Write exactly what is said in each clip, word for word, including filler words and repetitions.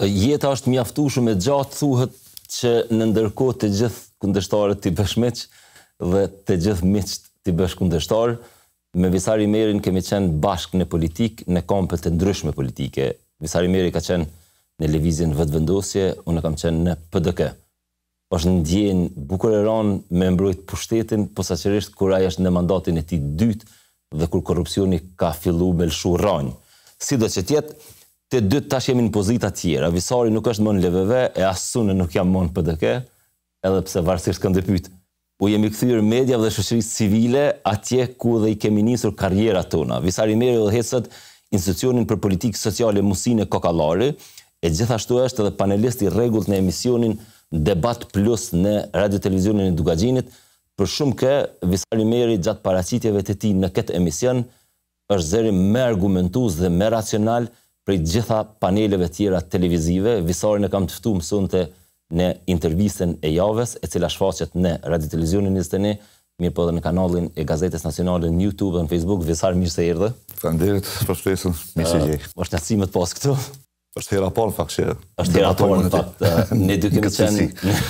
Jeta është mjaftueshëm e gjatë, thuhet që në ndërkohë të gjithë kundërshtarët t'i bësh miq dhe të gjithë miqt t'i bësh kundërshtar. Me Visari Merin kemi qenë bashkë në politikë, në kampe të ndryshme politike. Visari Meri ka qenë në lëvizjen vetëvendosje, unë kam qenë në P D K. Është ndjenjë bukur e rënë me mbrojt pushtetin, posaçërisht kur ai është në mandatin e tij dytë dhe kur korrupsioni ka filluar me lshu rënjë. Sido që tjetë, të dytë tash jemi në pozita tjera. Visari nuk është më në L V V, e asune nuk jam më në P D K, edhe pse varësisht kanë pyet. U jemi kthyer media dhe shoqërisë civile atje ku dhe i kemi nisur karrierat tona. Visari Meri udhëheqët institucionin për politikë sociale Musine Kokallari, e gjithashtu është edhe panelist i rregullt në emisionin Debat Plus në Radio Televizionin e Dugaxhinit, për shumë kë Visari Meri gjatë paraqitjeve të tij në këtë emision është zëri më argumentues dhe më racional prej gjitha paneleve tjera televizive. Visarin e kam të ftuar mësonte në intervistën e javës, e cila shfaqet në Radio Televizionin njëzet e një, mirë po dhe në kanalin e Gazetës Nacionale në YouTube dhe në Facebook. Visar, mirë se erdhe. Faleminderit për ftesën, mirë se gjej. Është ndatësi të pas këtu. Është hera parë në fakt që është hera parë në fakt. Ne dy kemi qenë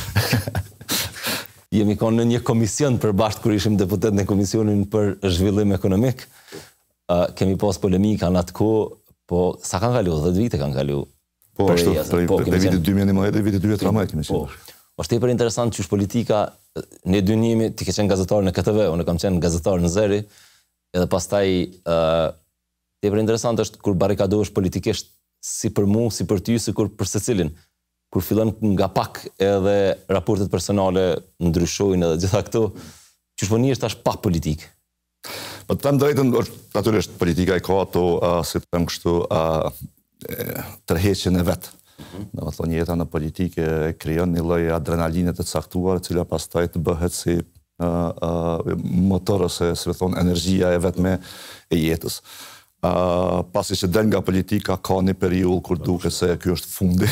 jemi kanë në një komision përbashkët kur ishim deputet në Komisionin për Zhvillim Ekonomik. Kemi pas polemika në atë kohë, po sa kanë kaluar, dhjetë vite kanë kaluar. Po, ashtu, prej vitit dy mijë e njëmbëdhjetë dhe vitit dy mijë e tridhjetë kemi qenë. Është tepër interesant çush politika, ne dy jemi, ti ke qenë gazetar në K T V, unë kam qenë gazetar në Zëri, edhe pastaj tepër interesant është kur barrikadohesh politikisht si për mua, si për ty, si kur për secilin. Kur fillon nga pak edhe raportet personale ndryshojnë edhe gjitha këto, çush po nihesh tash pa politikë. Po të them drejtën, natyrisht politika i ka ato, si të them kështu, tërheqjen e vet. Do të thonë jeta në politikë e krijon një lloj adrenaline të caktuar, e cila pastaj të bëhet si motor ose si thon energjia e vetme e jetës. Pasi që del nga politika ka një periudhë kur duket se ky është fundi.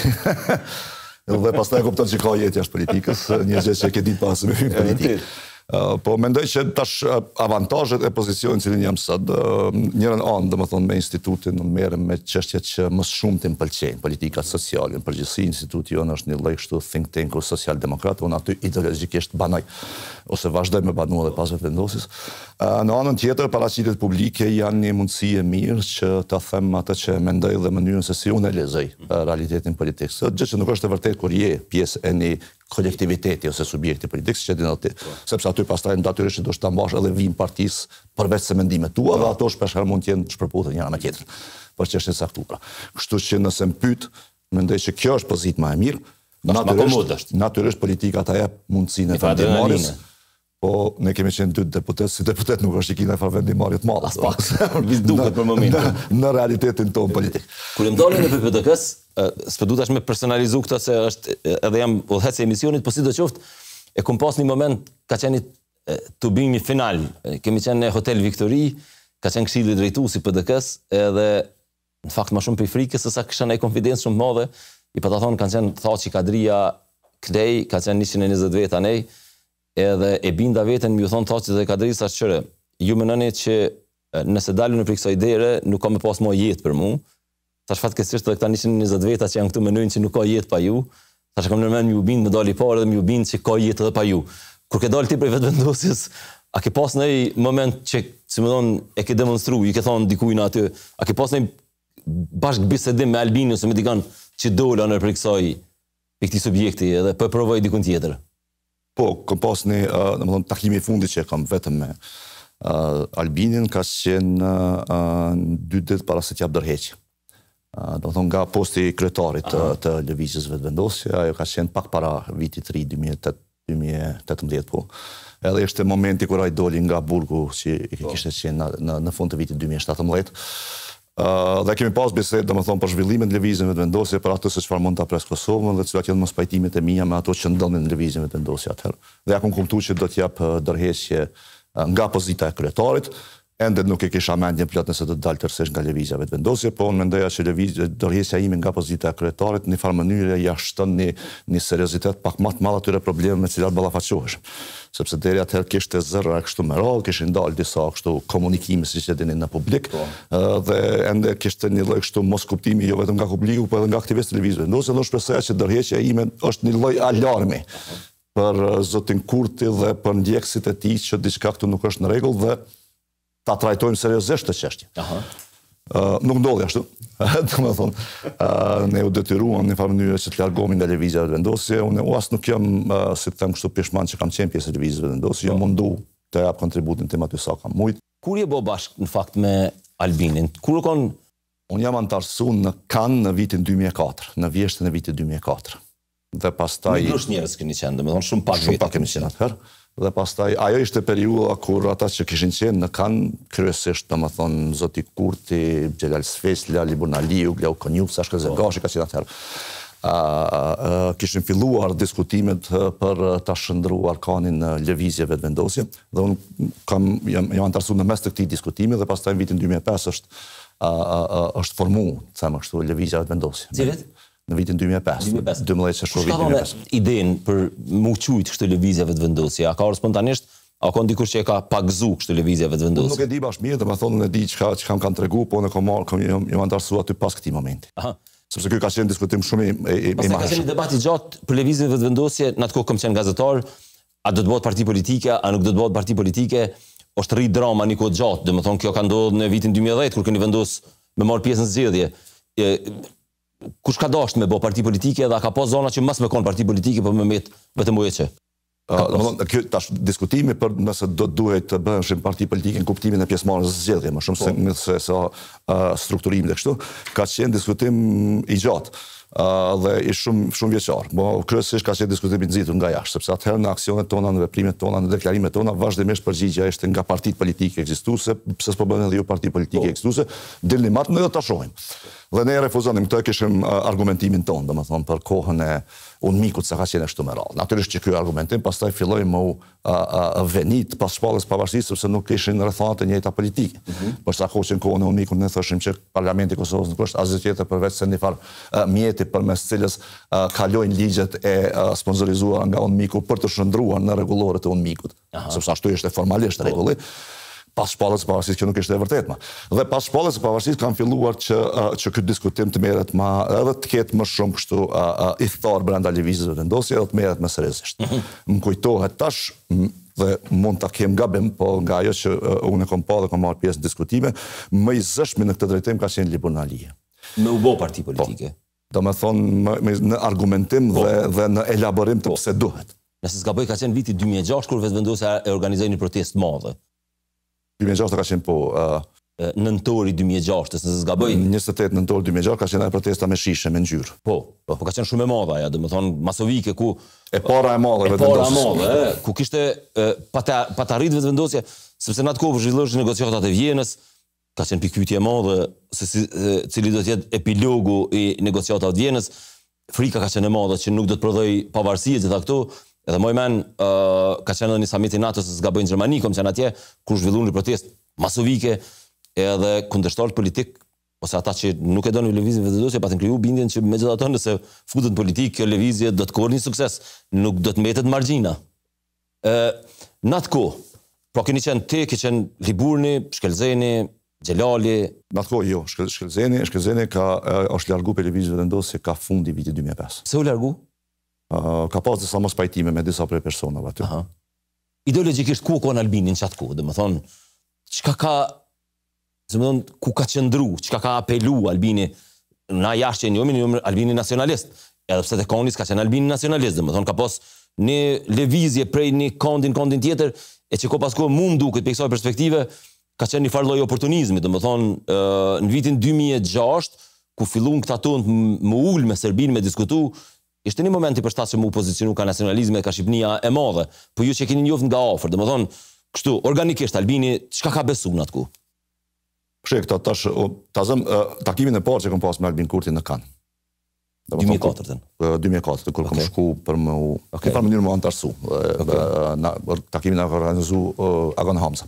Dhe pastaj kupton që ka jetë jashtë politikës, një gjë që e ke ditë pas me hyn politikë. Po mendoj që tash avantazhet e pozicionit cilin jam sot, njërën anë, domethënë me institutin, merrem me çështjet që më shumë të më pëlqejnë, politika sociale, në përgjithësi instituti jonë është një lloj kështu think tanku social-demokrat, unë aty ideologjikisht banoj ose vazhdoj me banu edhe pas vetëvendosjes. Në anën tjetër, paraqitjet publike janë një mundësi e mirë që ta them atë që mendoj dhe mënyrën se si unë e lexoj realitetin politik. Gjë që nuk është e vërtetë kur je pjesë e një kolektiviteti ose subjekti politik, që din aty, sepse aty pastaj natyrisht do të stambash edhe vim partisë përveç se mendimet tua dhe ato shpesh mund të jenë shpërputhje njëra me tjetrën për çështje të caktuara. Kështu që nëse më pyet, mendoj që kjo është pozitë më e mirë. Natyrisht, natyrisht politika ta jep mundësinë e vendimarrjes. Po ne kemi qenë dy deputet, si deputet nuk është i kina fare vendimarrje të madhe. As pak. Vis duket për momentin. Në realitetin tonë politik. Kur jam dalën në P P D K-s, s'po du tash me personalizu këtë se është edhe jam udhëheqës e emisionit, po sidoqoftë e kam pas një moment ka qenë tubimi final. Kemi qenë në Hotel Victory, ka qenë këshilli drejtuesi i P D K-s, edhe në fakt më shumë për frikës se sa kisha ndaj konfidencë shumë të madhe. I pa ta thonë kanë qenë Thaçi Kadria Knej, ka qenë njëqind e njëzet vjet anej, edhe e binda veten më ju thon Thaçi dhe Kadrisa çore, ju mendoni që nëse dalun në kësaj dere nuk ka më pas më jetë për mua. Tash fatkeqësisht edhe këta njëqind e njëzet veta që janë këtu mendojnë që nuk ka jetë pa ju. Tash kam nërmend më u bind më dali parë dhe më u bind që ka jetë edhe pa ju. Kur ke dalë ti për vetëvendosjes, a ke pas ndonjë moment që, si më thon, e ke demonstruar, i ke thonë dikujt aty, a ke pas ndonjë bashkë bisedim me Albinin ose me dikon që dola në për kësaj këtij subjekti edhe po provoj dikun tjetër? Po, kam pas një, domethënë takimi i fundit që kam vetëm me Albinin ka qenë dy ditë para se t'jap dorëheqje. Domethënë nga posti i kryetarit të lëvizjes vetëvendosje, ajo ka qenë pak para vitit të ri dy mijë e tetëmbëdhjetë po. Edhe ishte momenti kur ai doli nga burgu që i kishte qenë në në fund të vitit dy mijë e shtatëmbëdhjetë. Dhe kemi pas bisedë, domethënë për zhvillimin e lëvizjes vetëvendosje, për atë se çfarë mund ta pres Kosovën dhe cilat janë mospajtimet e mia me ato që ndonin në lëvizjen e vetëvendosje atëherë. Dhe ja kam kuptuar që do të jap dorëheqje nga pozita e kryetarit, ende nuk e kisha mendjen plot nëse do të dalë tërësisht nga lëvizja vetëvendosje, po unë mendoja që lëvizja dorëheqja ime nga pozita e kryetarit në një farë mënyrë ja shton një një seriozitet pak më të madh atyre problemeve me të cilat ballafaqoheshim. Sepse deri atëherë kishte zërra kështu me radhë, kishin dalë disa kështu komunikime siç e dini në publik, dhe ende kishte një lloj kështu mos kuptimi jo vetëm nga publiku, por edhe nga aktivistët e lëvizjes vetëvendosje, dhe shpresoja që dorëheqja ime është një lloj alarmi për zotin Kurti dhe për ndjekësit e tij që diçka këtu nuk është në rregull dhe ta trajtojmë seriozisht të çështje. Uh, nuk ndodhi ashtu. Domethënë, uh, ne u detyruam në një farë mënyrë që të largohemi nga lëvizja vetëvendosje. Unë as nuk jam, uh, si të them kështu, pishman që kam qenë pjesë e lëvizjes vetëvendosje, jam mundu të jap kontributin tim aty sa kam mujt. Kur je bë bashkë në fakt me Albinin? Kur kon Unë jam antarësuar në Cannes në vitin dy mijë e katër, në vjeshtën e vitit dy mijë e katër. Dhe pastaj nuk është njerëz keni qenë, domethënë shumë pak shumë pak kemi qenë atëherë. Dhe pastaj ajo ishte periudha kur ata që kishin qenë në Cannes, kryesisht domethënë zoti Kurti, Xhelal Sfesla, Libun Aliu, Glau Konjuk, Sashka Zegashi ka qenë atëherë. Uh, uh, kishin filluar diskutimet uh, për uh, ta shndruar Cannes në lëvizje vetëvendosje, dhe unë kam jam, jam antarësuar në mes të këtij diskutimi dhe pastaj në vitin dy mijë e pesë është uh, uh, është formuar, thënë kështu, lëvizja vetëvendosje. Cilet? Në vitin dy mijë e pesë, dymbëdhjetë shtator dy mijë e pesë. Idenë për mu qujt kështu lëvizja vetëvendosje? A ka spontanisht, a ka dikush që e ka pagzu kështu lëvizja vetëvendosje? Nuk e di bash mirë, domethënë unë e di çka çka më kanë treguar, po unë kam marrë, jam jam antarësuar aty pas këtij momenti. Aha. Sepse ky ka qenë diskutim shumë i i i ka qenë debat i gjatë për lëvizjen vetëvendosje, në atë kohë kam qenë gazetar, a do të bëhet parti politike, a nuk do të bëhet parti politike, është rrit drama një kohë gjatë, domethënë kjo ka ndodhur në vitin dy mijë e dhjetë kur keni vendosur me marr pjesë në zgjedhje. Kush ka dashur me bë parti politike dhe ka pas zona që mas me kon parti politike për me met vetëm U E C. Domethënë ky tash diskutimi për nëse do duhet të bëheshin parti politike në kuptimin e pjesëmarrjes së zgjedhjeve, më shumë se se sa strukturimi dhe kështu, ka qenë diskutim i gjatë. Uh, dhe i shumë shumë vjeçar. Po kryesisht ka qenë diskutim i nxitur nga jashtë, sepse atëherë në aksionet tona, në veprimet tona, në deklarimet tona, vazhdimisht përgjigjja ishte nga partitë politike ekzistuese, pse s'po bën edhe ju parti politike ekzistuese, dilni mat ne do ta shohim. Dhe ne refuzonim këtë, kishim uh, argumentimin ton, domethënë për kohën e Unmikut sa ka qenë ashtu me radhë. Natyrisht që ky argumentim pastaj filloi më u uh, uh, venit pas shpalljes pavarësisë, sepse nuk kishin rrethana të njëjta politike. Mm -hmm. Por sa kohë që në kohën e Unmikut ne thoshim që Parlamenti i Kosovës nuk është asgjë tjetër përveç se një farë uh, mjeti përmes cilës uh, kalojnë ligjet e uh, sponsorizuara nga Unmiku për të shndruar në rregullorët e Unmikut. Sepse ashtu ishte formalisht rregulli. Pas shpalljes së pavarësisë që nuk ishte e vërtetë më. Dhe pas shpalljes së pavarësisë kanë filluar që uh, që ky diskutim të merret më edhe të ketë më shumë kështu uh, uh, i thar brenda lëvizjes vetëvendosje, edhe të merret më seriozisht. Më kujtohet tash dhe mund ta kem gabim, po nga ajo që uh, unë kam pa dhe kam marrë pjesë në diskutime, më i zëshmi në këtë drejtim ka qenë Libun Alia. Me u bë parti politike. Do me thonë në argumentim dhe, dhe në elaborim të pse duhet. Nëse s'gaboj ka qenë viti dy mijë e gjashtë kur vetëvendosja e organizoi një protestë të madhe. dy mijë e gjashtë ka qenë po uh, nëntori dy mijë e gjashtë, nëse s'gaboj. njëzet e tetë nëntor dy mijë e gjashtë ka qenë ajo protesta me shishe, me ngjyrë. Po, po, po ka qenë shumë e madhe ajo, domethënë masovike ku e para e madhe e para e madhe, ku kishte pa ta pa ta arrit vetëvendosje, sepse në atë kohë zhvilloheshin negociatat e Vjenës, ka qenë pikpyetje e madhe se si, cili do të jetë epilogu i negociatave të Vjenës. Frika ka qenë e madhe që nuk do të prodhoj pavarësi e gjitha këto. Edhe më men, uh, ka qenë edhe një samit i NATO-s së s'gaboj në Gjermani, kom qenë atje, kur zhvilluan një protestë masovike, edhe kundërshtarët politik, ose ata që nuk e donin lëvizjen vetëvendosje, patën kriju bindjen që megjithatë nëse futet në politikë, kjo lëvizje do të korrë një sukses, nuk do të mbetet margjina. Ë, në atë kohë, pra keni qenë ti, ke qenë Liburni, Shkelzeni, Xhelali. Në atë kohë jo, Shkelzeni, Shkelzeni ka është largu për lëvizjen vetëvendosje ka fundi vitit dy mijë e pesë. Pse u largu? Uh, ka pas disa mos pajtime me disa prej personave aty. Aha. Ideologjikisht ku ka në Albinin çat ku, domethënë çka ka, domethënë ku ka qëndru, çka ka apelu Albini na jashtë që njohemi Albini nacionalist. Edhe pse te Konis ka qenë Albini nacionalist, domethënë ka pas një lëvizje prej një kondin kondin tjetër e që ko pas kohë mu më duket për kësaj perspektive ka qenë një farë lloj oportunizmi, domethënë në vitin dy mijë e gjashtë ku filluan këta tonë më ul me Serbinë me diskutu. Ishte një moment i përshtatshëm u pozicionu ka nacionalizmi ka Shqipënia e madhe, po ju që keni njoft nga afër, domethënë, kështu organikisht Albini çka ka besuar në atku? Pse këta tash ta zëm takimin e parë që kam pas me Albin Kurtin në Cannes. dy mijë e katër. dy mijë e katër kur kam shku për më në farë mënyrë më antarësu. Takimin e ka organizuar Agon Hamza.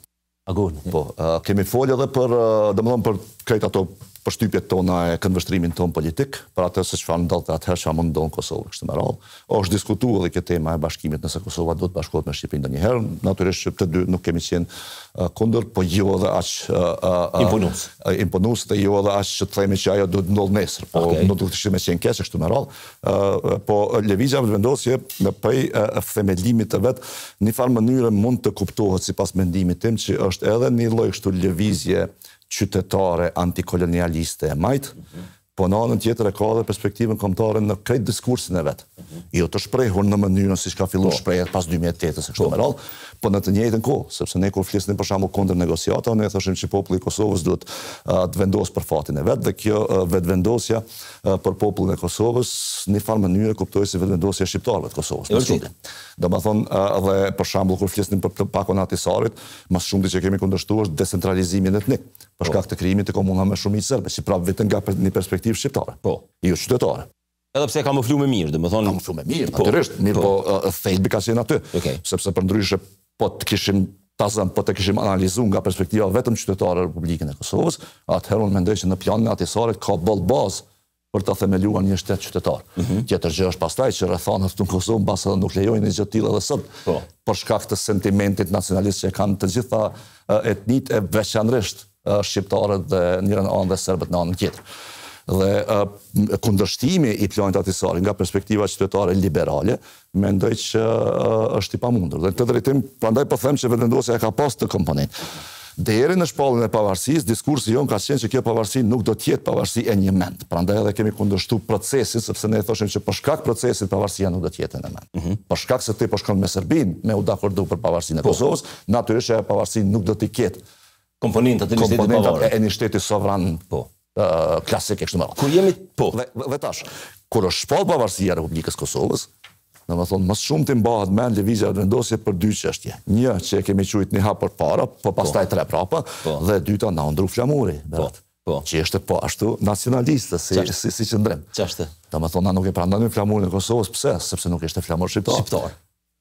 Agoni. Po, uh, kemi folë edhe për, uh, domethënë për krejt ato përshtypjet tona e këndvështrimin ton politik, për atë se çfarë ndodhte atëherë çfarë mund ndodh në Kosovë kështu me radhë. Është diskutuar edhe kjo tema e bashkimit nëse Kosova do të bashkohet me Shqipërinë ndonjëherë. Natyrisht që të dy nuk kemi qenë uh, kundër, po jo edhe aq uh, uh, imponues. Uh, imponues dhe jo edhe aq që të themi që ajo do të ndodh nesër, po okay. Nuk do të kishim qenë keq kështu me radhë. Uh, po lëvizja vendosje me prej uh, themelimit të vet në farë mënyrë mund të kuptohet sipas mendimit tim që është edhe një lloj kështu lëvizje qytetare antikolonialiste e majt, mm-hmm. po në anën tjetër e ka dhe perspektivën kombëtare në krejt diskursin e vet. Mm-hmm. Jo të shprehur në mënyrën siç ka filluar shprehet pas dy mijë e tetë-s kështu me radhë, po në të njëjtën kohë, sepse ne kur flisnim për shembull kundër negociatave, ne thoshim që populli i Kosovës duhet uh, të vendosë për fatin e vet, dhe kjo uh, vetvendosja uh, për popullin e Kosovës në farë mënyrë kuptohet si vetvendosja e shqiptarëve të Kosovës. Domethënë uh, dhe për shembull kur flisnim për të pakon Ahtisarit, më shumë që kemi kundërshtuar është decentralizimin etnik, për shkak të krijimit të komunave me shumicë serbe, që prap vetëm nga një perspektivë shqiptare, po, jo qytetare. Edhe pse ka kamufluar më mirë, domethënë kamufluar më mirë, natyrisht, mirë po, po uh, thelbi ka qenë aty, okay. Sepse përndryshe po të kishim tazëm, po të kishim analizuar nga perspektiva vetëm qytetare e Republikën e Kosovës, atëherë unë mendoj që në planin e Ahtisarit ka boll bazë për të themeluar një shtet qytetar. Mm-hmm. Tjetër gjë është pastaj që rrethanat këtu në Kosovë mbas edhe nuk lejojnë një gjë të tillë edhe sot, po. Për shkak të sentimentit nacionalist që kanë të gjitha etnitë e veçanërisht shqiptarët dhe njëra anë dhe serbët në anën tjetër. Dhe uh, kundërshtimi i planit Ahtisarit nga perspektiva qytetare liberale, mendoj që uh, është i pamundur. Dhe në këtë drejtim, prandaj po them që vendosja ka pas të komponentë. Deri në shpallën e pavarësisë, diskursi jon ka qenë që kjo pavarësi nuk do të jetë pavarësi e një mend. Prandaj edhe kemi kundërshtuar procesin, sepse ne thoshim që për shkak procesit pavarësia nuk do të jetë në mend. Mm -hmm. Për shkak se ti po shkon me Serbinë, me u dakordu për pavarësinë e Kosovës, natyrisht ajo pavarësi nuk do të ketë komponentat e një shteti pavarur. E një shteti sovran, po. Uh, klasike kështu me radhë. Kur jemi po, dhe, dhe tash, kur është shpall pavarësia e Republikës Kosovës, domethënë më shumë të mbahet mend lëvizja e vendosje për dy çështje. Një që e kemi quajtur një hap për para, po pastaj tre prapa, po. Dhe e dyta na ndru flamuri, po. Po. Që është po ashtu nacionaliste si Qashtë. si si qëndrim. Ç'është? Domethënë na nuk e pranojmë flamurin e Kosovës, pse? Sepse nuk ishte flamur shqiptar. Shqiptar.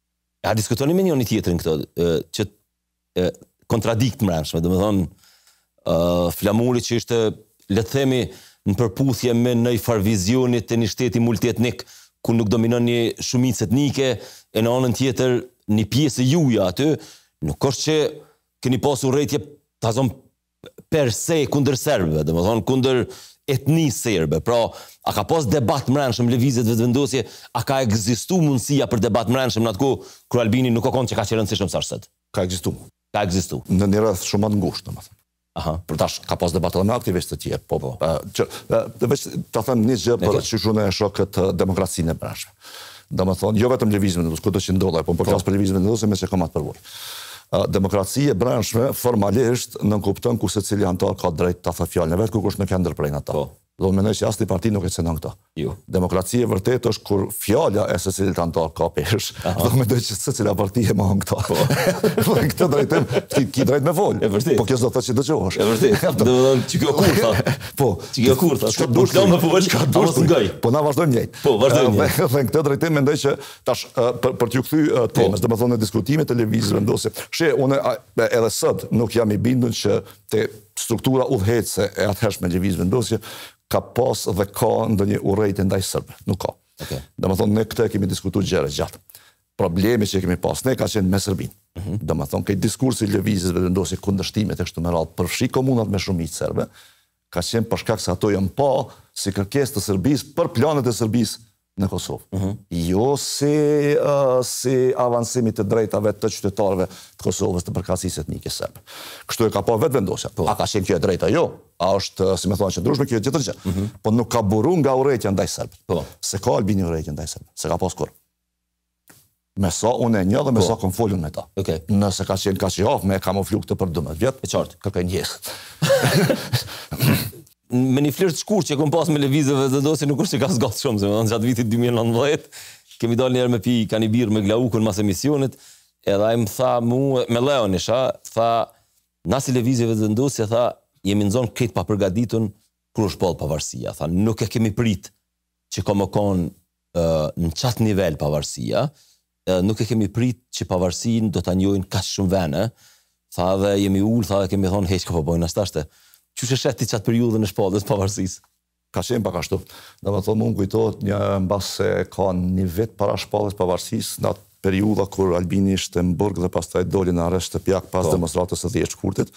Ja diskutoni me njëri tjetrin këto, që kontradikt mbrëmshme, domethënë ë flamuri që ishte, le të themi, në përputhje me një farë vizionit të një shteti multietnik, ku nuk dominon një shumicë etnike, e në anën tjetër një pjesë juja aty, nuk është që keni pasur urrëtie tazon per se kundër serbëve, domethënë kundër etnisë serbe. Pra, a ka pas debat mbrëmshëm lëvizjet vetvendosje, a ka ekzistuar mundësia për debat mbrëmshëm në atë kohë kur Albini nuk ka qenë që ka qenë rëndësishëm sa sot? Ka ekzistuar. Ka ekzistuar. Në një rreth shumë të ngushtë, domethënë. Aha, për tash ka pas debat edhe me aktivistë të tjerë, po po. Që veç ta them një gjë për çështën e shokët demokracinë e brashme. Domethënë, jo vetëm lëvizjen e kudo që ndodha, po po flas për lëvizjen e vendosje me se ka marrë përvojë. Demokracia e brendshme formalisht nuk kupton ku secili antar ka drejt ta thë fjalën e vet, kur kush nuk ka ndërprer ata. Po. Do të mendoj se asnjë parti nuk e cënon këtë. Jo. Demokracia e vërtetë është kur fjala e secilit antar ka pesh. Do të mendoj që secila parti e mohon këtë. Po. Në këtë drejtim ti ki drejt me vol. Po kjo do të thotë që dëgjohesh. E vërtetë. Do të thonë që kjo kurtha. Po. Që kjo kurtha. Çka dush të më thuash, çka dush të ngaj. Po na vazhdojmë njëjtë. Po, vazhdojmë. Në këtë drejtim mendoj që tash për për t'ju kthy temës, domethënë në diskutimet e lëvizjes vendosje. Sheh, unë edhe sot nuk jam i bindur që te struktura udhëhecse e atëhershme lëvizjes vendosje ka pas dhe ka ndonjë urrëtie ndaj serbëve. Nuk ka. Okay. Domethënë ne këtë kemi diskutuar gjëra gjatë. Problemi që kemi pas ne ka qenë me Serbinë. Mm -hmm. Domethënë ke diskursi i lëvizjes vendosje kundërshtimet e kështu me radhë përfshi komunat me shumicë serbe, ka qenë për shkak se ato janë pa si kërkesë të Serbisë për planet e Serbisë në Kosovë. Mm -hmm. Jo si uh, si avancimi të drejtave të qytetarëve të Kosovës të përkatësisë etnike serbe. Kështu e ka pa vetë vendosja. Po. A ka qenë kjo e drejta? Jo. A është, si më thonë, qëndrueshme kjo e tjetër gjë. Mm -hmm. Po nuk ka buru nga urrëtia ndaj serbëve. Po. Se ka Albini urrëtie ndaj serbëve. Se ka pas kur. Me sa unë e një dhe me po. Sa kom folur me ta. Okay. Nëse ka qenë kaq i aftë me kamuflu këtë për dymbëdhjetë vjet, e qartë, kërkoj ndjes. Me një flirt shkurt që kom pas me lëvizje vendosje nuk është që ka zgat shumë, se në gjatë vitit dy mijë e nëntëdhjetë kemi dalë një herë me pi kani birë me Glaukun mas emisionit, edhe ai më tha mu me Leon isha, tha na si lëvizje vendosje, tha jemi në zonë këtë pa përgatitun kur është shpall pavarësia, tha nuk e kemi prit që ka më konë uh, në qatë nivel pavarësia, uh, nuk e kemi prit që pavarësin do ta njohin kaq shumë vene, tha dhe jemi ullë, tha dhe kemi thonë, heq ka po bojnë astashte. Qështë e sheti qatë periudhën e shpallës pavarësisë? Ka qenë pak ashtu. Dhe më thonë, mund kujtohet një mbas se ka një vit para shpallës pavarësisë, në atë periudha kur Albini ishte në burg dhe pastaj doli në arresht shtëpiak pas demonstratës së dhjetë shkurtit.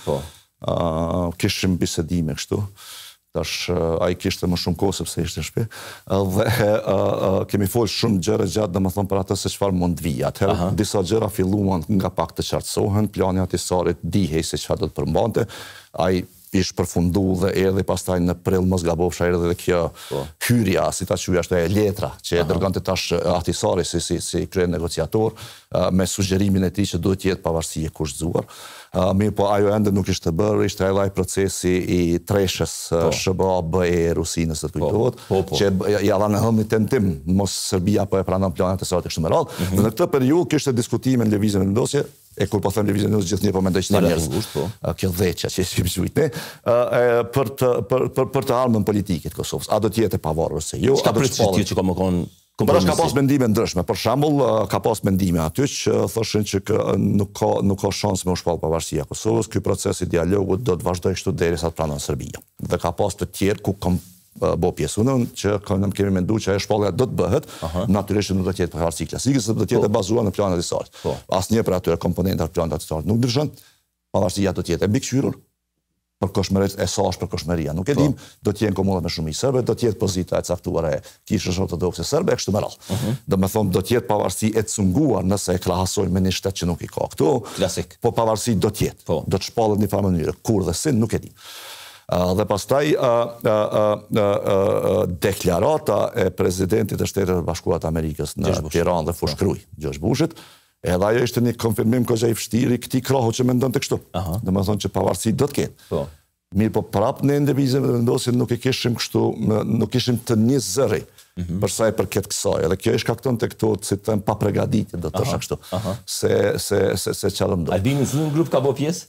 Uh, kishim bisedime kështu. Tash uh, ai kishte më shumë kohë sepse ishte në shtëpi. Uh, dhe uh, uh, kemi folë shumë gjëra gjatë, domethënë për atë se çfarë mund të vijë. Atëherë disa gjëra filluan nga pak të qartësohen, plani i Atisarit dihej se çfarë do të përmbante. Ai ish përfundu dhe erdhi pastaj në prill mos gabofsha erdhi dhe kjo hyrja, si ta quaj ashtu, e letra që e dërgonte tash Ahtisari si si si krye negociator uh, me sugjerimin e tij që duhet të jetë pavarësi e kushtzuar. Uh, mirë, po ajo ende nuk ishte bërë, ishte ai procesi i treshës uh, S B A B E Rusinës të kujtohet, që ja dhanë hënë tentim mos Serbia po e pranon planin e Atisarit kështu me radhë. Mm -hmm. Dhe në këtë periudhë kishte diskutime në lëvizjen e vendosje. E kur po them lëvizjen e vendosje gjithnjë po mendoj që njerëz kjo dheqja që si mësuit ne për të për për për të armën politike të Kosovës. A do të jetë e pavarur se jo, a do të shpallë që ka më kon kompromisi. Por ka pas mendime ndryshme. Për shembull, ka pas mendime aty që thoshin që nuk ka nuk ka shans me u shpall pavarësia e Kosovës. Ky proces i dialogut do të vazhdojë kështu derisa të pranon Serbia. Dhe ka pas të tjerë ku kom bo pjesë unë që kemi menduar që ajo shpallja do të bëhet, natyrisht nuk do të jetë pavarësi klasike, sepse do të jetë e bazuar në planin e Atisarit. Asnjë për atyre komponentave të planit të Atisarit nuk ndryshon. Pavarësia do të jetë e mbikëqyrur për koshmërinë e sash për koshmëria. Nuk e dim, do të jenë komunat me shumicë serbe, do të jetë pozita e caktuar e kishës ortodokse serbe kështu me radhë. Do të thonë do të jetë pavarësi e cunguar nëse e krahasojmë me një shtet që nuk i ka këtu. Klasik. Po pavarësi do të jetë. Do të shpallet në një farë mënyrë. Kur dhe si nuk e dim. Uh, dhe pastaj uh, uh, uh, uh, deklarata e presidentit të Shtetit të Bashkuara të Amerikës në Tiranë dhe fushkrui George Bushit, edhe ajo ishte një konfirmim kogja i vështirë i këtij krahu që mendonte kështu. Domethënë që pavarësi do të ketë. Po. Mirë, po prapë në ndërvizjen e vendosjes nuk e kishim kështu, nuk kishim të një zëri për sa i përket kësaj. Edhe kjo i shkakton te këto, si të them, pa përgatitje, do të thosh kështu. Se se se se çfarë do. Albini në grup ka bë pjesë?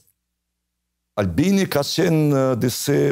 Albini ka qenë disi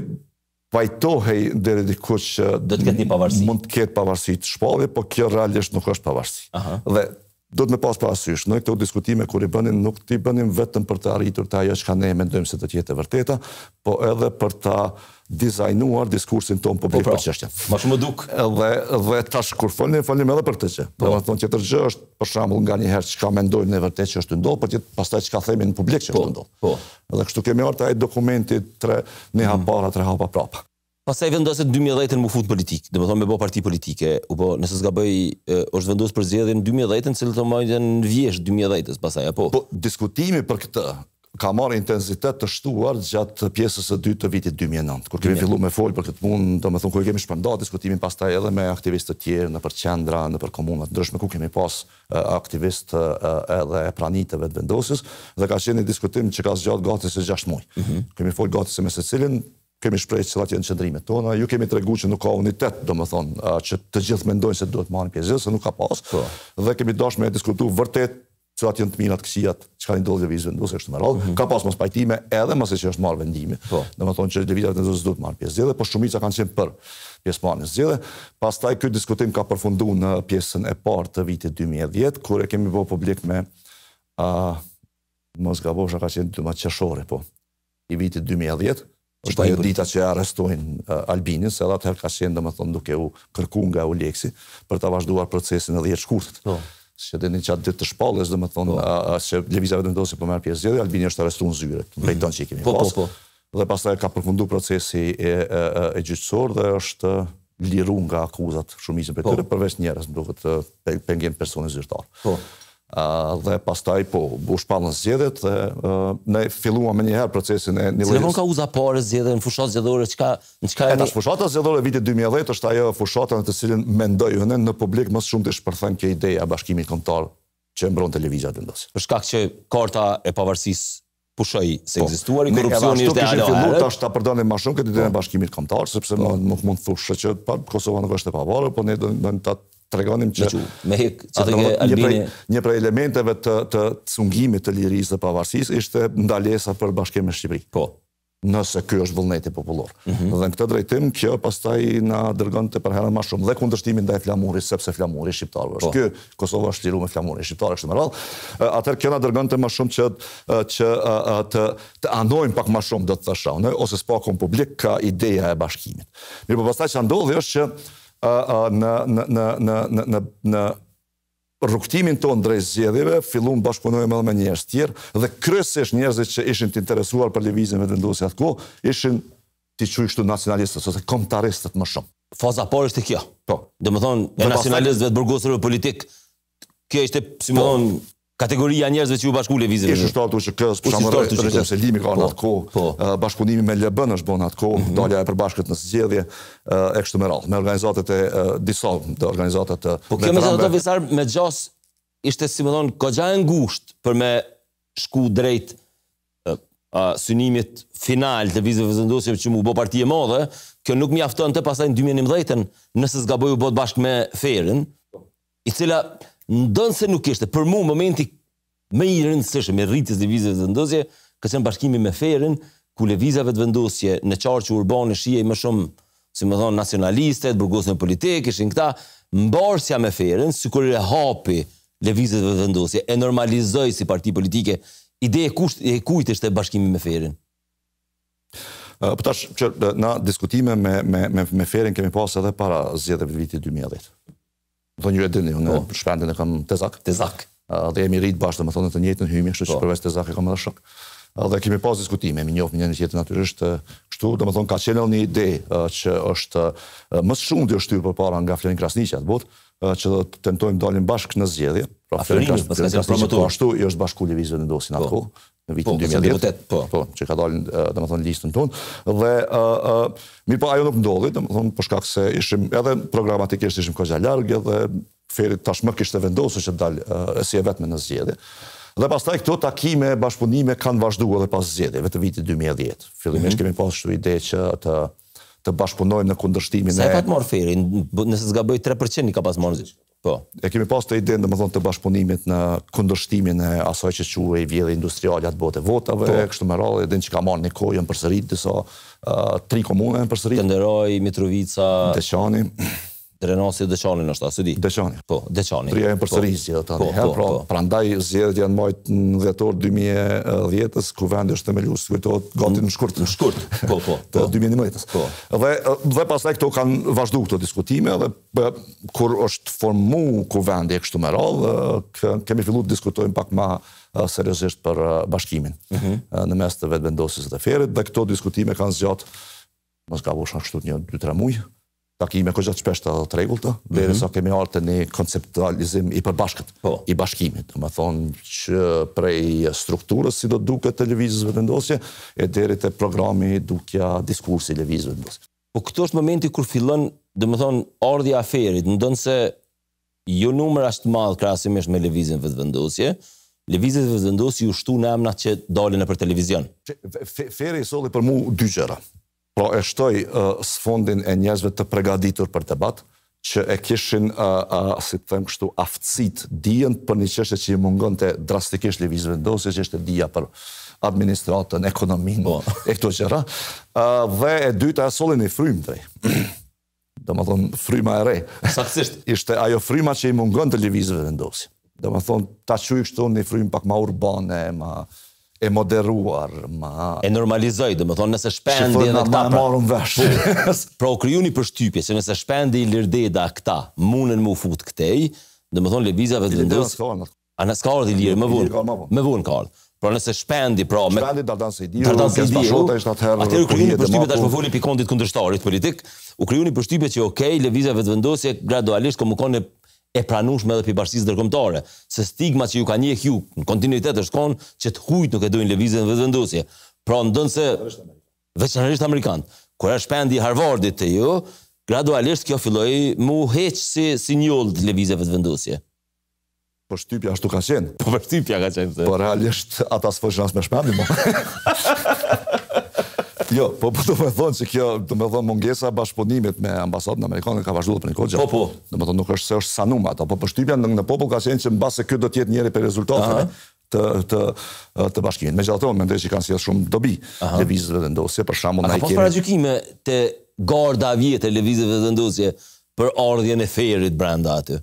pajtohej deri diku që do të ketë një pavarësi. Mund të ketë pavarësi të shpallje, po kjo realisht nuk është pavarësi. Dhe do të me pas parasysh, në këto diskutime kur i bënin, nuk ti bënin vetëm për të arritur të ajo që ne mendojmë se do të jetë e vërteta, po edhe për ta dizajnuar diskursin ton publik për çështjen. Ma shumë duk. Edhe dhe tash kur folim, folim edhe për këtë gjë. Domethënë që tjetër gjë është për shembull nganjëherë çka mendojmë ne vërtet që është ndodhur, por tjetër pastaj çka themi në publik që është ndodhur. Po. Edhe kështu kemi marrë ai dokumenti tre një hap para, tre hapa prapa. Pastaj vendoset dy mijë e dhjetë-ën mu fut politik, domethënë me bë parti politike, u bë, nëse s'gaboj, është vendosur për zgjedhjen dy mijë e dhjetë-ën, cilët do marrin në vjesht dy mijë e dhjetë-s pastaj apo. Po diskutimi për këtë ka marrë intensitet të shtuar gjatë pjesës së dytë të vitit dy mijë e nëntë. Kur kemi filluar me fol për këtë punë, domethënë kur kemi shpërndarë diskutimin pastaj edhe me aktivistë të tjerë nëpër qendra, nëpër komuna të ndryshme ku kemi pas aktivistë edhe pranitëve të vendosjes dhe ka qenë një diskutim që ka zgjatur gati se gjashtë muaj. Kemi fol gati se me secilin kemi shprehë cilat janë qëndrimet tona, ju kemi treguar që nuk ka unitet, domethënë që të gjithë mendojnë se duhet marrin pjesë, se nuk ka pas. Dhe kemi dashur me diskutu vërtet cilat janë të mirat këqijat, çka ndodhi lëvizje vendosje kështu me radhë. Ka pas mos pajtime edhe mos e që është marrë vendimi. Domethënë që lëvizja vendosje duhet marrë pjesë zgjedhje, por shumica kanë qenë për pjesëmarrjen e zgjedhje. Pastaj ky diskutim ka përfunduar në pjesën e parë të vitit dy mijë e dhjetë, kur e kemi bërë publik me uh, mos gabosha ka qenë dymbëdhjetë qershori, po, i vitit dy mijë e dhjetë. Është ajo dita që arrestojnë uh, Albinin, se edhe atëherë ka qenë domethënë duke u kërkuar nga Uleksi për ta vazhduar procesin e dhjetë shkurtit. Po. Që dhe një qatë ditë të shpallës, domethënë që lëvizja vendosje po merr pjesë zgjedhje, Albini është arrestuar në zyre, drejton që i kemi pas. Po, po, po. Dhe pastaj ka përfunduar procesi e, e, e gjyqësor dhe është liruar nga akuzat shumicën prej tyre, përveç njerëz, më duket pengim personi zyrtar. Po. Uh, dhe pastaj po u shpallën zgjedhjet dhe uh, ne filluam më një herë procesin e një lloji. Si ka uza parë zgjedhjen në fushatë zgjedhore, çka çka e tash fushata zgjedhore e vitit dy mijë e dhjetë është ajo fushata në të cilën mendoj unë në publik më shumë të shpërthen kjo ideja e bashkimit kombëtar që mbron televizja vendosje. Për shkak që karta e pavarësisë pushoi se ekzistuari, korrupsioni është ide filluar tash ta përdorim më shumë këtë idenë e bashkimit kombëtar, sepse nuk mund të thosh që Kosova nuk është e pavarur, por ne do të tregonim që me hek që të Albini një prej elementeve të të cungimit të lirisë dhe pavarësisë ishte ndalesa për bashkim me Shqipëri. Po. nëse ky është vullneti popullor. Dhe në këtë drejtim, kjo pastaj na dërgonte për herën më shumë dhe kundërshtimin ndaj flamurit, sepse flamuri shqiptarëve është ky, Kosova është liru me flamurin shqiptar kështu me radhë. Atëherë kjo na dërgonte më shumë që që të të anojmë pak më shumë, do të thashë unë, ose spakun publik ka ideja e bashkimit. Mirë, po pastaj çfarë ndodhi është që në në në në në në rrugtimin tonë drejt zgjedhjeve, filluam bashkëpunojmë edhe me njerëz tjerë dhe kryesisht njerëzit që ishin të interesuar për lëvizjen vetëvendosje atko, ishin ti quaj kështu nacionalistët ose kombëtaristët më shumë. Faza parë është kjo. Po. Domethënë, e nacionalistëve të burgosurve politik, kjo ishte, si më thon, kategoria njerëzve që u bashku lëvizjen. Ishte shtartu që kës për shembull Recep Selimi ka në atko, bashkëpunimi me L B-n është bën atko, dalja e përbashkët në zgjedhje e kështu me radhë, me organizatat e disa të organizatat të. Po kjo me ato visar me gjas ishte, si më thon, goxha e ngushtë për me shku drejt synimit final të lëvizjeve vetëvendosje që mu bë parti e madhe. Kjo nuk mjaftonte pastaj në dy mijë e njëmbëdhjetë nëse zgaboi u bë bashkë me Ferën, i cila ndonë se nuk ishte, për mu momenti më i rëndësishëm i rritjes lëvizjeve vetëvendosje, ka qenë bashkimi me Ferën, ku lëvizja vetëvendosje në qarqe urbane shihej më shumë, si më thonë, nacionalistët, burgosën politik, ishin këta, mbarsja me Ferën, sikur e hapi lëvizjet vetëvendosje, e normalizoi si parti politike, ide e kujt ishte bashkimi me Ferën? Po tash që na diskutime me me me me Ferën kemi pas edhe para zgjedhjeve vitit dy mijë e dhjetë. Do një e dini, unë shpendin e kam Tezak. Tezak. Dhe jemi rrit bashkë, domethënë të njëjtën hyjmë, kështu që përveç Tezak e kam edhe shok. Dhe kemi pas diskutime, mi njohim njëri tjetrin natyrisht, kështu, domethënë ka qenë një ide që është më shumë të shtyr përpara nga Florin Krasniqi atë botë, që do të tentojmë dalim bashkë në zgjedhje. Pra Florin Krasniqi ashtu i është bashku lëvizjen vendosin atko në vitin dy mijë e dhjetë, po, që ka dalë domethënë listën tonë dhe mirë po ajo nuk ndodhi, domethënë për shkak se ishim edhe programatikisht ishim kogja larg dhe Feri tashmë kishte vendosur që të dalë si e vetme në zgjedhje. Dhe pastaj këto takime, bashkëpunime kanë vazhduar edhe pas zgjedhjeve të vitit dy mijë e dhjetë. Fillimisht kemi pasur kështu ide që të të bashkëpunojmë në kundërshtimin e. Sa e pat marr Feri, nëse zgaboj tre përqind i ka pas marrë. Po. E kemi pas të idenë domethënë të bashkëpunimit në kundërshtimin e asaj që quhej vjedhje industriale atë botë votave, kështu me radhë, edhe që ka marrë një kohë janë përsërit disa tri komune janë përsërit. Tenderoj, Mitrovica, Deçani. Drenasi Deçani është, a di? Deçani. Po, Deçani. Tria janë përsërit zgjedhjet tani. Pra, prandaj zgjedhjet janë marrë në dhjetor dy mijë e dhjetës, ku vendi është themeluar, kujtohet gati në shkurt. Në shkurt. Po, po. Të dy mijë e njëmbëdhjetës. Po. Dhe dhe pastaj këto kanë vazhduar këto diskutime dhe kur është formu kuvendi e kështu me radhë, kemi filluar të diskutojmë pak më seriozisht për bashkimin në mes të vetëvendosjes së Ferit dhe këto diskutime kanë zgjat mos gabosh kështu një dy tre muaj. Takime kogja të shpeshta dhe të rregullta, derisa kemi ardhur te një konceptualizim i përbashkët, i bashkimit, domethënë që prej strukturës si do duket televizës vetëvendosje e deri te programi dukja diskursi lëvizjes vetëvendosje. Po këto është momenti kur fillon, domethënë, ardhja e Ferit, ndonse jo numër as të madh krahasimisht me lëvizjen vetëvendosje, lëvizja vetëvendosje u shtu në emrat që dalin nëpër televizion. Feri solli për mua dy gjëra. Pra e shtoj sfondin e njerëzve të përgatitur për debat, që e kishin, si të them kështu, aftësit dijen për një çështje që i mungonte drastikisht lëvizjes vetëvendosje, që ishte dija për administratën, ekonominë, e këto gjëra. Dhe e dyta e solli një frymë drejt. Domethënë fryma e re. Saktësisht. Ishte ajo fryma që i mungonte lëvizjes vetëvendosje. Domethënë ta quaj kështu një frymë pak më urbane, më e moderuar, ma... E normalizoj, dhe më thonë, nëse shpendi edhe këta... Që ma marrën vesh. Pra o kriju një përshtypje, se nëse shpendi i lirdeda këta, munën mu fut këtej, dhe më thonë, lëvizja vetëvendosje... A në s'ka ardhë i lirë, më vonë. Më vonë ka ardhë. Pra nëse shpendi, pra... Shpendi Dardan Sejdiu, Dardan Sejdiu, atëherë u kriju një përshtypje, tash më foli pikondit kundërshtarit politik, u kriju një përshtypje që okej, lëvizja vetëvendosje gradualisht komunikon e pranueshme edhe për bashkisë ndërkombëtare, se stigma që ju ka njeh ju në kontinuitet është konë që të hujt nuk e dojnë lëvizjen vetëvendosje. Pra ndonse veçanërisht amerikanë, kur është shpendi i Harvardit te ju, gradualisht kjo filloi mu heq si si njoll të lëvizjeve vetëvendosje. Po shtypja ashtu ka qenë. Po shtypja ka qenë. Po realisht ata s'foshin as me shpendi mo. Jo, po po do me thonë që kjo, do me thonë mungesa bashkëpunimit me ambasadën amerikane ka vazhduar për një kohë gjatë. Po, po. Do me thonë nuk është se është sanum ato, po përshtypja në popull ka qenë që mbase ky do të jetë njëri për rezultateve, të, të, të bashkimit. Megjithatë, unë mendoj që kanë sjellë shumë dobi lëvizjet vendosje, për shembull na i kemi. A ka pas paragjykime te garda vjetë e lëvizjeve vendosje për ardhjen e ferit brenda aty?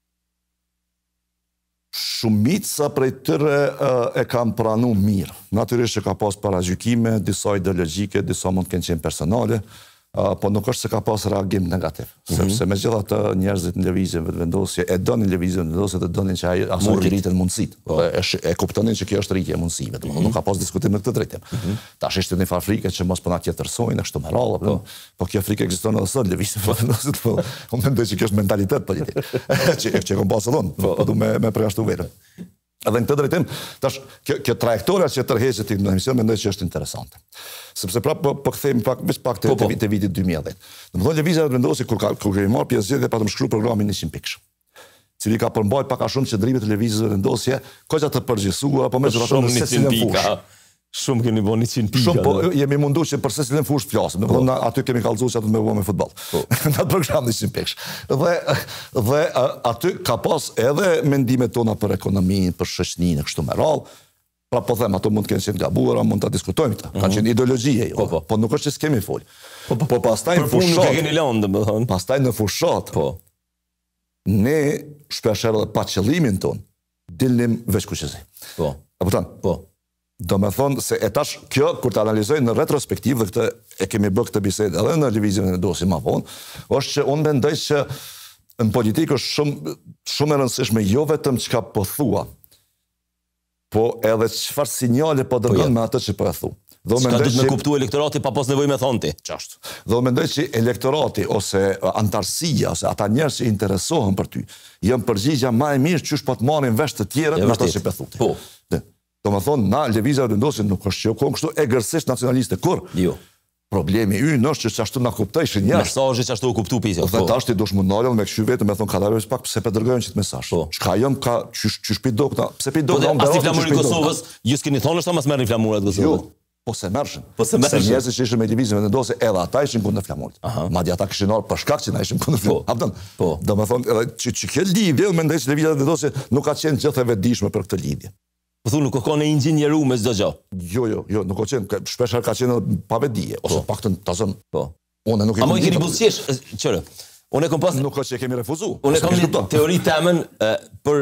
Shumica prej tyre e kanë pranuar mirë. Natyrisht që ka pas paragjykime, disa ideologjike, disa mund të kenë qenë personale, po nuk është se ka pas reagim negativ. Sepse megjithatë njerëzit në lëvizjen vendosje e donin lëvizjen vendosje dhe donin që ai asoj të rritet mundësitë. E kuptonin që kjo është rritje e mundësive, domethënë nuk ka pas diskutim në këtë drejtim. Tash është një farë frikë që mos po na tjetërsojnë kështu me radhë, po kjo frikë ekziston edhe sot në lëvizjen vendosje, po unë mendoj që kjo është mentalitet politik. Që që kom pasur unë, po du me me përjashtu vetëm. Edhe në këtë drejtim, tash kjo, kjo trajektoria që tërheqet në emision mendoj që është interesante. Sepse prapë po, po kthehemi pak veç pak te, te, te vitit dy mijë e dhjetë. Domethënë lëvizja vendosje kur ka kur kemi marrë pjesë zgjedhje patëm shkruar programin njëqind pikësh. Cili ka përmbajtur pak a shumë qëndrimet e lëvizjes vendosje, koqa të përgjithësuara, po me zëraton se si në fushë. Shumë keni bën njëqind pika. Shumë, po jemi munduar që për secilin fushë flasim. Domethënë aty kemi kallëzuar që aty me bëmë me futboll. Në atë program njëqind pikësh. Dhe dhe aty ka pas edhe mendimet tona për ekonominë, për shoqërinë, kështu me radhë. Pra po them, ato mund të kenë qenë gabuara, mund ta diskutojmë këtë. Ka qenë ideologji e jo. Po nuk është që s'kemi fol. Po pastaj në fushat. Nuk e keni lënë, domethënë. Pastaj në fushat. Po. Ne shpesh edhe pa qëllimin ton dilnim veç kuqezi. Po. Apo tan? Po. Do me thonë se e tash kjo, kur të analizoj në retrospektiv, dhe këtë e kemi bë këtë bisedë edhe në lëvizjen e vendosjes më vonë, është që unë mendoj që në politikë është shumë, shumë e rëndësishme jo vetëm çka po thua, po edhe çfarë sinjale po dërgon me atë që po e thu. Çka do të më kuptuë elektorati pa pas nevojë me thonë ti. Qashtu. Dhe unë mendoj që elektorati ose antarësia ose ata njerëz që interesohen për ty, janë përgjigja më e mirë çysh po të marrin vesh të tjerët në ato që po thotë. Po. Do më thonë, na lëvizja vendosje nuk është që jo konë kështu egërsisht nacionaliste, kur? Jo. Problemi ynë është që ashtu na kuptojshin njerëz. Mesazhi që ashtu u kuptu pisja. Dhe tash ti dush më ndalën me kështu vetëm me thon kadarës pak pse po dërgojnë çit mesazh. Çka jam ka çysh çysh pi dokta, pse pi dokta. Po as flamurin e Kosovës, ju s'keni thonë ashtu mas merrin flamurat e Kosovës. Jo. Po se mërshën. Po se mërshën. Se njerëzit që ishin me lëvizjen vendosje edhe ata ishin kundër flamurit. Madje ata kishin ardhur për shkak që na ishin kundër flamurit. Hapton. Po. Domethënë edhe që që kjo lidhje mendoj se lëvizja vendosje nuk ka qenë gjithë e vetëdijshme për këtë lidhje. Po thu nuk ka qenë inxhinieru me çdo gjë. Jo, jo, jo, nuk ka qenë, shpesh ka qenë pa vetdije ose paktën ta zëm. Po. Unë nuk e kam. A më keni buzëqesh, çfarë? Unë kam pas nuk ka që kemi refuzuar. Unë kam një teori temën për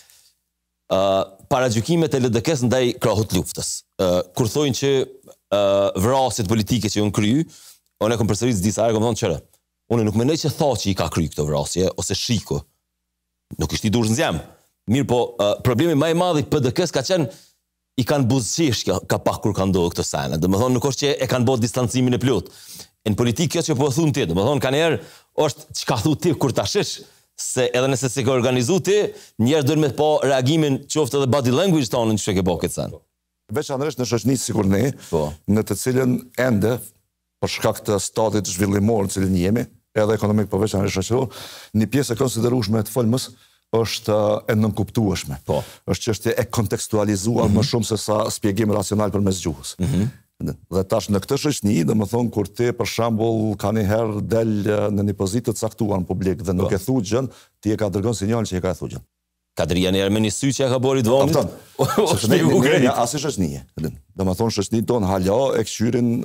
ë paragjykimet e L D K-s ndaj krahut luftës. Kur thonë që vrasjet politike që janë kryer, unë kam përsërisë disa herë, kam thonë çfarë? Unë nuk mendoj që tha që i ka kryer këto vrasje ose shiku. Nuk ishte i durë në zemë. Mirë po, uh, problemi më i madh i P D K-s ka qenë i kanë buzëqish ka pak kur kanë ndodhur këto sene. Domethënë nuk është që e kanë bërë distancimin e plot. Në politikë kjo që po thon ti, domethënë kanë herë është çka thu ti kur ta shish se edhe nëse se ke organizuar ti, njerëz duhen me pa reagimin qoftë edhe body language tonë në çka ke bërë këtë sen. Veçanërisht në shoqëni sikur ne, po. Në të cilën ende për shkak të statit zhvillimor në cilin jemi, edhe ekonomik po veçanërisht shoqëror, një pjesë e konsiderueshme të folmës është e nënkuptueshme. Po. Është çështje e kontekstualizuar mm -hmm. më shumë se sa shpjegim racional përmes gjuhës. Mm -hmm. Dhe tash në këtë shoqëni, domethënë kur ti për shembull ka një herë del në një pozitë të caktuar në publik dhe nuk po. E thu gjën, ti e ka dërgon sinjal që e ka thu gjën. Kadria njerë me një sy që e ka borit vonit. Sepse ne ne as shoqënie. Domethënë shoqëni ton hala e këshyrin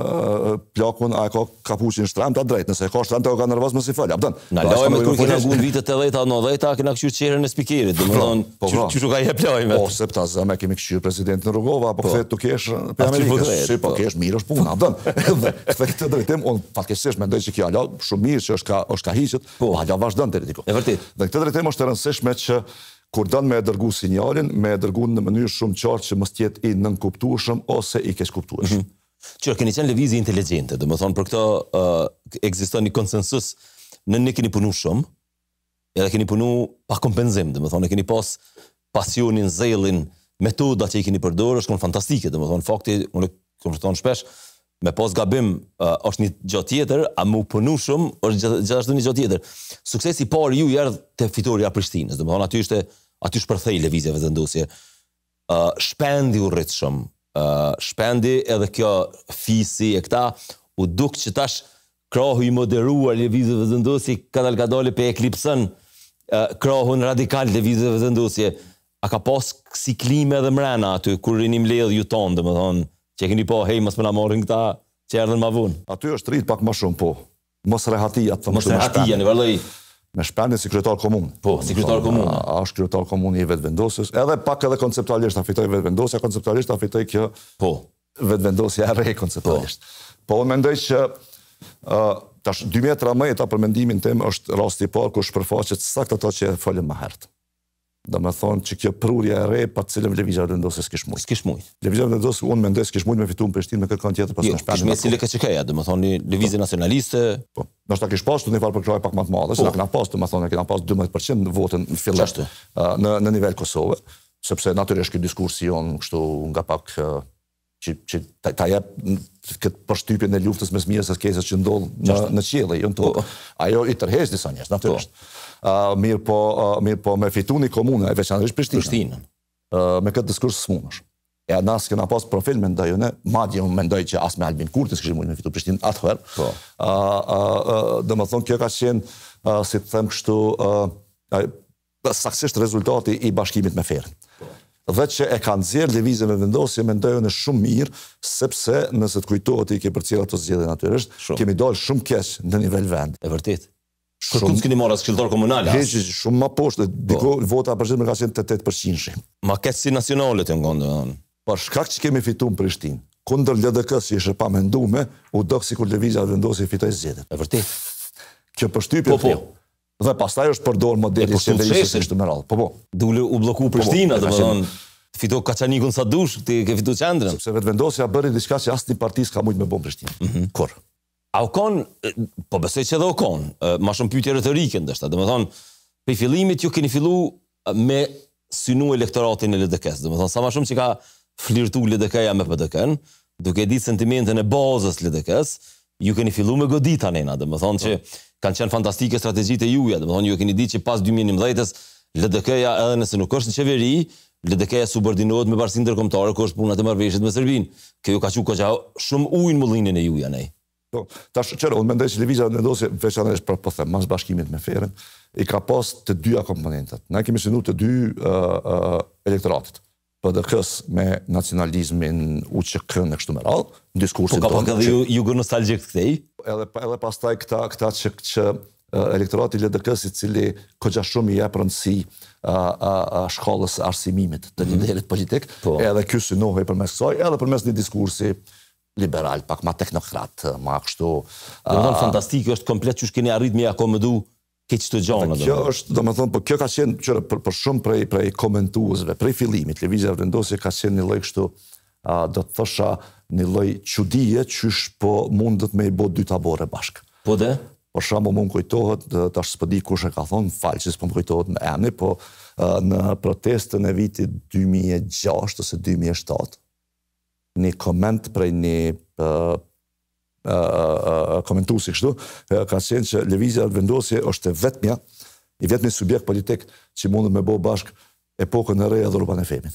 plakun a ka kapuçin shtram ta drejt, nëse ka shtram ta ka nervoz mos i fal. Apdan. Na lajme kur kena gun vitet tetëdhjetë nëntëdhjetë kena këshyr çerën e spikerit, domethënë çu çu ka jep lajme. Po sepse ta zë me kemi këshyr presidentin Rugova apo kthehet tu kesh pe Amerikës. Si po kesh mirë është puna, apdan. Dhe këtë drejtim un fatkeqësisht mendoj se kjo hala shumë mirë që është ka është ka hiqet, po hala vazhdon deri diku. E vërtet. Dhe këtë drejtim është e rëndësishme që kur don me e dërgu sinjalin, me e dërgu në mënyrë shumë qartë që mos jetë i nënkuptueshëm ose i keqkuptueshëm. Mm -hmm. Që keni qenë lëvizje inteligjente, domethënë për këtë uh, ekziston një konsensus, në ne keni punu shumë, edhe keni punu pa kompenzim, domethënë keni pas pasionin, zellin, metodat që i keni përdorur është fantastike, domethënë fakti, unë kam thënë shpesh, me pas gabim uh, është një gjë tjetër, a më punu shumë është gjithashtu një gjë tjetër. Suksesi i parë ju erdhi te fitoria e Prishtinës, domethënë aty ishte aty shpërthej lëvizja vendosje. Uh, shpendi u rritshëm, uh, shpendi edhe kjo fisi e këta u duk që tash krahu i moderuar lëvizjeve vendosje kadal kadale pe eklipson uh, krahun radikal lëvizjeve vendosje. a ka pas si klime edhe mrena aty, kur rini mbledh ju tonë, dhe më thonë, që e keni po, hej, mos më na marrin këta që erdhen ma vonë. Aty është rrit pak më shumë, po. Mos rehatia, të Mos rehatia, në vërlej. Me Shpenin si kryetar komun. Po, si kryetar komun. A është kryetar komun i vetëvendosjes, edhe pak edhe konceptualisht a fitoj vetëvendosja, konceptualisht a fitoj kjo po. Vetëvendosja e re konceptualisht. Po, po mendoj që uh, tash dy metra më eta për mendimin tim është rasti i parë ku shpërfaqet saktë ato që e folëm më herët. Do me thonë që kjo prurja e re pa cilën lëvizja vendosjes s'kish mujt. S'kish mujt. Lëvizja vendosjes unë mendoj s'kish mujt me fitu në Prishtinë me kërkon tjetër pas jo, në Shpenin. Jo, kish me si le keqekeja, do me thonë lëvizje nacionaliste. Po. Ndoshta kish pas një farë përkrahje pak më të madhe, se na kena pas, do me thonë kena pas dymbëdhjetë përqind në votën në fillim uh, në në nivel Kosovë, sepse natyrisht ky diskurs jon kështu nga pak uh, që që ta, ta jep këtë përshtypjen e luftës mes mirës së keqes që ndodh në në qiell, jo në tokë. Ajo i tërheq disa njerëz, natyrisht. Uh, mirë po, uh, mirë po me fituni komune, e veçanërisht Prishtinën. Prishtinën. Uh, me këtë diskurs s'munësh. E nas kena pas profil mendoj unë, madje unë mendoj që as me Albin Kurti s'kishim mujt me fitu Prishtinën atëherë. Po. Uh, uh, uh, do të thonë kjo ka qenë uh, si të them kështu uh, uh, saktësisht rezultati i bashkimit me Ferën. Dhe që e kanë nxjerr lëvizjen me vendosje mendoj unë shumë mirë, sepse nëse të kujtohet i ke përcjell ato zgjedhje natyrisht, kemi dalë shumë keq në nivel vend. E vërtet. Kërkun s'keni marrë as këshilltar komunal. Heq shumë më poshtë, diko vota përgjithësi ka qenë tetëdhjetë përqind. Ma keq si nacionale të ngon, domethënë. Për shkak që kemi fituar në Prishtinë, kundër L D K-s që ishte pa menduar, u dok sikur lëvizja vendosje fitoi zgjedhjet. E vërtet. Kjo përshtypje. Po po. Dhe pastaj është përdor modeli i qeverisë ashtu me radhë. Po po. Dule u blloku Prishtina, domethënë. Fito Kaçanikun sa dush, ti ke fitu qendrën. Sepse vetëvendosja bëri diçka që asnjë parti s'ka mujt me bën Prishtinë. Kur? A u kon, po besoj që edhe u kon, ma shumë pyetje retorike ndoshta, domethënë, pe fillimit ju keni fillu me synu elektoratin e L D K-s, domethënë sa më shumë që ka flirtu L D K-ja me P D K-n, duke ditë sentimentin e bazës L D K-s, ju keni fillu me godita nena, domethënë që kanë qenë fantastike strategjitë e juaja, domethënë ju keni ditë që pas dy mijë e njëmbëdhjetë-s L D K-ja edhe nëse nuk është në qeveri, L D K-ja subordinohet me bashkinë ndërkombëtare ku është puna e marrëveshjes me Serbinë. Kjo ju ka qenë koha shumë ujë në mullimin e juaja nej. Po, tash çfarë unë mendoj se lëvizja vendosje veçanërisht për po them, mas bashkimit me Ferën, i ka pas të dyja komponentat. Ne kemi synuar të dy uh, uh, elektoratit. P D K-s me nacionalizmin U Q K-n e kështu me radhë, diskursin tonë. Po ka pak edhe ju jugo nostalgjik këtej. Edhe edhe pastaj këta këta që që uh, elektorati L D K-s i cili koha shumë i jep rëndësi uh, uh, shkollës së arsimimit të liderit politik, po. Edhe ky synohej përmes kësaj, edhe përmes një diskursi liberal, pak ma teknokrat, ma kështu. Do të thonë fantastike është komplet që keni arrit me akomodu keq të gjona. Kjo është, do të thonë, po kjo ka qenë qëre për, për shumë prej prej komentuesve, prej fillimit, lëvizja vendosje ka qenë një lloj kështu, do të thosha një lloj çudie qysh po mundet me i bë dy tabore bashk. Po dhe? Për shembull, më kujtohet, tash s'po di kush e ka thonë, fal që s'po më kujtohet me emri, po në protestën e vitit dy mijë e gjashtë ose dy mijë e shtatë, një koment prej një uh, uh, uh, komentuesi kështu, uh, ka qenë që lëvizja vendosje është vetmja, i vetmi subjekt politik që mundet me bë bashk epokën e re dhe Rupan e Femit.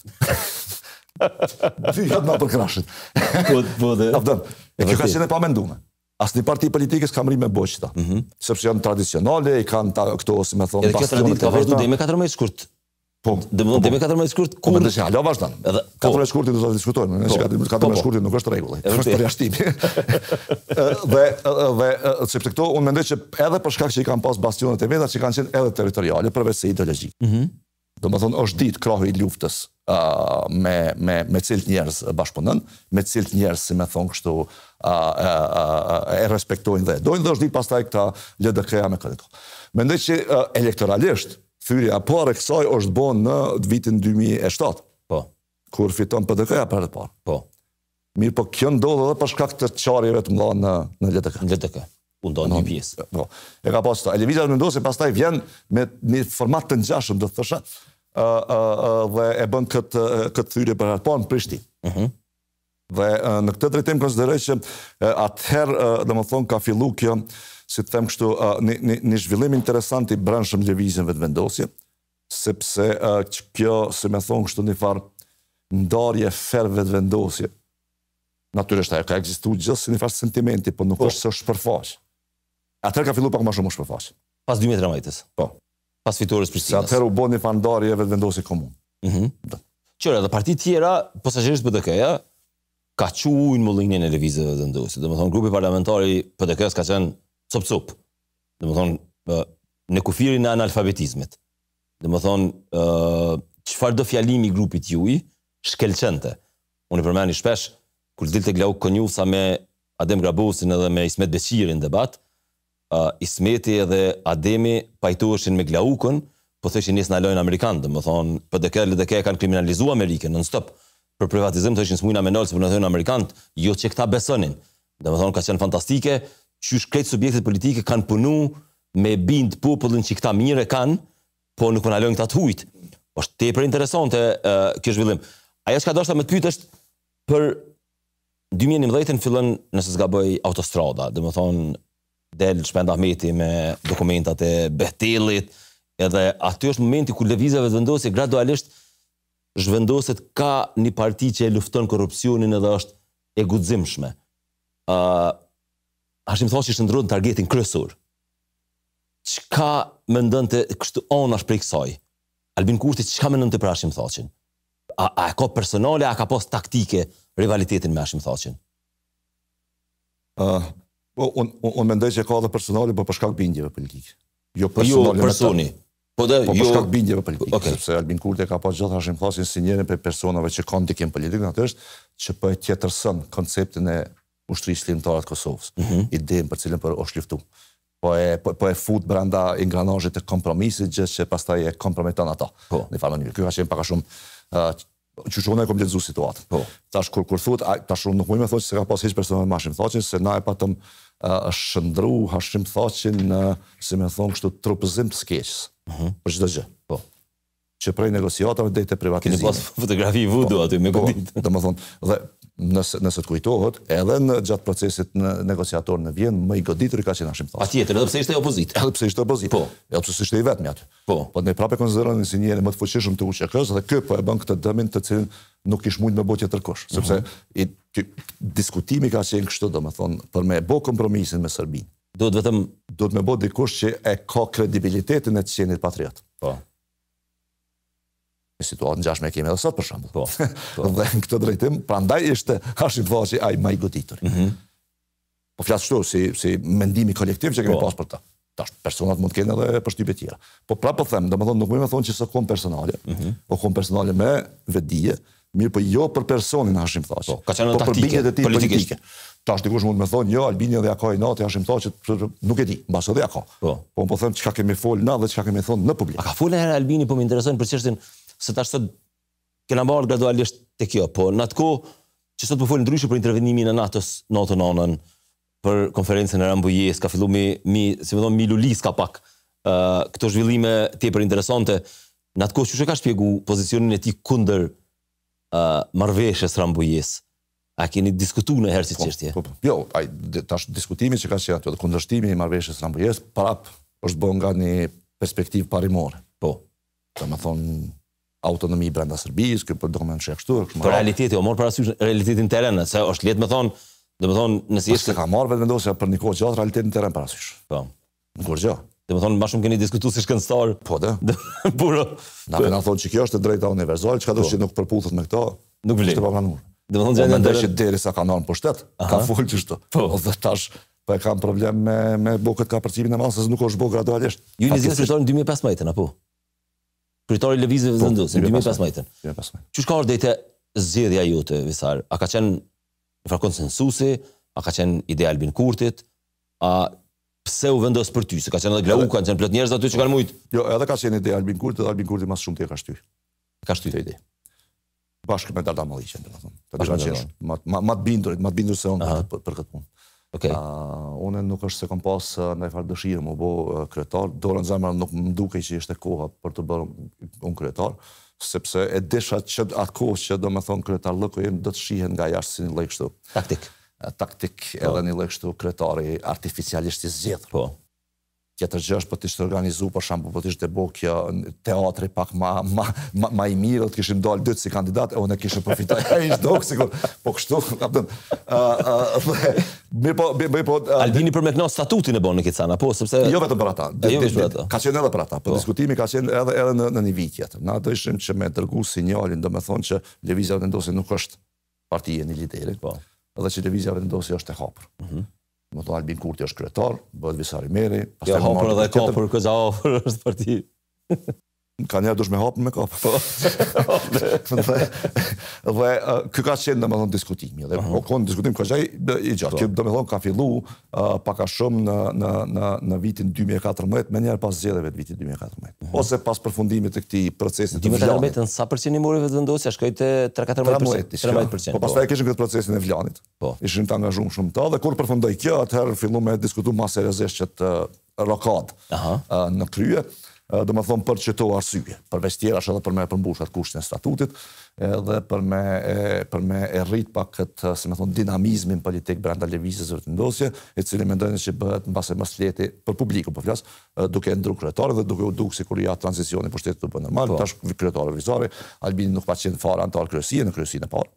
Dy janë më përkrahshit. Po po dhe. E kjo ka qenë e pamenduar. Asnjë parti politike s'ka mri me bë çta. Sepse janë tradicionale, i kanë ta, këto si më thon bastionet. Edhe kjo traditë ka vazhduar deri me katërmbëdhjetë shkurt. Po, deri me katërmbëdhjetë shkurt ku mendoj se hala vazhdon. Edhe katërmbëdhjetë shkurtin do ta diskutojmë, ne katërmbëdhjetë shkurtin nuk është rregull. Është përjashtimi. Dhe dhe sepse këto unë mendoj që edhe për shkak që i kanë pas bastionet e veta që kanë qenë edhe territoriale përveç se ideologjike. Do të thonë është ditë krahu i luftës uh, me me me cilët njerëz bashkëpunon, me cilët njerëz si më thon kështu uh, uh, uh, e respektojnë dhe dojnë dhe është ditë pastaj këta L D K-ja me këtë. Mendoj që uh, elektoralisht thyrja e parë e kësaj është bën në vitin dy mijë e shtatë. Po. Kur fiton P D K-ja për të parë. Po. Mirë, po kjo ndodh edhe për shkak të çarjeve të mëdha në në L D K. Në L D K. U ndon një pjesë. Po. E ka pas ta. Lëvizja vendosje pastaj vjen me një format të ngjashëm, do të thosha. Uh, uh, uh, dhe e bën këtë uh, këtë thyrje për atë parë në Prishtinë. Mhm. Uh -huh. Dhe uh, në këtë drejtim konsideroj që uh, atëherë uh, domethënë ka filluar kjo, si të them kështu, uh, një, një, një zhvillim interesant i brendshëm lëvizjeve të vendosje, sepse uh, kjo, si më thon kështu, një farë ndarje ferve të vendosje. Natyrisht ajo ka ekzistuar gjithë si një farë sentimenti, por nuk po. është se shpërfaq. Atëherë ka filluar pak më shumë shpërfaq. Pas dy mijë e tridhjetës. Po. Pas fitores Prishtinës. Se atëherë u bën një fandarje vetëvendosje komun. Qëra, dhe partit tjera, posaçërisht P D K-ja, ka quajnë mullinjen e lëvizjeve vendose. Domethënë grupi parlamentari P D K-s ka qenë cop-cop. Domethënë në kufirin e analfabetizmit. Domethënë çfarë do fjalimi i grupit juaj shkelçente. Unë i përmeni shpesh kur dilte Glauk Konjufsa me Adem Grabosin edhe me Ismet Beqirin debat, Ismeti edhe Ademi pajtoheshin me Glaukun, po thëshin nis na lojnë Amerikanë, domethënë P D K dhe L D K kanë kriminalizuar Amerikën non-stop për privatizim, thëshin smujna me nol se po na thënë Amerikanët, jo që këta besonin. Domethënë ka qenë fantastike, qysh krejt subjektet politike kanë punu me bind popullin që këta mirë e kanë, po nuk po na lojnë këta të hujt. Është tepër interesante kjo zhvillim. Ajo që doshta më të pyet është për dy mijë e njëmbëdhjetë fillon, nëse s'gaboj, autostrada, domethënë del Shpend Ahmeti me dokumentat e Behtellit, edhe aty është momenti ku lëvizjeve vendosje gradualisht zhvendoset ka një parti që e lufton korrupsionin edhe është e guximshme. Uh, Hashim Thaçi shndron targetin kryesor. Çka mendonte kështu onash prej kësaj? Albin Kurti çka mendonte për Hashim Thaçin? A, a ka personale, a ka pas taktike rivalitetin me Hashim Thaçin? Uh, Unë un, un mendoj që ka dhe personale, po për shkak bindjeve politike. Jo jo personi. Po dhe po jo për shkak bindjeve politike. Okay. Sepse Albin Kurti ka pas gjithë Hashim Thaçin si njërin për personave që kanë ndikim politik, natyrisht që po e tjetërson konceptin e ushtrisë ligjore të Kosovës. Mm -hmm. Idenë për cilën po është luftu. Po e po, po e fut brenda ingranazhit të kompromisit, gjë që pastaj e komprometon ata. Po. Në farë mënyrë. Ky ka qenë pak a shumë uh, që që unë e kom lexuar situatën. Po. Tash kur kur thot, tash unë nuk mund të them se ka pas hiç personale me Hashim Thaçin, se na e patëm uh, është shndru Hashim Thaçin në, si më thon kështu, trupëzim të skeqës. Uh-huh. Për çdo gjë. Po. Që prej negociatave deri te privatizimi. Keni pas fotografi vudu aty me godit. Po, domethënë, dhe nëse nëse të kujtohet, edhe në gjatë procesit në negociator në Vjenë, më i goditur ka qenë Hashim Thaçi. Patjetër, edhe pse ishte opozitë. Edhe pse ishte opozitë. Po. Edhe pse ishte i vetmi aty. Po. Po ne prapë konsiderojmë si njëri më të fuqishëm të U Q K-s dhe ky po e bën këtë dëmin të cilin nuk kish mund me bë tjetër kush, sepse uh -huh. i ky, diskutimi ka qenë kështu, domethënë, për me bë kompromisin me Serbinë. Duhet vetëm duhet me bë dikush që e ka kredibilitetin e të qenit patriot. Po. Në situatën ngjashme kemi edhe sot për shembull. Po. Po. Dhe në këtë drejtim, prandaj ishte Hashim Thaçi ai më i goditur. Mm -hmm. Po flas kështu si si mendimi kolektiv që kemi po. pas për ta. Tash personat mund të kenë edhe përshtypje tjera. Po prapë po them, domethënë nuk mund të thonë që s'ka personale, mm -hmm. po kom personale me vetdije, mirë po jo për personin Hashim Thaçi. Po, ka qenë po taktike për politike. Tash dikush mund të më thonë, jo, Albini dhe ja ka i natë Hashim Thaçit, nuk e di, mbas edhe ja ka. Po, po po them çka kemi fol na dhe çka kemi thonë në publik. A ka folë herë Albini, po më intereson për çështjen se tash sot kena marrë gradualisht te kjo, po në atë kohë që sot po folën ndryshe për intervenimin e NATO-s, natën anën, për konferencën e Rambujës, ka filluar mi, mi si më thonë, mi lulis ka pak uh, këto zhvillime tepër interesante. Në atë kohë çu ka shpjegu pozicionin e tij kundër uh, marrëveshjes Rambujës. A keni diskutuar në herë si çështje? Po, po, jo, ai tash diskutimi që ka qenë aty, dhe kundërshtimi i marrëveshjes Rambujës, prap është bën nga një perspektivë parimore. Po. Domethënë autonomi brenda Serbisë, ky po dokument që kështu, kështu. Po realiteti, o mor parasysh realitetin teren, se është lehtë më thon, domethënë nëse është ka marrë vetë vendosja për një kohë gjatë realitetin teren parasysh. Po. Kur gjë. Domethënë më shumë keni diskutuar si shkencëtar. Po, da. Puro. Na vjen thonë që kjo është e drejta universale, çka do që nuk përputhet me këto. Nuk vlen. Është pa planuar. Domethënë janë ndër që derisa kanë ardhur në pushtet, ka folë kështu. Po dhe tash po e kanë problem me me bukët ka përcimin e masës, nuk është bë gradualisht. Ju një zgjidhni kryetar në dy mijë e pesëmbëdhjetë apo? Kryetari i lëvizjeve vendosë në dy mijë e pesëmbëdhjetë. Çu shka ardhi te zgjedhja jote, Visar? A ka qenë në fakt konsensusi, a ka qenë ide Albin Kurtit, a pse u vendos për ty? Se ka qenë edhe Glauku, kanë qenë plot njerëz aty që kanë mujt. Jo, edhe ka qenë ide Albin Kurtit, dhe Albin Kurti më shumë te ka shtyr. Ka shtyr ide. Bashkë me Dardan Malliqen, domethënë. Të dy qesh, më më të bindurit, më të bindur se unë për, për këtë punë. Okej. Okay. Uh, unë nuk është se kam pas uh, ndaj farë dëshirë më bë uh, kryetar, dorën zemra nuk më dukej që ishte koha për të bërë unë kryetar, sepse e desha që atë kohë që domethënë kryetar L K M do të shihen nga jashtë si një lloj kështu. Taktik. Uh, taktik po. Edhe një lloj kështu kryetari artificialisht i zgjedhur. Po. tjetër gjë është për të ishte organizu, për shembull, për të ishte bo kjo teatri pak ma, ma, ma, ma i mirë, të kishim dalë dytë si kandidat, e unë kishim përfitoj, e ishtë do, sikur, po kështu, kapten. Mirë po, mirë po... Albini për me këno statutin e bon në Kicana, po, sepse... Jo vetëm për ata, ka qenë edhe për ata, për diskutimi ka qenë edhe, edhe në, në një vit tjetër. Na do ishim që me dërgu sinjalin, do me thonë që Lëvizja Vendosi nuk është partije një lideri, edhe që Lëvizja Vendosi është e hapur. Më thonë Albin Kurti është kryetar, bëhet Visari Meri... Jo, hapër edhe kapër, këza hapër është parti. Ka njerë dush me hapën me kapër. Dhe kjo ka qenë, do me thonë, diskutimi. Dhe o konë diskutim ka qaj i gjatë. Kjo, do me thonë, ka fillu paka shumë në vitin dy mijë e katërmbëdhjetë, me njerë pas zgjedhjeve të vitin dy mijë e katërmbëdhjetë. Ose pas përfundimit të këtij procesit të Vlanit. dy mijë e katërmbëdhjetë, sa përqind i mori Vetëvendosja, shkoi te tre-katërmbëdhjetë përqind. Po pastaj kishim këtë procesin e Vlanit. Ishim të angazhuar shumë të, dhe kur përfundoi kjo, atëherë fillu me diskutu më seriozisht që të rokad në krye. Do më thonë për qëto arsye, përveç tjera është edhe për me përmbush atë kushtin e statutit, edhe për me, për me e rrit pak këtë, si me thonë, dinamizmin politik brenda Lëvizjes së Vetëvendosjes, e cili mendojnë që bëhet mbase më sleti për publikun, po flas, duke ndru kryetar dhe duke u duk sikur ja tranzicioni për shtetin të normal, tash kryetari Visari, Albini nuk pa qenë fare antar kryesie në kryesinë e parë.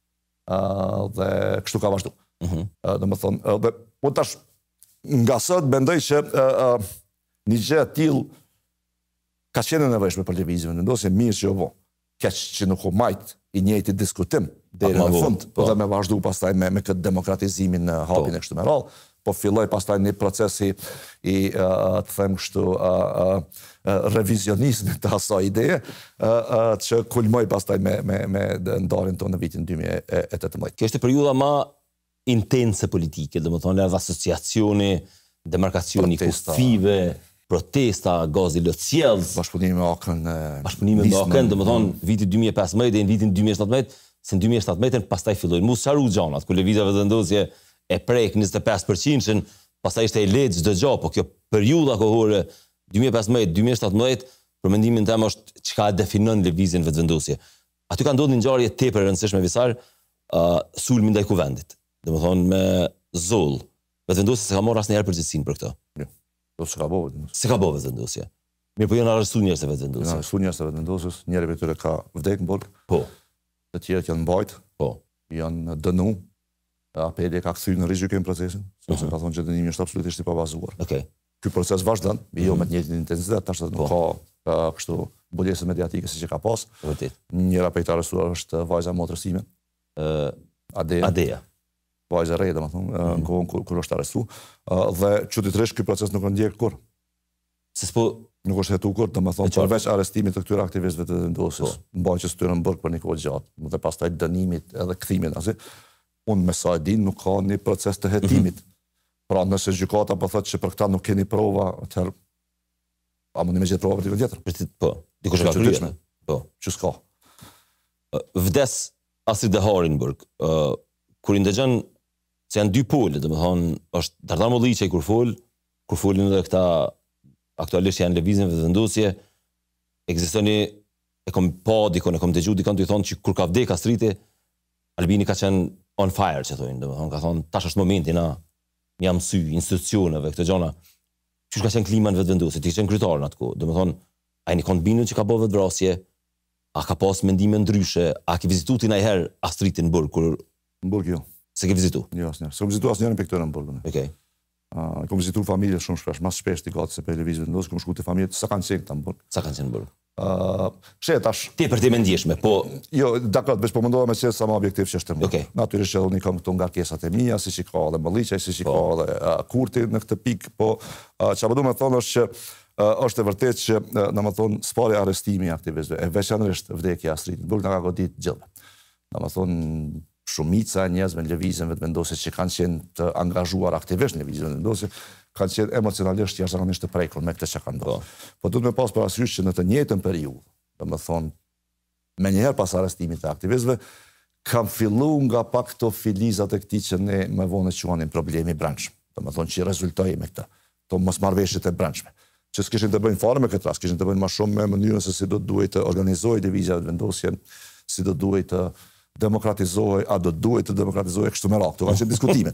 Dhe kështu ka vazhdu. Do më thonë, dhe po tash nga sot mendoj që një gjë e tillë ka qenë nevojshme për Lëvizjen Vendosi, mirë që u bë. Keq që nuk u majt i njëjti diskutim deri në fund, dhe me vazhdu pastaj me, me këtë demokratizimin në hapjen e kështu me radhë, po filloi pastaj një proces i, i të them kështu revizionizmit të asaj ideje, që kulmoi pastaj me me me ndarjen tonë në vitin dy mijë e tetëmbëdhjetë. Kjo është periudha më intense politike, domethënë edhe asociacioni, demarkacioni kufive, protesta, gazi lëtsjelz. Bashkëpunimi me Akën. Bashkëpunimi me Akën, dhe më thonë, vitin dy mijë e pesëmbëdhjetë dhe në vitin dy mijë e shtatëmbëdhjetë, se në dy mijë e shtatëmbëdhjetë pastaj fillojnë mu sharu gjanat, ku Lëvizja Vetëvendosje e prek njëzet e pesë përqind, pastaj ishte e lehtë çdo gjë, po kjo periudha kohore dy mijë e pesëmbëdhjetë dy mijë e shtatëmbëdhjetë, për mendimin tim është çka e definon Lëvizjen Vetëvendosje. Aty ka ndodhur një ngjarje tepër e rëndësishme Visar, sulmi ndaj kuvendit. Domethënë me zoll. Vetëvendosja s'ka marrë asnjëherë përgjegjësinë për këtë. Do s'ka bo. S'ka bo Vetëvendosje. Mirë, po janë arrestuar njerëz të Vetëvendosjes. Janë arrestuar njerëz të Vetëvendosjes, njëri prej tyre ka vdekur në burg. Po. Të tjerët janë mbajt. Po. Janë dënu. Apeli ka kthyer në rigjykim procesin, sepse ka thonë që dënimi është absolutisht i pabazuar. Okej. Ky proces vazhdon, jo me të njëjtin intensitet, tash nuk ka kështu bulesë mediatike siç e ka pas. Vërtet. Njëra prej të arrestuar është vajza motrës time. Ë Adeja. Adeja. Vajza re, domethënë, në kohën kur është arrestuar, dhe çuditërisht ky proces nuk ndjek kur. Se s'po nuk është hetu kur, domethënë, përveç arrestimit të këtyre aktivistëve të vendosjes, mbajtjes tyre në burg për një kohë gjatë, dhe pastaj dënimit edhe kthimit, asi, unë me sa e din nuk ka një proces të hetimit. Pra nëse gjykata po thotë që për këtë nuk keni prova, atëherë a mundi me gjetë prova për tjetër? Po, dikush ka kryer. Po, që s'ka. Vdes Astrid Dehari në burg. Kur i ndëgjon se janë dy pole, domethënë, është Dardar Molliçi kur fol, kur folin edhe këta aktualisht janë Lëvizjen Vetëvendosje, ekziston një e kom pa dikon, e kom dëgjuar dikon të thonë që kur ka vdek Astriti, Albini ka qenë on fire, që thonë, domethënë, ka thonë tash është momenti na jam sy institucioneve këto gjëra. Çish ka qenë klima në Vetëvendosje, ti qenë kryetar në atë kohë, domethënë, ai një kon bindur që ka bëvë vetvrasje, a ka pas mendime ndryshe, a ke vizituar ti ndonjëherë Astritin në burg kur në burg jo. Se ke vizitu? Jo, asnjëherë. Se kam vizituar asnjëherë në këtë në burg. Okej. Uh, kam vizituar familje shumë shpesh, mas shpesh ti gati se për Lëvizjen Vetëvendosje, kam shkuar te familjet sa kanë qenë këta në burg. Sa kanë qenë në burg? Uh, She tash. Ti për ti mendjeshme, po jo, dakor, veç po mendova me qenë sa më objektiv që është. Okej. Natyrisht që unë kam këto ngarkesat e mia, siç i ka edhe Molliçi, siç i ka edhe uh, Kurti në këtë pikë, po çfarë uh, do të thonë është që uh, është e vërtetë që uh, domethënë spari arrestimi i aktivistëve, e veçanërisht vdekja e Astritit, burg na ka godit gjithë. Domethënë shumica e njerëzve në Lëvizjen Vetëvendosje që kanë qenë të angazhuar aktivisht në Lëvizjen Vetëvendosje, kanë qenë emocionalisht jashtëzakonisht të prekur me këtë që kanë ndodhur. Po duhet me pas parasysh që në të njëjtën periudhë, domethënë menjëherë pas arrestimit të aktivistëve, kanë filluar nga pak këto filizat e këtij që ne më vonë quanim problemi brendshëm. Domethënë që rezultoi me këtë, to mosmarrveshjet e brendshme, që s'kishin të bëjnë fare me këtë rast, kishin të bëjnë më shumë me mënyrën se si do duhet të organizojë Lëvizja Vetëvendosje, si do duhet të demokratizohej, a do duhet të demokratizohej kështu me radhë. Këto kanë qenë diskutimet.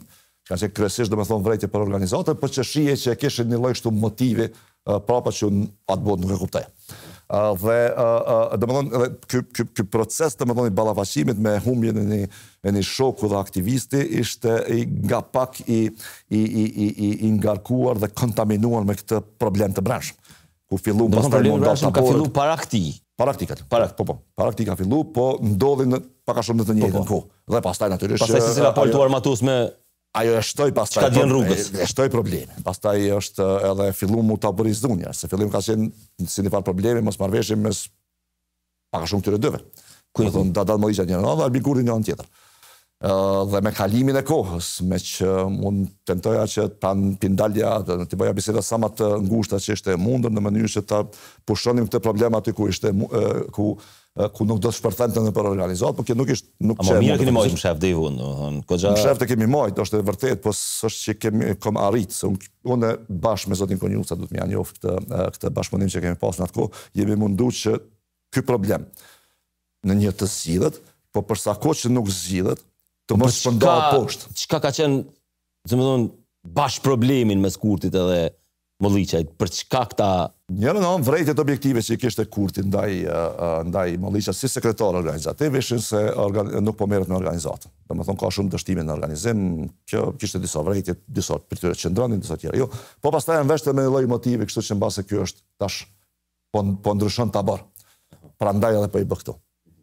Kanë qenë kryesisht domethënë vrejtje për organizatën, por që shije që e kishin një lloj kështu motivi prapa që atë botë nuk e kuptoj. Dhe domethënë ky ky ky proces domethënë i ballafaqimit me humbjen e një e një shoku dhe aktivisti ishte nga pak i i i i i ngarkuar dhe kontaminuar me këtë problem të brendshëm. Ku fillu pastaj mundat ka fillu para këtij. Para këtij ka. Para po po. Para këtij ka fillu, po ndodhin pak a shumë në të njëjtën kohë. Dhe pastaj natyrisht pastaj se cila po armatus me ajo e shtoi pastaj. Çka djen rrugës. E shtoi probleme. Pastaj është edhe fillu mu taborizuar, se fillim ka qenë si një farë probleme mos marrëveshje mes pak a shumë këtyre dyve. Ku i thon Dadal Molliçja një anë, Albin Kurdi një anë tjetër. Dhe me kalimin e kohës, me që mund tentoja që ta pindalja, të bëja biseda sa më të ngushta që ishte e mundur në mënyrë që ta pushonim këtë problem aty ku ishte ku ku nuk do të shpërthente në për organizat, por kjo nuk ishte nuk çe. Ama mirë keni marrë shef Devun, domethënë, goxha. Shef të kemi marrë, është e vërtet, po s'është që kemi kom arrit, se unë bashkë me zotin Konjuca duhet më ja njoft këtë këtë bashkëpunim që kemi pasur në atë kohë, jemi munduar që ky problem në një të zgjidhet, po për sa kohë që nuk zgjidhet, të mos shpërndahet poshtë. Çka ka qenë, domethënë, bash problemin mes Kurtit edhe Molliçjait, për çka këta njëra në vrejtjet objektive që i kishte Kurti ndaj ndaj Molliçjait si sekretar organizativ ishin se nuk po merret me organizatën. Domethënë ka shumë dështime në organizim, që kishte disa vrejtje, disa për tyre qëndronin, disa tjera jo. Po pastaj janë veshte me një lloj motivi, kështu që mbase ky është tash po po ndryshon tabar. Prandaj edhe po i bë këtu.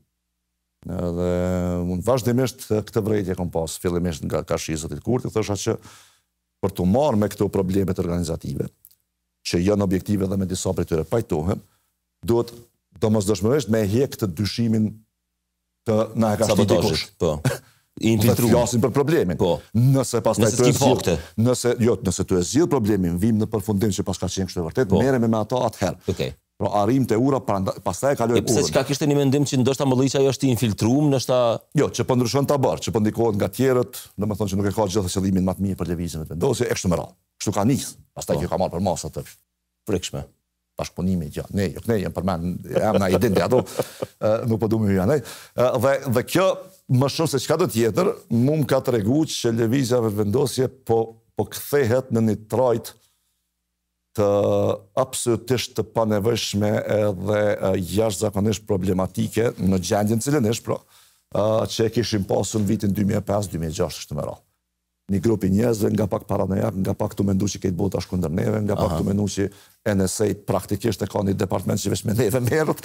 Edhe unë vazhdimisht këtë vrejtje kam pas fillimisht nga Kashi i zotit Kurti, thosha që për të marrë me këto problemet organizative, që janë objektive dhe me disa prej tyre pajtohem, duhet domosdoshmërisht me hjek të dyshimin të na e ka shtiti kush. Po. Infiltruar. Të flasin për problemin. Po. Nëse pastaj të e zgjidh, nëse jo, nëse të e zgjidh problemin, vim në përfundim që pas ka qenë kështu e vërtet, merrem me ato atëherë. Okej. Pra arrim te ura, pastaj e kalojmë urën. Pse çka kishte një mendim që ndoshta Molliçja është i infiltruar, ndoshta jo, që po ndryshon tabar, që po ndikohet nga tjerët, domethënë që nuk e ka gjithë qëllimin më të mirë për lëvizjen e vendosjes e kështu me radhë. Kështu ka nis. Pastaj kjo ka marrë për masa të frikshme. Bashkëpunimi që ne, jo ne jam përmend, jam na ide ato, nuk po duam hyrë anaj. Dhe dhe kjo më shumë se çka do tjetër, mua më ka treguar që lëvizja e vendosje po po kthehet në një trajt të absolutisht të panevojshme edhe jashtëzakonisht problematike në gjendjen cilën është, pra, që e kishim pasur në vitin dy mijë e pesë dy mijë e gjashtë kështu me radhë. Një grup i njerëzve nga pak paranojak, nga pak të mendu që këtë botë është kundër neve, nga pak të mendu që N S A praktikisht e ka një departament që veç me neve merët.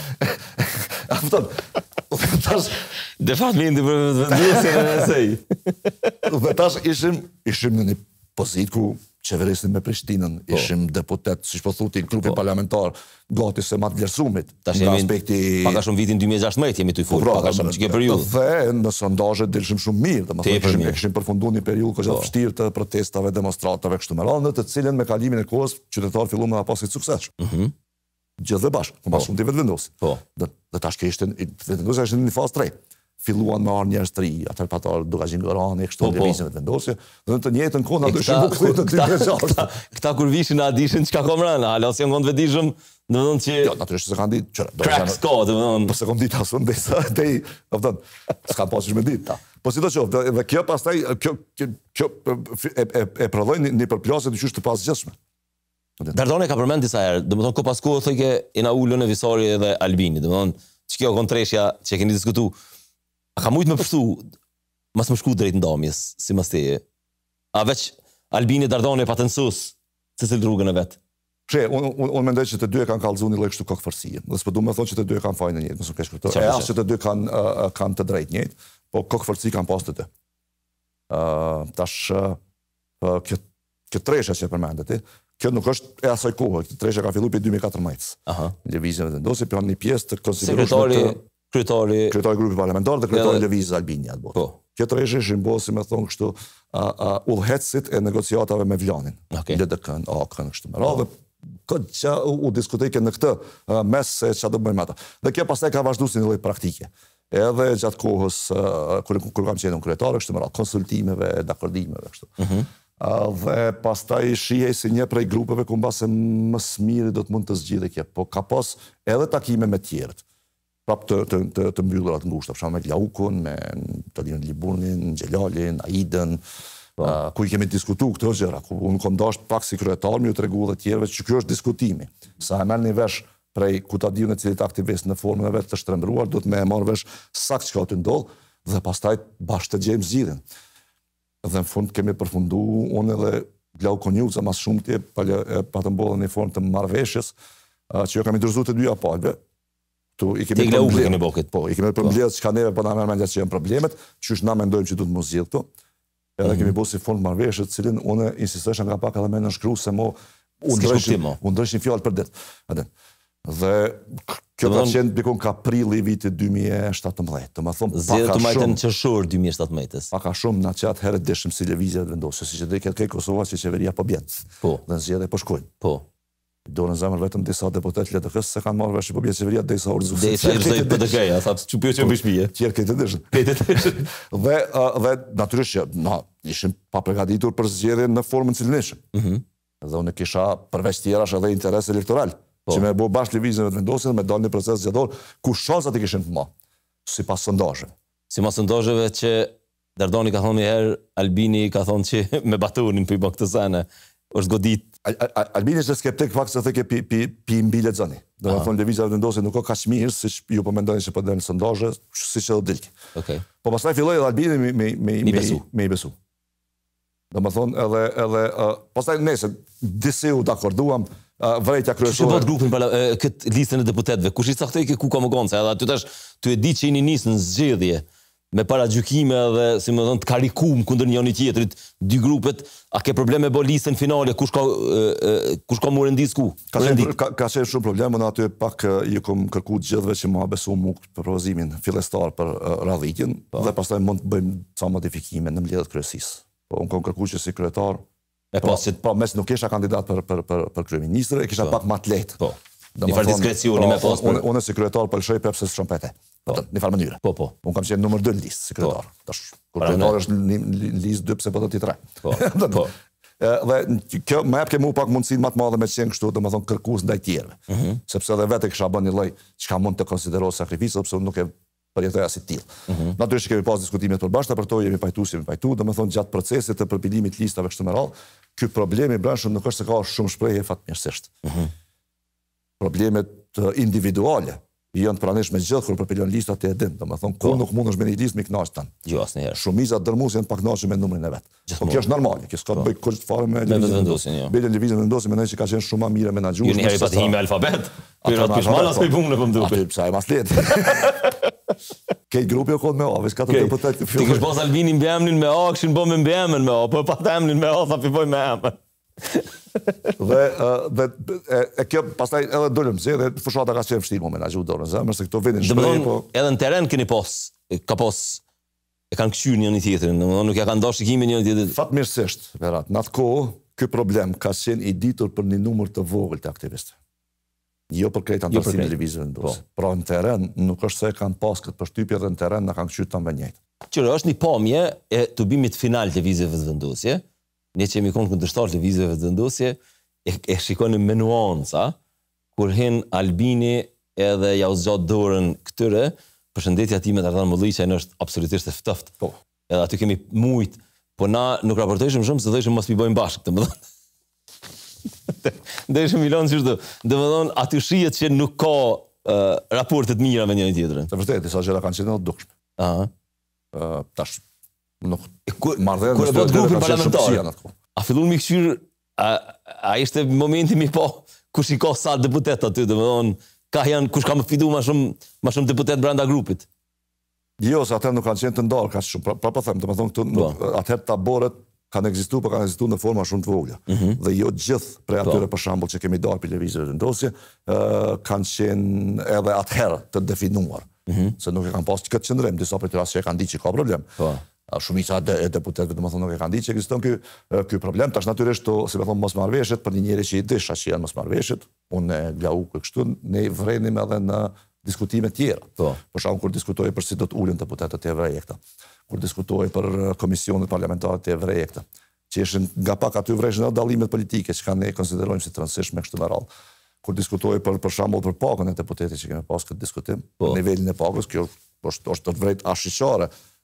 Afton, tash de fakt me ndi për vendosjen e N S A. Dhe tash ishim ishim në një pozitë ku qeverisin me Prishtinën, ishim deputet, siç po thotë, grupi parlamentar gati se ma të vlerësumit. Nga aspekti pak a shumë vitin dy mijë e gjashtëdhjetë jemi tu fol, pak a shumë çka periudhë. Dhe në sondazhe dilshim shumë mirë, domethënë ne kishim përfunduar një periudhë kaq të vështirë të protestave, demonstratave kështu me radhë, në të cilën me kalimin e kohës qytetarët filluan të pasin suksesshëm. Mhm. Gjithë dhe bashkë, ku pas fundi vetë vendos. Po. Dhe tash që ishte vendosja ishte në fazë tre. Filluan me arë njerëz të ri, atër patar Dugazhin Gorani, kështu lëvizjen e vendosje, dhe në të njëjtën kohë na dëshim u kthye të dy mijë e gjashtë. Këta kur vishin na dishin çka ka mbrana, hala si ngon vetëdijshëm, domethënë që jo, natyrisht se kanë ditë, çfarë, crack squad, domethënë. Po se kom ditë asun desa, dei, domethënë, s'ka pasur me ditë ta. Po sidoqoftë, dhe kjo pastaj kjo kjo e e prodhoi një përplasje të qysh të pasgjithshme. Perdone ka përmend disa herë, domethënë ko pas kohë thonë që na ulën e Visari dhe Albini, domethënë ç'kjo kontreshja që keni diskutuar. A ka mujtë me përshtu, mas më shku drejt ndamjes, si mas teje? A veç Albini Dardone pa të nësus, se se rrugën e vetë? She, unë mendoj që të dy e kanë kallëzu një lloj kështu kokëfërsie. Dhe s'po du me thonë që të dy e kanë fajnë njëjtë, nëse kesh këto. E as që të dy kanë kanë të drejtë njëjtë, po kokëfërsi kanë pas të dy. Tash kjo kjo tresha që përmendet ti, kjo nuk është e asaj kohë, kjo tresha ka filluar për dy mijë e katërmbëjtë. Aha. Lëvizjen e vendosjes për një pjesë të konsiderueshme kryetari kryetari grupi parlamentar dhe kryetari lëvizjes Albini atë botë. Po. Kjo treshe ishin bërë, si me thonë kështu, udhëhecësit e negociatave me Vlanin. Okay. L D K-n, A K-n, kështu me radhë. Këtë që u diskutejke në këtë mes se që do bëjmë ata. Dhe kjo pastaj ka vazhdu si një lloj praktike. Edhe gjatë kohës, kur, kur kam qenë në kryetare, kështu me radhë, konsultimeve, dakordimeve, kështu. Uh-huh. Dhe pastaj shihej si një prej grupeve ku mbase më së miri do të mund të zgjidhej kjo. Po ka pas edhe takime me tjerët. Prap të, të, të, të mbyllura të ngushta, për shembull me Glaukun, me Talinë Liburnin, Xhelalin, Aidën, Uh, ku i kemi diskutu këto gjëra, ku unë kom dasht pak si kryetar mi u tregu dhe tjerëve që kjo është diskutimi. Sa e merr një vesh prej ku ta diun e cilit aktivist në formën e vet të shtrembruar, do të më e marr vesh sakt çka të ndodh dhe pastaj bashkë të gjejmë zgjidhjen. Dhe në fund kemi përfundu unë edhe Glau Konjuca mas shumë tje pa të mbollën një formë të marrëveshjes uh, që jo kemi dorëzuar të dyja palëve. Tu i kemi përmbledhur. Po, i kemi përmbledhur çka neve po na merr mendja që janë problemet, çysh na mendojmë që duhet mos zgjidh këto. Edhe kemi bërë si fond marrëveshje, të cilin unë insistosha nga pak edhe më nënshkruaj se mo u ndrojsh një fjalë për ditë. Dhe kjo ka qenë bikon ka prilli vitit dy mijë e shtatëmbëdhjetë. Do të thonë pak a shumë qershor dy mijë e shtatëmbëdhjetës. Pak a shumë na çat herë dishëm si lëvizja e vendosur, siç e di këtë Kosova si qeveria po bjen. Po. Dhe zgjedhje po shkojnë. Po. Do në zemër vetëm disa deputet L D K-s se kanë marrë vesh po bjen qeveria derisa urzu. Derisa urzu P D K-ja, sa çupi që mbish mije. Tjerë këtë dëshën. Këtë dëshën. Dhe dhe natyrisht na ishim pa përgatitur për zgjedhjen në formën cilën ishim. Mhm. Dhe unë kisha përveç tjerash edhe interes elektoral. Që me bo bashkë lëvizjen e vendosjen me dalë një proces zgjedhor ku shansat i kishin të mëdha, sipas sondazheve. Sipas sondazheve që Dardoni ka thonë një herë, Albini ka thonë që me Baturin për i bë këtë sene, është godit. Albini është skeptik fakt se thekë pi pi pi mbile xani. Do të thonë lëvizja e vendosjes nuk ka kaq mirë siç ju po mendoni se po dalin sondazhe, siç edhe dilk. Okej. Po pastaj filloi edhe Albini me me me me me besu. Do të thonë edhe edhe pastaj nëse disi u dakorduam vrejtja kryesore. Çfarë grupin para këtë listën e deputetëve? Kush i caktoi kë ku ka më gonca? Edhe aty tash ty e di që jeni nisë në zgjedhje me paragjykime dhe si më thon të karikum kundër njëri tjetrit, dy grupet, a ke probleme me listën finale, kush ka kush ka më rendis ku? Ka ka ka shumë probleme, në aty pak ju kom kërkuar gjithëve që mua besu mu për propozimin fillestar për radhitjen dhe pastaj mund të bëjmë ca modifikime në mbledhjet kryesisë. Po unë kom kërkuar që si kryetar E po, si, po, mes nuk kisha kandidat për, për, për, për kryeministër, e kisha po. Pak ma të lehtë. Po. Një farë diskrecioni me pas për... Unë, unë si kryetar për lëshoj pepse së shompete. Po. Një farë mënyre. Po, po. Unë kam qenë numër dy në listë si kryetar. Po. Tash, kur kryetar është në listë dy pëse po të t'i tre. Po, po. Dhe kjo më jep ke mu pak mundësin më të madhe me qenë kështu, dhe më thonë kërkues ndaj tjerëve. Mm -hmm. Sepse edhe vetë kisha bën një lloj çka mund të konsiderohet sakrificë, sepse unë nuk e përjetoja si tillë. Mm -hmm. Natyrisht kemi pas diskutime të përbashkëta për to, jemi pajtuar, jemi pajtuar, domethënë gjatë procesit të përpilimit të listave kështu me radhë, ky problemi i brendshëm nuk është se ka shumë shprehje fatmirësisht. Mm -hmm. Problemet individuale janë të pranishme gjithë kur përpilion listat e din, domethënë kur nuk mundesh me një listë me kënaqsh tan. Jo asnjëherë. Shumica dërmues janë pa kënaqur me numrin e vet. Po kjo është normale, kjo s'ka të bëjë kurrë fare me vendosjen, jo. Bëjë lëvizjen e vendosjes mendoj se ka qenë shumë më mirë menaxhuar. Jo një herë pati me alfabet. Pyra të pishmal as me punë po më duket. Aty pse ai mas let. Këtë grupi o kod me A, veç katër deputet të filloj. Ti kish pas Albinin me emrin me A, kishin bë me mbi emrin me A, po pa ta emrin me A, tha filloj me emrin. Dhe dhe e kjo pastaj edhe dolëm se edhe fushata ka qenë vështirë më menaxhu dorën, zemër se këto vendin shpreh, po edhe në terren keni pas, ka pas e kanë kthyer njëri tjetrin, domethënë nuk ja kanë dashur shikimin njëri tjetrit. Fatmirësisht, Berat, në atë kohë ky problem ka qenë i ditur për një numër të vogël të aktivistëve. Jo për krejt antarësinë e lëvizjes vendosur. Pra në terren nuk është se kanë pas këtë përshtypje dhe në terren na kanë kthyer të mbënjejt. Qëra është një pamje e tubimit final të lëvizjeve vendosje. Ne që jemi konë kundërshtar të lëvizjeve vendosje, e, e shikoni me nuanca, kur hin Albini edhe ja u zgjat dorën këtyre, përshëndetja time Ardan Molliçaj është absolutisht e ftoftë. Po. Edhe aty kemi mujt, po na nuk raportojshëm shumë se do mos pi bëjmë bashkë, domethënë. Ndeshëm Milan si çdo. Domethënë aty shihet që nuk ka uh, raporte të mira me njëri tjetrin. Të vërtetë, disa gjëra kanë qenë të dukshme. Ëh. Ë tash nuk marrëdhënia kur e bë grupin parlamentar. A fillon mi kthyer a, a ishte momenti mi po kush i ka sa deputet aty, domethënë ka janë kush ka më fidu më shumë më shumë deputet brenda grupit. Jo, se atë nuk kanë qenë të ndarë kaq shumë. Pra, pra po them, domethënë këtu atëherë taboret kanë ekzistuar, por kanë ekzistuar në forma shumë të vogla. Mm -hmm. Dhe jo gjithë prej atyre për shembull që kemi dalë për lëvizje vendosje, ë kanë qenë edhe atëherë të definuar. Mm -hmm. Se nuk e kanë pasur këtë qëndrim, disa prej tyre që kanë ditë që ka problem. Po. Shumica e deputetëve domethënë nuk e kanë ditë që ekziston ky ky problem. Tash natyrisht to, si më thon, mosmarrveshjet për një njerëz që i disha që janë mosmarrveshjet, unë Glau kështu ne vrenim edhe në diskutime tjera. Po. Për shkak kur diskutoi për si do të ulen deputetët e vrejekta. Kur diskutoi për komisionet parlamentare të vrejekta. Që ishin nga pak aty vrejshin edhe dallimet politike që kanë ne konsiderojmë si të rëndësishme kështu me radhë. Kur diskutoi për për shembull për pagën e deputetit që kemi pas këtë diskutim, po. Për nivelin e pagës, kjo është është të vërtet ashiqare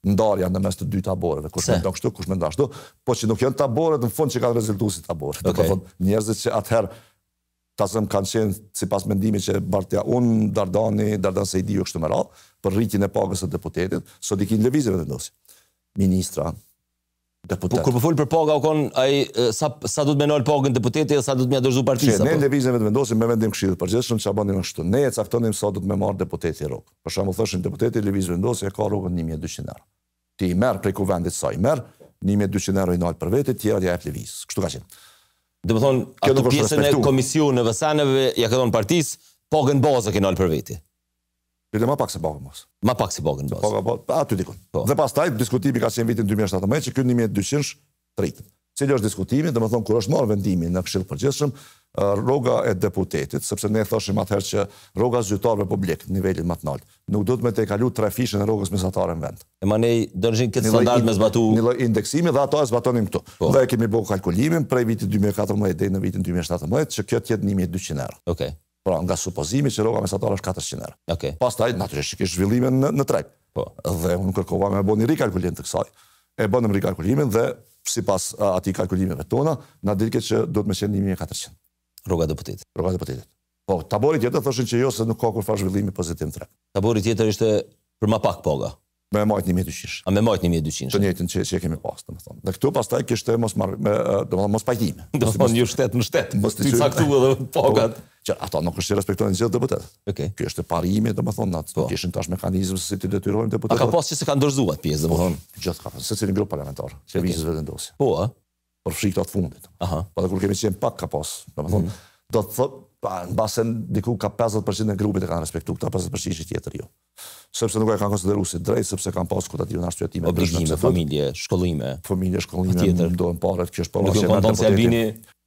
ndarja në mes të dy taboreve, kush mendon kështu, kush mendon ashtu, po që nuk janë taboret në fund që kanë rezultuar si taborë. Do të thotë njerëzit që atëherë tasëm kanë qenë sipas mendimit që Bartja unë, Dardani, Dardan Sejdiu kështu me radhë, për rritjen e pagës së deputetit, sot i kinë lëvizje vendosi. Ministra, deputet. Po kur po fol për paga, u kon ai sa sa do të më nol pagën deputeti dhe sa do të më dorëzu partisë. Ne lëvizjen vendosim me vendim këshillit përgjithshëm çfarë bënim kështu. Ne e caktonim sa do të më marr deputeti rrugë. Për shembull thoshin deputeti lëviz vendosje ka rrugën një mijë e dyqind euro. Ti i merr prej kuvendit sa i merr, një mijë e dyqind euro i nal për vete, tjerat ja jep lëviz. Kështu ka qenë. Do të thonë, ato pjesën e komisioneve saneve ja ka dhënë partisë, pagën bazë që nal për veti. Bile ma pak se pagën bazë. Ma pak se pagën bazë. Paga bazë, aty dikun. Dhe pastaj diskutimi ka qenë vitin dy mijë e shtatëmbëdhjetë që ky një mijë e dyqind rrit. Cili është diskutimi, domethënë kur është marrë vendimi në Këshill Përgjithshëm, rroga e deputetit, sepse ne thoshim atëherë që rroga zyrtarëve publik, nivelin më të lartë, nuk do të më tejkalu tre fishën e rrogës mesatare në vend. E ma ne dërshin këtë standard me zbatu. Një lloj indeksimi dhe ato e zbatonim këtu. Dhe kemi bërë kalkulimin prej vitit dy mijë e katërmbëdhjetë deri në vitin dy mijë e shtatëmbëdhjetë që kjo të jetë një mijë e dyqind euro. Okej. Pra nga supozimi që rroga mesatare është katërqind euro. Okej. Pastaj natyrisht që kish zhvillime në, në treg. Po. Dhe unë kërkova me bëni rikalkulim të kësaj. E bënëm rikalkulimin dhe sipas atij kalkulimeve tona, na diket që do të më qenë një mijë e katërqind. Rroga e deputetit. Rroga e deputetit. Po, tabori tjetër thoshin që jo se nuk ka kurrë zhvillimi pozitiv në treg. Tabori tjetër ishte për më pak paga. Me majt një mijë e dyqind. A me majt një mijë e dyqind. Të njëjtën që që kemi pas, domethënë. Dhe këtu pastaj kishte mos marr me domethënë mos pajtime. Domethënë ju shtet në shtet. Mos të caktuar edhe pagat. Që ato nuk është që respektojnë gjithë deputetët. Okej. Ky është parimi, domethënë, ato kishin tash mekanizëm se ti detyrojmë deputetët. A ka pas që se kanë dorëzuar pjesë, domethënë. Gjithë ka pas, secili grup parlamentar, lëvizjes vendosje. Po, a? Për fshikta të fundit. Aha. Po dhe kur kemi qenë pak ka pas, domethënë, do të thotë në base diku ka pesëdhjetë përqind e grupit e kanë respektuar, këta pesëdhjetë përqind tjetër jo. Sepse nuk e kanë konsideruar si drejt, sepse kanë pas kutativën arsyetim obligime, familje, shkollime. Familje, shkollime, ndohen paret, kjo është pa Nuk do të Albini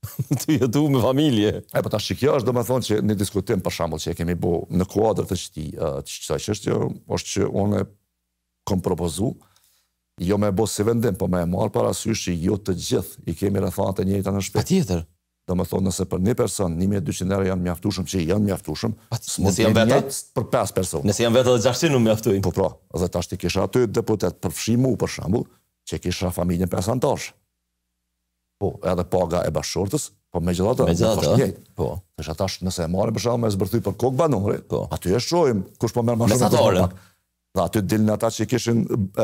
të jetu me familje. E po tash kjo është domethënë që në diskutim për shembull që e kemi bë në kuadër të këtij të kësaj çështje, është që unë kam propozuar jo me bë si vendim, po me marr parasysh që jo të gjithë i kemi rrethana të njëjta në shtëpi. Patjetër. Domethënë nëse për një person një mijë e dyqind euro janë mjaftueshëm, që janë mjaftueshëm, nëse janë vetë për pesë persona. Nëse janë vetë edhe gjashtë nuk mjaftojnë. Po pra, edhe tash ti kisha aty deputet përfshimu për shembull, që kisha familjen pesë anëtarësh. Po, edhe paga e bashkëshortës, po megjithatë, megjithatë, njëjtë. Po, tash atash nëse e marrim për shembull me zbërthy për kokë banore, po. Aty e shohim kush po merr më shumë. Dhe aty dilin ata që kishin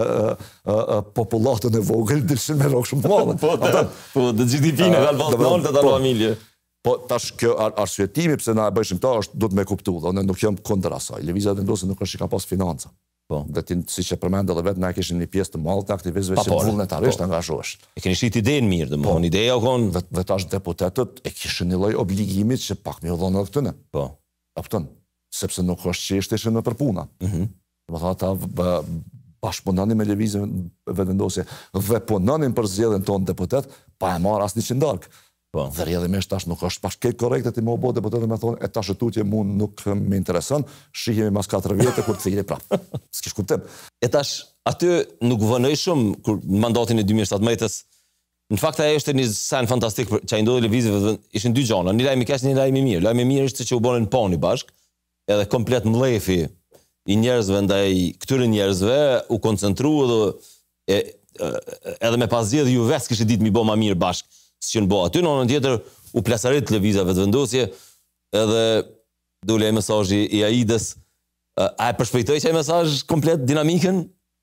popullatën e vogël, dilshin me rrogë shumë të mëdha. Po, po, dhe G D P-në kanë vallë të lartë ato familje. Po tash kjo arsyetimi pse na e bëjshim këta është do të më kuptuar, dhe ne nuk jam kundër asaj. Lëvizja vendosje nuk është që ka pas financa. Po. Dhe ti siç e përmend edhe vetë na kishin një pjesë të madhe të aktivistëve që vullnetarisht angazhohesh. E keni shit idenë mirë, domethënë ideja u kon vetë tash deputetët e kishin një lloj obligimi që pak më u dhonë edhe këtyne. Po. Kupton? Sepse nuk është që ishin në përpuna. Mhm. Domethënë ata bashkëpunonin me lëvizjen vendosje dhe punonin për zgjedhjen tonë deputet, pa e marr asnjë qendar. Po. Dhe rrjedhimisht tash nuk është pas këtë korrekte ti më u bë deputet më thonë e tash tutje mua nuk më intereson, shihemi mas katër vjetë kur të thirrje prapë. S'kish kuptim. E tash aty nuk vënoj shumë kur në mandatin e dy mijë e shtatëmbëdhjetës. Në fakt ajo ishte një sen fantastik për çai ndodhi lëvizjeve, ishin dy gjëra, një lajm i keq, një lajm i mirë. Lajmi i mirë ishte që u bënin pani bashk, edhe komplet mlefi i njerëzve ndaj këtyre njerëzve u koncentrua dhe e, e, edhe me pas zgjedhje ju vetë kishte ditë mi bë më mirë bashk si që në bo aty, në anën tjetër u plasarit lëvizjave të vendosje edhe dole e mesazhi i Aides. A e përshpejtoj që e mesazh komplet dinamikën?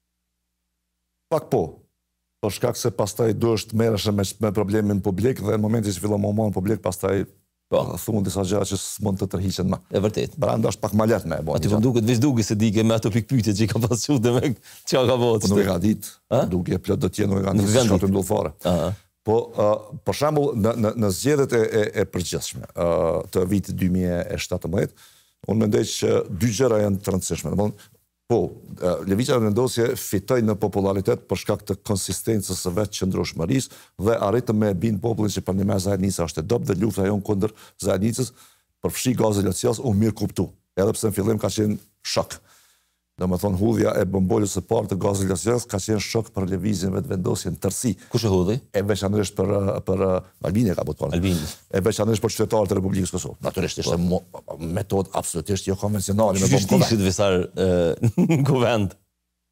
Pak po. Për shkak se pastaj duhesh të merresh me, me problemin publik dhe në momentin që fillon më në publik pastaj po thuan disa gjëra që s'mund të tërhiqen më. E vërtet. Brenda është pak më lehtë me e bën. Aty po duket veç duke se dike me ato pikpyetje që ka pasur dhe me çka ka vot. Nuk e ka ditë. Duke plot do të jenë nuk e kanë ditë çka të ndodh fare. Po për shembull në në në zgjedhjet e, e, e përgjithshme të vitit dy mijë e shtatëmbëdhjetë, unë mendoj që dy gjëra janë të rëndësishme. Domthonë po, lëvizja vendosje fitoi në popularitet për shkak të konsistencës së vet qëndrueshmërisë dhe arritëm me bind popullin që për një mes zajednica është e dobët dhe lufta jon kundër zajednicës për fshi gazet lëcios u mirë kuptu. Edhe pse në fillim ka qenë shok. Domethënë hudhja e bombolës së parë të gazit lëcios ka qenë shok për lëvizjen vetë vendosje në tërësi. Kush e hudhi? E veçanërisht për për Albini ka botuar. Albini. E veçanërisht për qytetarët e Republikës Kosovë. Natyrisht ishte metodë absolutisht jo konvencionale me bombë. Ishte visar në kuvend.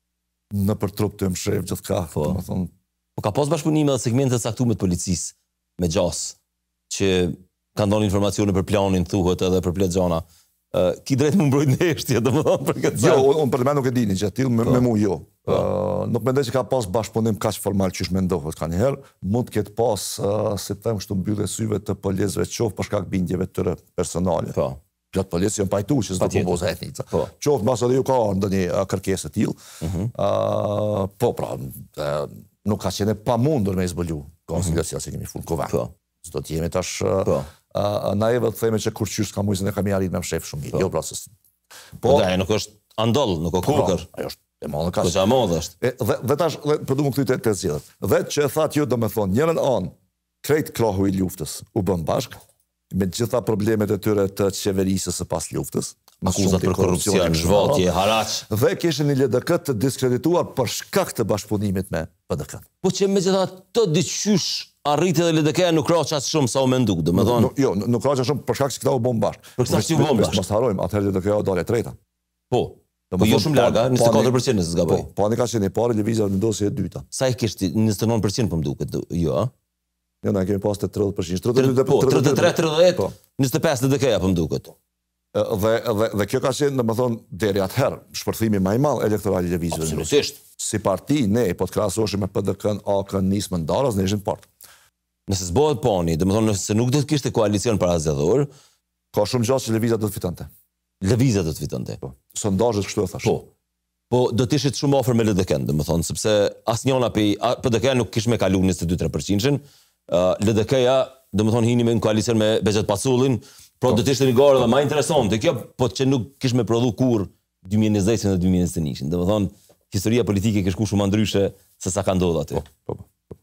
Në për trup të më shef gjithka. Po. Do të thonë, Po ka pas bashkëpunime dhe segmente të caktuara të policisë me gjas, që kanë dhënë informacione për planin, thuhet edhe për plot gjona. Uh, ki drejt më mbrojt në eshtje, domethënë për këtë. Jo, unë për nuk e dini që aty me, me mu jo. Uh, nuk mendoj që ka pas bashkëpunim kaq formal qysh mendohet ka njëherë, mund të ketë pas, uh, si them kështu mbyllje syve të policisëve qoftë për shkak bindjeve të tyre personale. Po. Plot policë janë pajtu që s'do të bëjë etnica. Po. Qoftë mbas edhe ju ka ndonjë uh, kërkesë të tillë. Uh, uh, po pra, uh, nuk ka qenë pamundur me zbulu konsilacion që kemi fund kovën. Po. S'do të jemi tash uh, Po. uh, naive të themi që kur qysh ka mujë se ne kemi arrit me mshef shumë. Jo pra se. Po, da, nuk është andoll, nuk ka kukër. Ajo është e madhe ka. Po çfarë modë është? E, dhe, dhe tash dhe, për du më këthy të, të zjedhët. Dhe që e thatë ju do me thonë, njërën anë, krejt krohu i luftës u bën bashk, me gjitha problemet e tyre të qeverisës së pas luftës. Akuzat për korrupsion, zhvotje, haraç. Dhe kishin një L D K të diskredituar për shkak të bashkëpunimit me P D K-n. Po që megjithatë diçysh arriti edhe L D K-ja nuk raq as shumë sa u mendu, domethënë. Jo, nuk raq as shumë për shkak se këta u bën bashk. Për këta që u bën bashk. Mos harrojmë, atëherë L D K-ja u dole treta. Po. Po jo shumë larg, njëzet e katër përqind nëse s'gaboj. Po, po ne ka qenë e parë lëvizja në dosje e dyta. Sa i kishte njëzet e nëntë përqind po më duket, jo, a? Jo, ne kemi pas të tridhjetë përqind. Po, tridhjetë e tre tridhjetë, njëzet e pesë L D K-ja po më duket. Dhe, dhe, dhe kjo ka qenë, domethënë, deri atëherë, shpërthimi më i madh elektoral i lëvizjeve. Absolutisht. Si parti, ne, po të krahasoshim me P D K-n, A K-n, nismën darës, ne ishim part. Nëse s'bëhet pani, domethënë nëse nuk do të kishte koalicion para zgjedhor, ka shumë gjatë që lëvizja do të fitonte. Lëvizja do të fitonte. Po. Sondazhet kështu e thash. Po. Po do të ishit shumë afër me L D K-n, domethënë, sepse asnjëna pe P D K-ja nuk kish me kalu njëzet e dy tre përqind. Uh, L D K-ja, domethënë hini me në koalicion me Bexhet Pacullin, pro do të ishte një garë dhe më interesante kjo, po që nuk kish me prodhu kur dy mijë e njëzet dhe dy mijë e njëzet e një. Domethënë, historia politike kish ku shumë ndryshe se sa ka ndodhur aty. Po, po, po.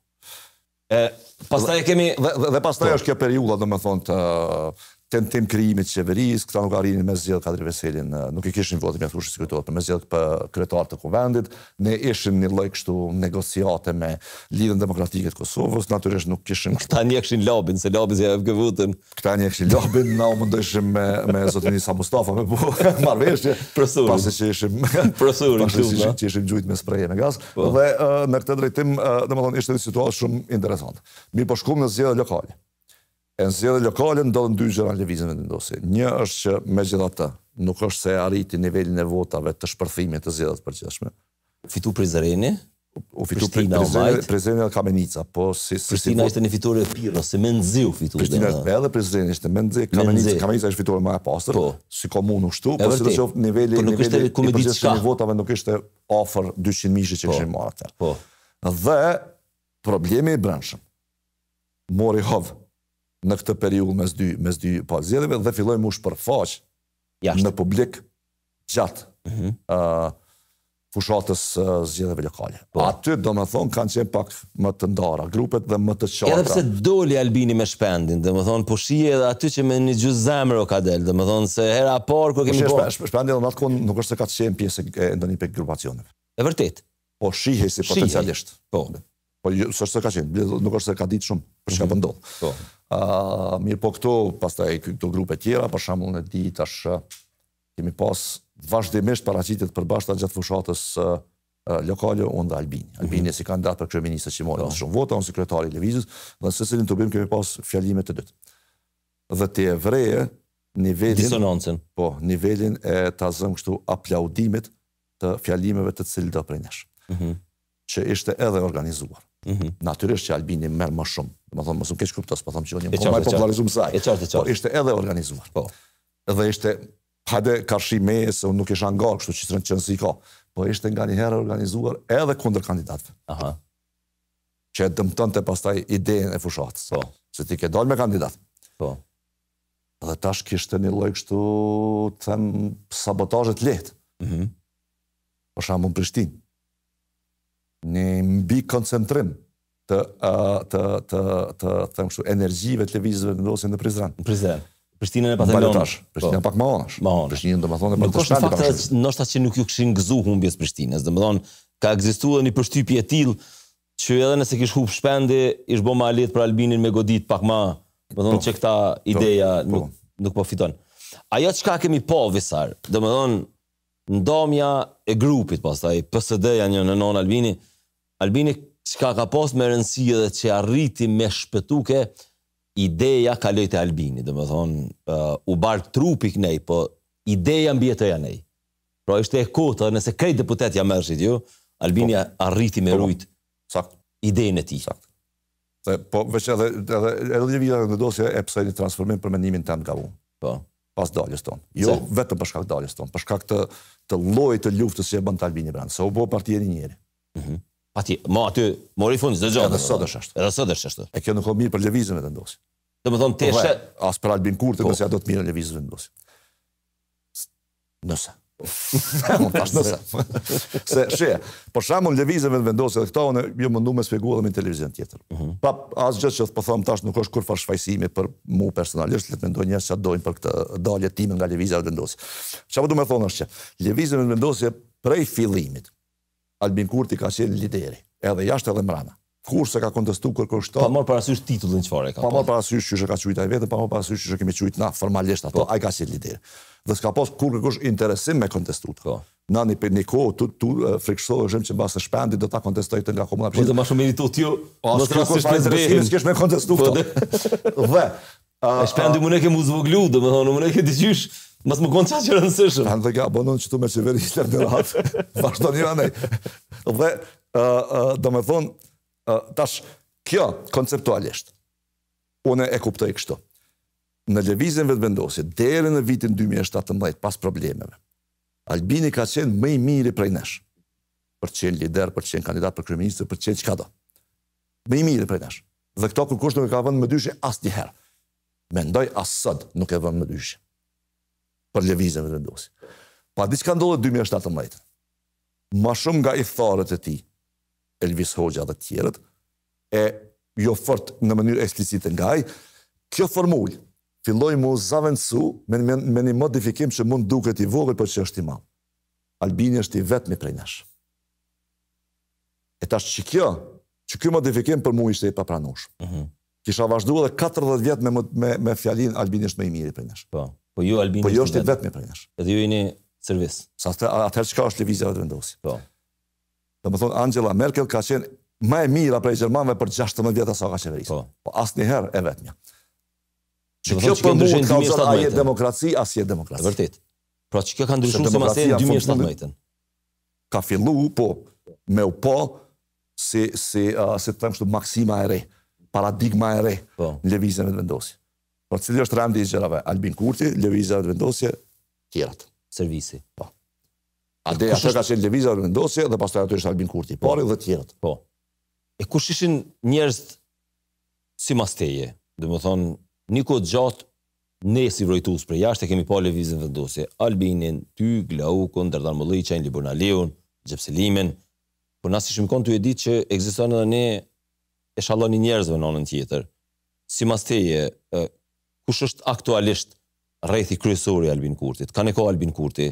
E, pastaj kemi dhe, dhe, dhe pastaj është kjo periudha, domethënë, të tentim krijimit të qeverisë, këta nuk arrinin me zgjedh Kadri Veselin, nuk i kishin votë mjaftueshëm si kujtohet, për me zgjedh për kryetar të kuvendit, ne ishim një lloj kështu negociate me Lidhjen Demokratike të Kosovës, natyrisht nuk kishim këta njekëshin labin, se labin se e votën. Këta njekëshin labin, na u mundeshim me me zotin Isa Mustafa me bu marrëveshje, pasi që ishim profesorin këtu, që ishim gjujt me spreje me gaz, dhe në këtë drejtim, domethënë ishte një situatë shumë interesante. Mi po shkuam në zgjedhje lokale. E në zgjedhje lokale ndodhen dy gjëra në lëvizjen vendosje. Një është që megjithatë nuk është se arriti nivelin e votave të shpërthimit të zgjedhjeve të përgjithshme. Fitu Prizreni, u fitu Prizreni dhe Kamenica, po si Pristina ishte një fitore e pirë, se me nxiu fitu. Pristina edhe Prizreni ishte me nxi, Kamenica, Kamenica ishte fitore më e pastër, si komunë kështu, po sidoqoftë niveli niveli i përgjithshëm i votave nuk ishte afër dyqind mijë që kishin marrë atë. Po. Dhe problemi i brendshëm mori hov në këtë periudhë mes dy mes dy pa zgjedhjeve dhe filloi më shpërfaq në publik gjatë mm-hmm. uh, fushatës uh, zgjedhjeve lokale. Po. Aty domethënë kanë qenë pak më të ndara grupet dhe më të qarta. Edhe pse doli Albini me shpendin, domethënë po shihej edhe aty që me një gjysmë zemër o ka del, domethënë se hera parë kur kemi po shpendi në atë kohë nuk është se ka qenë pjesë e ndonjë pikë grupacioneve. E vërtet. Po shihej si potencialisht. Po. Po s'është se ka qenë, nuk është se ka ditë shumë për çka po ndodh. Po. Uh, mirë po këto, pastaj këto grupe tjera, për shembull në di tash kemi pas vazhdimisht paraqitjet përbashkëta gjatë fushatës uh, uh, lokale unë dhe Albini. Albini mm -hmm. si kandidat për kryeministër që mori shumë vota, unë sekretari i lëvizjes, dhe në secilin tubim kemi pas fjalimet të dytë. Dhe të evreje nivelin disonancën. Po, nivelin e ta zëm kështu aplaudimit të fjalimeve të cilët do prej nesh. Mm -hmm. Që ishte edhe organizuar. Mm -hmm. Natyrisht që Albini merr më shumë. Domethënë mos u keq kuptos, po them që unë jam më popularizuar se ai. E qartë, e qartë. Po ishte edhe organizuar. Po. Dhe ishte hade karshi me se unë nuk isha ngar, kështu që s'rën qenë si ka. Po ishte nganjëherë organizuar edhe kundër kandidatëve. Aha. Që dëmtonte pastaj idenë e fushatës. Po. Se ti ke dalë me kandidat. Po. Dhe tash kishte një lloj kështu, të them, sabotazhe të lehtë. Mhm. Mm Për shembull në Prishtinë. Një mbi koncentrim të të të të them kështu energjive të lëvizjeve vendosin në Prizren. Në Prizren. Prishtinën e Patelon. Prishtina pak më anash. Prishtinën domethënë për të shpëtuar. Në fakt ndoshta që nuk ju kishin gëzuar humbjes Prishtinës, domethënë ka ekzistuar një përshtypje e tillë që edhe nëse kish humb shpendi, ish bë më alet për Albinin me godit pak më, domethënë që këta ideja nuk nuk po fiton. Ajo çka kemi pa Visar, domethënë ndamja e grupit pastaj, P S D-ja një në non Albini, Albini çka ka pas me rëndësi edhe që arriti me shpëtuke, ideja kaloi te Albini, domethënë uh, u bark trupi knej, po ideja mbjetëja nej. Pra ishte e kota, nëse krejt deputet ja mërshit ju, Albini po, arriti me rujt idejnë e tij. Sakt. Dhe, po, veç edhe, edhe, edhe Lëvizja e Vendosjes e pse një transformim për mendimin tëm nga unë. Po. Pas daljes tonë. Jo Se? vetëm për shkak të daljes tonë, për shkak të, të llojit të luftës që e bën të Albini brenda. Se u bë partia e njëri. Mhm. Ati, ma aty mori fund çdo gjë. Edhe sot është ashtu. Edhe sot është ashtu. E kjo nuk ka mirë për Lëvizjen e Vendosjes. Domethënë ti she as për Albin Kurti, nëse ja do të mirë Lëvizjen e Vendosjes. Nëse. Unë tash nëse. Se she, për shembull Lëvizja e Vendosjes, këto unë jo mundu me shpjegoj edhe në televizion tjetër. Pa asgjë që po them tash nuk është kur far shfaqësimi për mua personalisht, le të mendoj njerëz që dojnë për këtë dalje time nga Lëvizja e Vendosjes. Çfarë do të thonë është që Lëvizja e Vendosjes prej fillimit Albin Kurti ka qenë lideri, edhe jashtë edhe mbrana. Kurse ka kontestuar kërkoshta. Pa marr parasysh titullin çfarë ka. Pa marr parasysh që ka quajtur ai vetëm, pa marr parasysh që kemi quajtur na formalisht ato, ai ka qenë lider. Dhe s'ka pas kur kërkosh interesim me kontestuar. Po. Na në për një kohë tu tu friksoheshëm që mbas së shpendi do ta kontestoj të nga komuna. Po të më shumë meritot ju. Mos kërkosh pa interesim, s'kesh me kontestuar. Dhe e shpendi më ne ke mu zvoglu, domethënë më ne ke dëgjush, mos më kon çfarë rëndësishëm. Kanë të gabonon që tu me qeveri ishte në ratë. Vazhdoni anej. Dhe domethënë tash, kjo, konceptualisht, unë e kuptoj kështu. Në Lëvizjen e Vendosjes, deri në vitin dy mijë e shtatëmbëdhjetë, pas problemeve, Albini ka qenë më i miri prej nesh. Për të qenë lider, për të qenë kandidat për kryeminist, për të qenë çka do. Më i miri prej nesh. Dhe këto kërkush nuk e ka vënë më dyshe asnjëherë. Mendoj as sot nuk e vënë më dyshe. Për Lëvizjen e Vendosjes. Pa diçka ndodhi dy mijë e shtatëmbëdhjetë. Ma shumë nga i tharët e tij, Elvis Hoxha dhe tjerët, e jo fort në mënyrë eksplicite nga ai, kjo formulë filloi mu zavendësu me, me, me një modifikim që mund duket i vogël, por që është i madh. Albini është i vetmi prej nesh. E tash që kjo, që ky modifikim për mua ishte i papranueshëm. Mhm. Mm Kisha vazhduar edhe katërdhjetë vjet me me, me fjalinë Albini është më i miri prej nesh. Po. Po ju Albini. Po jo është i vetmi prej nesh. Edhe ju jeni servis. Sa atëherë çka është Lëvizja e Vendosjes? Po. Domethënë Angela Merkel ka qenë më e mira prej gjermanëve për gjashtëmbëdhjetë vjet sa ka qeverisur. Po. Po asnjëherë e vetmja. Që kjo për mua ka qenë ai demokraci, as je demokraci. Vërtet. Pra që kjo ka ndryshuar se mas e dy mijë e shtatëmbëdhjetë. Ka fillu, po, me u po, si, si, uh, si të them kështu maksima e re, paradigma e re po. Në Lëvizjen e Vendosjes. Por cili është rendi i gjërave? Albin Kurti, Lëvizja e Vendosjes, tjerat. Servisi. Po. Ade atë ka qenë Lëvizja e Vendosjes dhe pastaj aty është Albin Kurti, pari dhe tjerat. Po. E kush ishin njerëz si mas teje? Domethënë, një kohë gjatë ne si vrojtues për jashtë kemi pa Lëvizjen e Vendosjes, Albinin, ty, Glaukun, Derdan Molliçin, Libor Naliun, Xhepselimin. Po na si shimkon ty e ditë që ekziston edhe ne e shalloni njerëzve në anën tjetër. Si mas teje, kush është aktualisht rrethi kryesor i Albin Kurtit? Kanë ka Albin Kurti?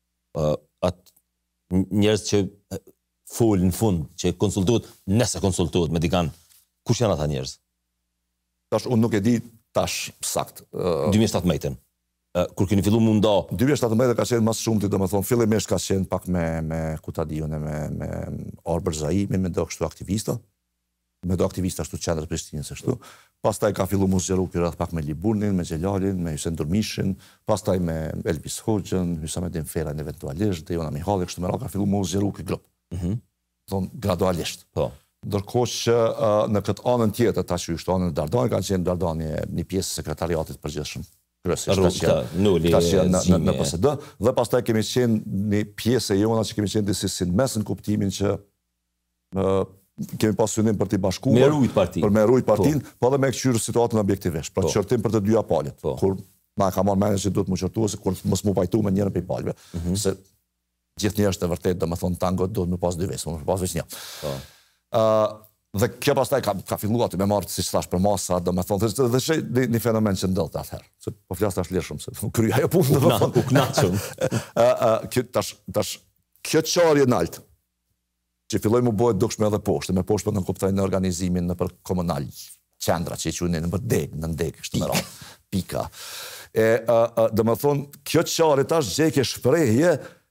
Atë njerëz që folën në fund, që konsultohet, nëse konsultohet me dikan, kush janë ata njerëz? Tash unë nuk e di tash sakt. dy mijë e shtatëmbëdhjetë. Kur keni filluar munda dy mijë e shtatëmbëdhjetë ka qenë më shumë ti, domethënë fillimisht ka qenë pak me me ku ta diun me me Orbër Zaimi, me do kështu aktivista. Me do aktivista ashtu qendrës Prishtinës ashtu. Pastaj ka filluar mos zgjeru ky rreth pak me Liburnin, me Xhelalin, me Hysen Durmishin, pastaj me Elvis Hoxhën, Hysamettin Ferran eventualisht, dhe Jona Mihalli, kështu me radhë ka filluar mos zgjeru ky grup. Mhm. Don gradualisht. Po. Ndërkohë që uh, në këtë anën tjetër, ta që ishtë anën e Dardani, ka qenë Dardani një pjesë sekretariatit përgjithshëm. Kryesisht ta qenë në, në, në P S D, dhe pastaj kemi qenë një pjesë e jona që kemi qenë disi si në mes në kuptimin që uh, kemi pas synim për t'i bashkuar. Me rujt partin. Për me rujt partin, po, po dhe me këqyrë situatën objektivisht, për po. Qërtim për të dyja palët. Po. Kur na ka marrë menë që duhet mu qërtu, se kur mos mu pajtu me njërën për i palëve. Mm -hmm. Se gjithë një është e vërtet, dhe me thonë tango duhet me pas dy vesë, me pas veç një. Po. Uh, dhe kjo pastaj ka, ka filluar aty me marrë, si që thash, për masa, do me thonë, dhe, dhe që një, një fenomen që ndodhë të atëherë. Se po flasë tash lirshëm, se kryja ajo punë, dhe me thonë. U knaqëm. tash, tash, kjo qarje naltë, që filloj mu bëhet dukshme edhe poshtë, me poshtë për në kuptaj në organizimin në për komunal, qendra që i qunë në për deg, në ndeg, shtë më ra, pika. E, dhe me thonë, kjo qarje tash gjeke shprehje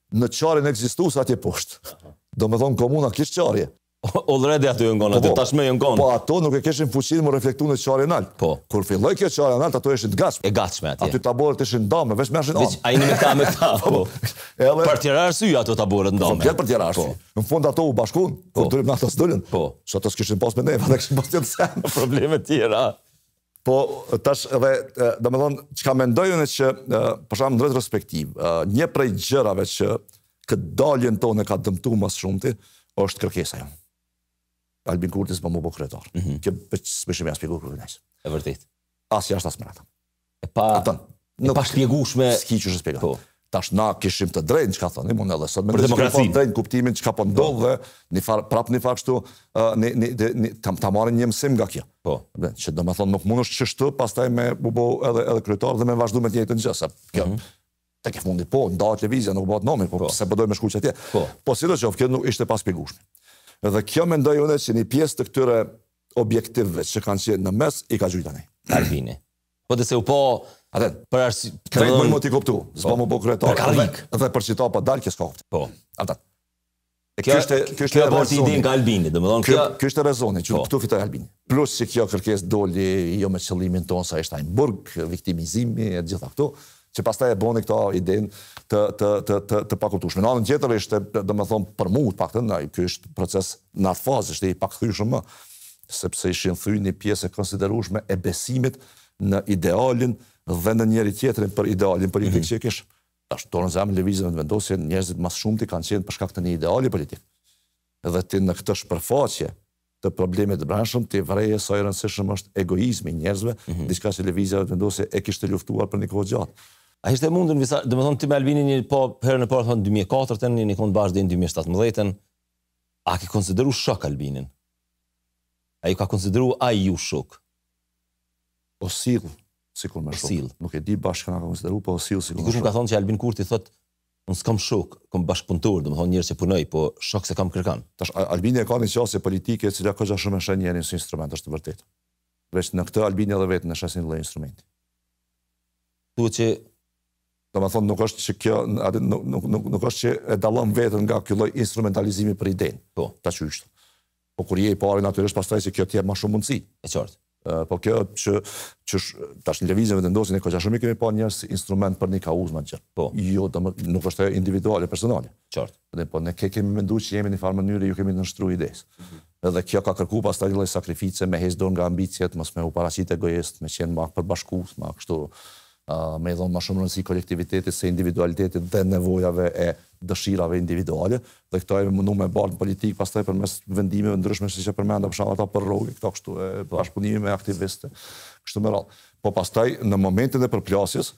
në qarjen ekzistues atje poshtë. Do me thonë komuna kishtë qarje. Already aty jënë konë, aty tashme jënë konë. Po ato nuk e kishin fuqinë më reflektu në qarje naltë. Po. Kur filloj kjo qarje naltë, ato ishin të gatshme. E gatshme atje. Aty taborët ishin dame, veç me ashin dame. A jeni me këta me këta, po. Për tjera arsye ato taborët në dame. Për tjera arsye. Në fund ato u bashkun, kur durim në ato s'dullin. Po. Që ato s'kishin pas me neve, ato kishin pas tjetë sen. Probleme tjera. Po, tash edhe, do me thonë, që ka mendojën e që, për shumë në retrospektiv, një prej gjërave që këtë daljen tonë ka dëmtu mas shumëti, është kërkesa jonë. Albin Kurtis për më bo kryetar. Kjo s'pishim ja spjegu kërë nëjës. E vërtit. As jashtë as mërata. E pa shpjegushme... S'ki që shë spjega. Tash na kishim të drejnë që ka thënë, mund edhe sot me për demokracinë. Drejnë kuptimin që ka po ndodhë dhe prap një fakt shtu ta marrin një mësim nga kjo. Që do me thonë nuk mund është qështu, pastaj me bu bo edhe kryetar dhe me vazhdu me tjetë në gjësa. Te ke fundi po, nda televizja nuk bëhet nomi, po se bëdoj me shku që atje. Po si do qofë, kjo nuk ishte pas pjegushme. Dhe kjo mendoj unë që një pjesë të këtyre objektivve që kanë qenë në mes, i ka gjujta nej. Albini. Po dhe se u po... Aten, për arsi... krejt më më t'i koptu, s'pa më po kryetar. Për karrik. Dhe për qita pa dalë, kjo s'ka koptu. Po. Aten. Kjo e bërti idin ka Albini, dhe më thonë kjo... Kjo është rezoni, që këtu fitoj Albini. Plus që kjo kërkes doli jo me qëllimin tonë sa ishta Steinburg, viktimizimi e gjitha këtu, që pastaj e boni këta idejnë të pakuptueshme. Në anën tjetër ishte, do me thonë, për mu, paktën, ky është proces në atë fazë, ishte i pakthyeshëm më, sepse ishin thyr një pjesë e konsiderueshme e besimit në idealin dhe në njëri tjetrin për idealin politik që e kish. Tash dorën zemrën lëvizjen në vendosje, njerëzit më shumti kanë qenë për shkak të një ideali politik. Edhe ti në këtë shpërfaqje të problemit të brendshëm, ti vreje sa i rëndësishëm është egoizmi i njerëzve, diçka që lëvizja në vendosje e kishte luftuar për një kohë gjatë. A ishte mundur, dhe më thonë ti me Albinin një po herën e parë thonë dy mijë e katërt, një një konë bashkë dhe në dy mijë e shtatëmbëdhjetë, a ke konsideru shok Albinin? A ju ka konsideru a ju shok? O silë, sikur me shok. Nuk e di bashkë ka konsideru, po o silë sikur me shok. Dikush më ka thonë që Albin Kurti thot, unë s'kam shok, kam bashkëpunëtor, dhe më thonë njërë që punoj, po shok se kam kërkan. Tash, Albini e ka një qasje politike, cila këgja shumë e shenë njerin së instrument, është të vërtet. Veç në këtë Albini edhe vetë në shesin dhe instrumenti. Thuë që do me thonë, nuk është që kjo, nuk është që e dalën vetën nga kjo lloj instrumentalizimi për idenë. Po. Ta që ishtë. Po kur je i pari natyrisht pastaj që kjo t'jep ma shumë mundësi. E qartë. Po kjo që, që tash në lëvizjen vendosin e këgja shumë i kemi pa njerës instrument për një kauz ma gjërë. Po. Jo, nuk është individuale, personale. Qartë. Po ne ke kemi mendu që jemi një farë mënyrë, ju kemi nështru idejës. Edhe kjo ka kërku pastaj një lloj sakrifice me hesdor nga ambicjet, mos me u paraqit egoist, me qenë ma përbashkues, ma kështu me dhonë ma shumë rëndësi kolektivitetit se individualitetit dhe nevojave e dëshirave individuale, dhe këto e mundu me barë në politikë, pastaj për mes vendimeve ndryshme që që përmenda për shumë ata për rogë, këto kështu e bashkëpunimi me aktiviste, kështu me rallë. Po pastaj në momentin e përplasjes,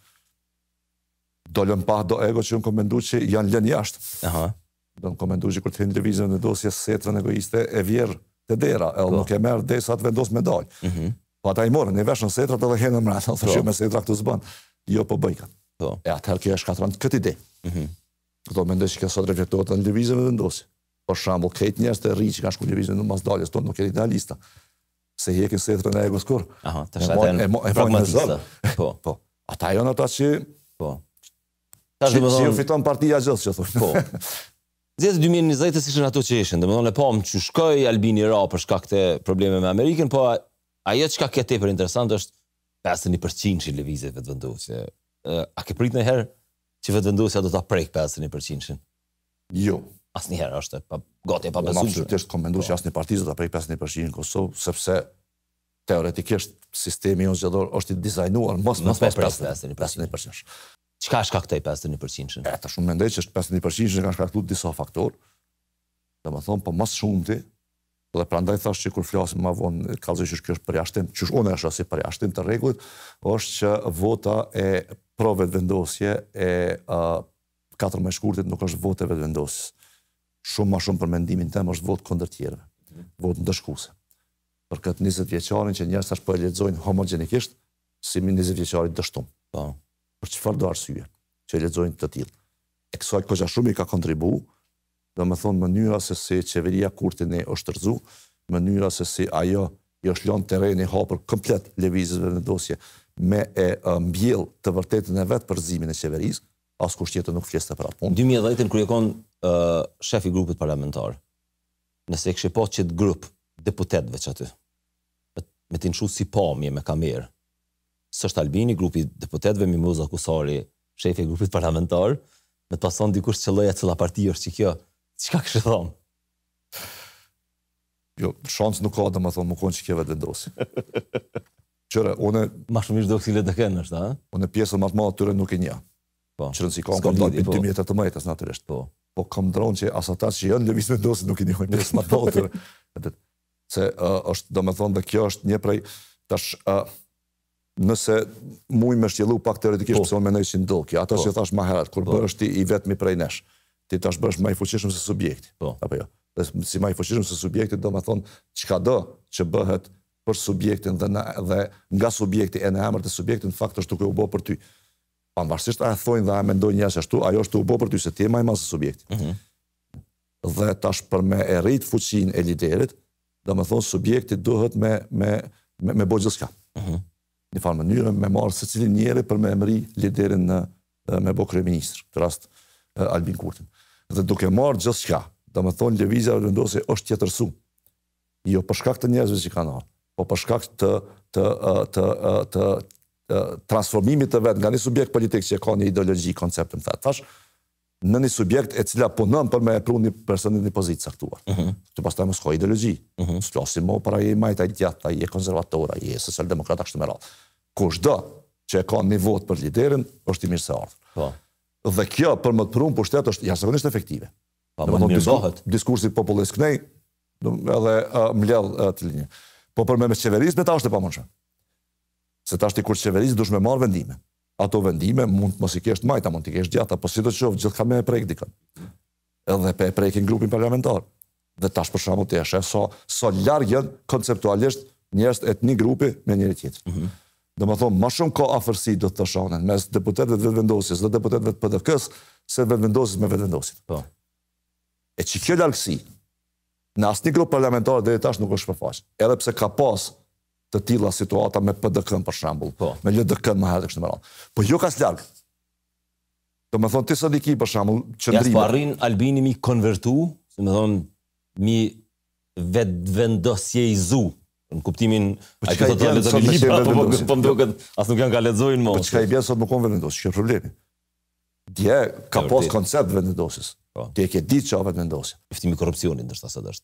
dollën pa do ego që unë komendu që janë lënë jashtë. Do në komendu që kur të hinë lëvizën në dosje setrën egoiste e vjerë të dera, e nuk e merë desa të vendos me dalë. Po ata i morën, i veshën setrat edhe henë mërë, të shumë me setra këtu zbanë, jo po bëjkat. E atëherë kjo e shkatran këtë ide. Këto mendoj që kjo sot reflektohet në lëvizjen e vendosje. Por shambull, këtë njerëz të rri që kanë shku lëvizjen në mas daljes, tonë nuk e idealista. Se hekin setrën e egos kur. Aha, të shaten pragmatista. Po. Ata janë ata që... Po. Që ju fiton partia gjithë që thunë. Po. Zjetë dy mijë e njëzet ishën ato që ishen, dhe më thonë e pam që shkoj Albini ra për shkak të probleme me Amerikën, po ajo që ka këtë tepër interesant është pesëdhjetë e një përqind që i lëvizjet vetë vendosje. A ke prit në herë që vetë vendosja do të prek pesëdhjetë e një përqind? Jo. Asë një herë është gati e pa besueshme. Absolutisht kom mendu që asë një partizë do të prek pesëdhjetë e një përqind në Kosovë, sepse teoretikisht sistemi jonë zgjedhor është i dizajnuar mos pas pesëdhjetë e një përqind. Çka shkaktoi pesëdhjetë e një përqind? E, ta shumë mendoj që pesëdhjetë e një përqind që kanë shkaktuar disa faktorë. Domethënë, po më shumti, dhe prandaj thash që kur flasim më vonë, kallëzoj që kjo është përjashtim, që unë është si përjashtim të rregullit, është që vota e prove vendosje e katër më shkurtit nuk është votë vendosjes. Shumë më shumë për mendimin tim është votë kundër tjerëve. Votë ndëshkuese. Për këtë njëzet vjeçarin që njerëz tash po e lexojnë homogenikisht si njëzet vjeçari dështum. Po. Për çfarë do arsye që e lexojnë të tillë. E kësaj këgja shumë i ka kontribuar, do me thonë mënyra se si qeveria Kurtin e është tërzu, mënyra se si ajo i është lënë terreni hapur komplet lëvizjeve në dosje me e mbjell të vërtetën e vetë përzimin e qeverisë, askush tjetër nuk fliste për atë punë. dy mijë e dhjetë kur je kon uh, shef i grupit parlamentar, nëse kishe pa qëtë grup deputetëve që aty, me, me të nshu si pamje me kamerë, s'është Albini, grupi deputetëve, Mimoza Kusari, shefi i grupit parlamentar, me të pason dikush që lloja cilla parti është që kjo, çka kështë thonë? Jo, shansë nuk ka dhe më thonë, më konë që kje vetë vendosi. Qëre, une... Ma shumë ishtë do kësile të kënë është, a? Une pjesën më të madhe tyre nuk e nja. Po. Qërën si ka më dalë për dy mijë e tetëmbëdhjetë natyrisht. Po. Po kam dronë që as ata që janë lëviz vendosi nuk e njojnë pjesë më të madhe tyre. Se uh, është, do me thonë, dhe kjo është një prej, tash, uh, nëse muj me shtjelu pak teoretikisht, pëse unë me nejë që ndolki, ata që thash ma herët, kur bërë është i vetëmi prej nesh, ti tash bërë ma i fuqishëm se subjekti. Apo jo? Dhe si ma i fuqishëm se subjekti, do me thonë, qka do që bëhet për subjektin dhe, në, dhe nga subjekti e në emër të subjektin, në fakt është tuk e u bo për ty. Pavarësisht a e thojnë dhe a e mendojnë njësë ashtu, ajo është u bo për ty se ti e ma i masë subjekti. Mm -hmm. Dhe tash për me e rrit fuqin e liderit, do me thonë, subjekti duhet me, me, me, me bo gjithë mm -hmm. Një farë mënyrë me marë se cilin njeri për me emri liderin në, me bo kryeministër, të rast Albin Kurtin. Dhe duke marë gjithë shka, do me thonë, lëvizja e vendosi është tjetërsu. Jo për shkak të njerëzve që kanë ardhur, po për shkak të, të, të, të, të, të transformimit të vetë nga një subjekt politik që ka një ideologji, koncept në fetë, thash, në një subjekt e cila punon për me e pru një personit një pozitë saktuar. Uh -huh. Të pas taj mos ka ideologji. Uh -huh. S'lasim mo para je majta i tjata, je konservatora, je socialdemokrata, kështë me radhë. Kush do që e ka një vot për liderin, është i mirë se ardhur. Po. Dhe kjo për më të pru në pushtet është jashtëzakonisht efektive. Pa, më mirë bëhet. Diskursi popullist kënej, edhe uh, mledh uh, të linje. Po për me me qeveris, me ta është e pamonshme. Se ta është i kur qeveris, dush me marë vendime. Ato vendime mund mos i kesh majta, mund t'i kesh gjata, po si do qovë, gjithë ka me e prejk dikën. Edhe pe e prejkin grupin parlamentar. Dhe tash për shembull të eshe, so, so largën konceptualisht njerëz e një grupi me njëri tjetër. Mm -hmm. Dhe më thonë, ma shumë ka afërsi do të të shonen, mes deputetëve të vetëvendosjes dhe deputetëve të P D K-s, se vetëvendosjes me vetëvendosit. Po. E që kjo largësi, në asë një grupë parlamentar dhe tash nuk është përfaqë. Edhe pse ka pas të tilla situata me P D K-n për shembull, po. Me L D K-n më herët kështë më radhë. Po jo kas larg. Do me thonë, ti sot i ki për shembull qëndrime. Ja s'parrin Albini mi konvertu, se me thonë, mi vetëvendosjeizu, në kuptimin a i këtë të lezën i libra, po më duket, as nuk janë ka lezojnë mo. Po që ka i bjenë sot më konë vetëvendosje, që është problemi. Dje ka pas koncept vetëvendosjes. Ti e ke ditë që a vetëvendosje. Eftimi korupcionin, ndërshta së dështë.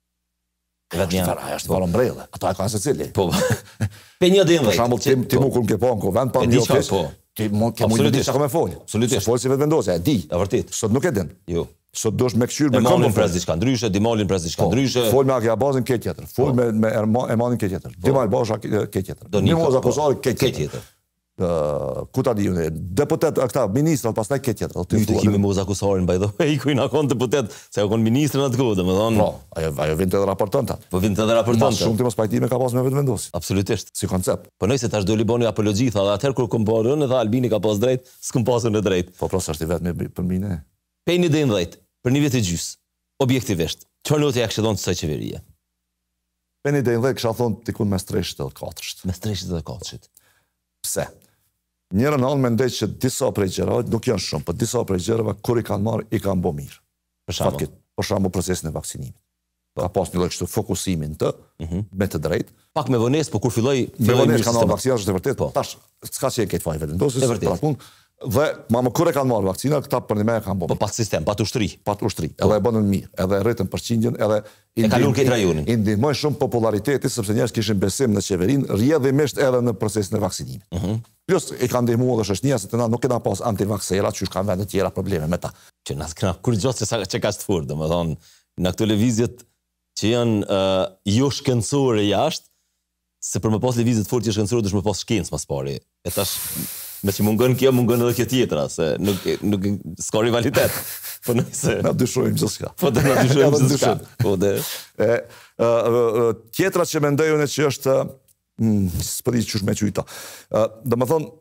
Aja është varë mbrejle, ato e kanë se cili. Po, pe një dhe Për shambull, ti mu kur më ke po në kovend, pa një ofis, ti mu një ditë që ka me folj. Se folj si vetëvendosje, e di. E vërtit. Sot nuk e din. Jo. Sot do është me këqyrë me këmbë. E malin pres diçka ndryshe, di malin pres diçka ndryshe. Folj me Akja Bazin, ke tjetër. Folj me Emanin, ke tjetër. Dima Albasha, ke tjetër. Mimoza Kusari, ke tjetër. Ku ta di unë, deputet, këta, ministrat, pas taj ke tjetër. Një të kimi Mimoza Kusarin, by the way, ku i në konë deputet, se e konë ministrën atë kohë, dhe me thonë... Po, ajo vind të edhe raportanta. Po vind të edhe raportanta. Mas shumë të mos pajtime ka pas me vetë vendosi. Absolutisht. Si koncept. Po nëjse tash do li boni apologji, tha dhe atëherë kur këm parën, edhe Albini ka pas drejt, s'këm pasën e drejt. Po pros është i vetë me për mine. Pej një dhe në dhejt, për një vjetë e gjysë, objektivisht, qërë notë e kështë donë të saj qeverie? Pej një dhe në dhejt kësha thonë të ikun mes treshit edhe katërsht. Mes treshit edhe katërsht. Pse? Njërën anë me ndej që disa prej gjërave, nuk janë shumë, për disa prej gjërave, kur i kanë marë, i kanë bo mirë. Për shembull, për shembull procesin e vaksinimit. Ka pas një lloj kështu fokusimin të, me të drejtë. Pak me vonesë, po kur filloi, me vonesë kanë marrë vaksinat, është e vërtetë. Tash, s'ka që e këtë fajve vendosjes, pra punë. Dhe ma më kur e kanë marrë vaksinat, këta për një me e kanë bo mirë. Po pat sistem, pat ushtri. Pat ushtri, edhe e bënën mirë, edhe e rritën përqindjen, edhe e kalon këtë rajonin. I ndihmoi shumë populariteti, sepse njerëz kishin besim në qeverinë, rrjedhimisht edhe në procesin e vaksinimit. Plus, i kanë ndihmuar edhe shoqënia, se të na nuk kena pas antivaksera, që kanë vende tjera probleme me ta. Që na kena kur gjatë që, që ka të furë, domethënë, në këto lëvizjet që janë uh, jo shkencore jashtë, se për më pas lëvizjet fort që shkencore dush më pas shkencë mas pari. E tash, me që mungën kjo, mungën edhe kjo tjetra, se nuk, nuk s'ka rivalitet. Po nëse... Na dyshojmë gjithçka. Po dhe na dyshojmë gjithçka. Po dhe... E, uh, uh, tjetra që mendoj unë që është... Mm, s'po di çush me qyta. Uh, do më thonë,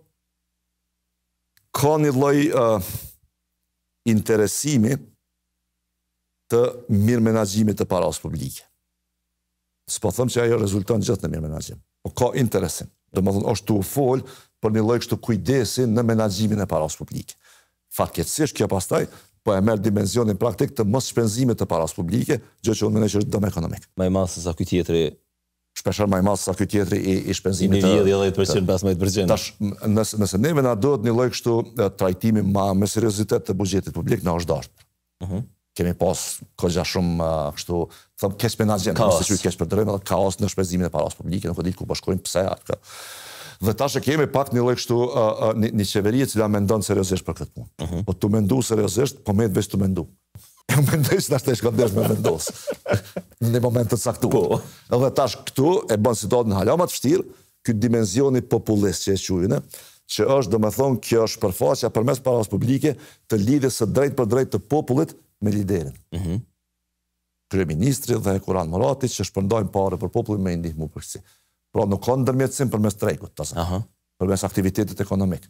ka një lloj uh, interesimi të mirë menaxhimit të paras publike. S'po them që ajo rezulton gjithë në mirë menaxhim, po ka interesim. Do më thonë, është të u fol për një lloj kështu kujdesi në menaxhimin e paras publike. fatkeqësisht kjo pastaj po e merr dimenzionin praktik të mos shpenzimit të paras publike, gjë që unë mendoj që është dëm ekonomik. Më i madh se sa ky tjetri, shpeshherë më i madh se sa ky tjetri i, i shpenzimit të dhjetë përqind pesëmbëdhjetë përqind. Tash nëse nëse neve na duhet një lloj kështu trajtimi më me seriozitet të buxhetit publik, na është dashur. Mhm. Kemi pas kogja shumë kështu, them keq menaxhim, nëse ju keq përdorojmë edhe kaos në shpenzimin e paras publike, nuk e di ku po shkojmë, pse atë. Dhe tash e kemi pak një lloj kështu një, një qeveri e cila mendon seriozisht për këtë punë. Uh -huh. Po të mendu seriozisht, po me vetë të mendu. E mendoj se tash ka desh me vendos. Në një moment të caktuar. Po. Edhe tash këtu e bën situatën hala më të vështirë, ky dimensioni populist që e quajnë, që është domethënë kjo është përfaqësia përmes paras publike të lidhjes së drejtë për drejtë të popullit me liderin. Mhm. Uh -huh. Kryeministri dhe Kuran Murati që shpërndajnë parë për popullin me ndihmë përgjithësi. Pra nuk ka ndërmjetësim përmes tregut, uh-huh. përmes aktivitetit ekonomik.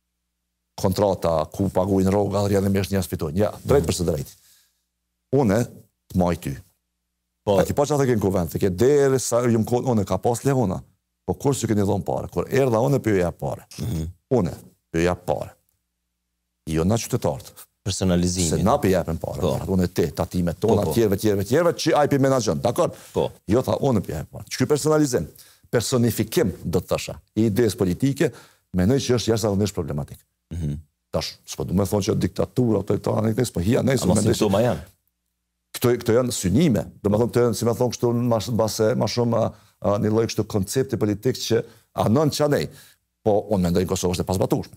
Kontrata ku paguajnë rroga dhe rrjedhimisht njerëz fitojnë. Ja, drejt për së drejti. Une të maj ty. Po, a ti pa që atë kënë kuvend, të ke deri sa jëmë konë, une ka pas lehona, po kur që këni dhonë pare, kur erdha une për ju jep pare. Mm-hmm. Une për ju jep pare. Jo na qytetartë. Personalizimin. Se na për jepen pare. Po. Une ti, tatimet tona, po, po. tjerve, tjerve, tjerve, që ai për menagjën, dakor? Po. Jo tha, une për jep pare. Që personalizim, personifikim, do të thasha, i idejes politike, menoj që është jashtëzakonisht problematik. Mm-hmm. Tash, s'po du me thonë që diktatura, autoritare, nëjtë, po hia, nëjtë. A ma simptoma janë? Këto, këto janë synime. Do me thonë, këto janë, si me thonë, kështu base ma shumë a, a, një loj kështu koncepti politik që anon që anej. Po, unë mendoj në Kosovë është e pasbatushme.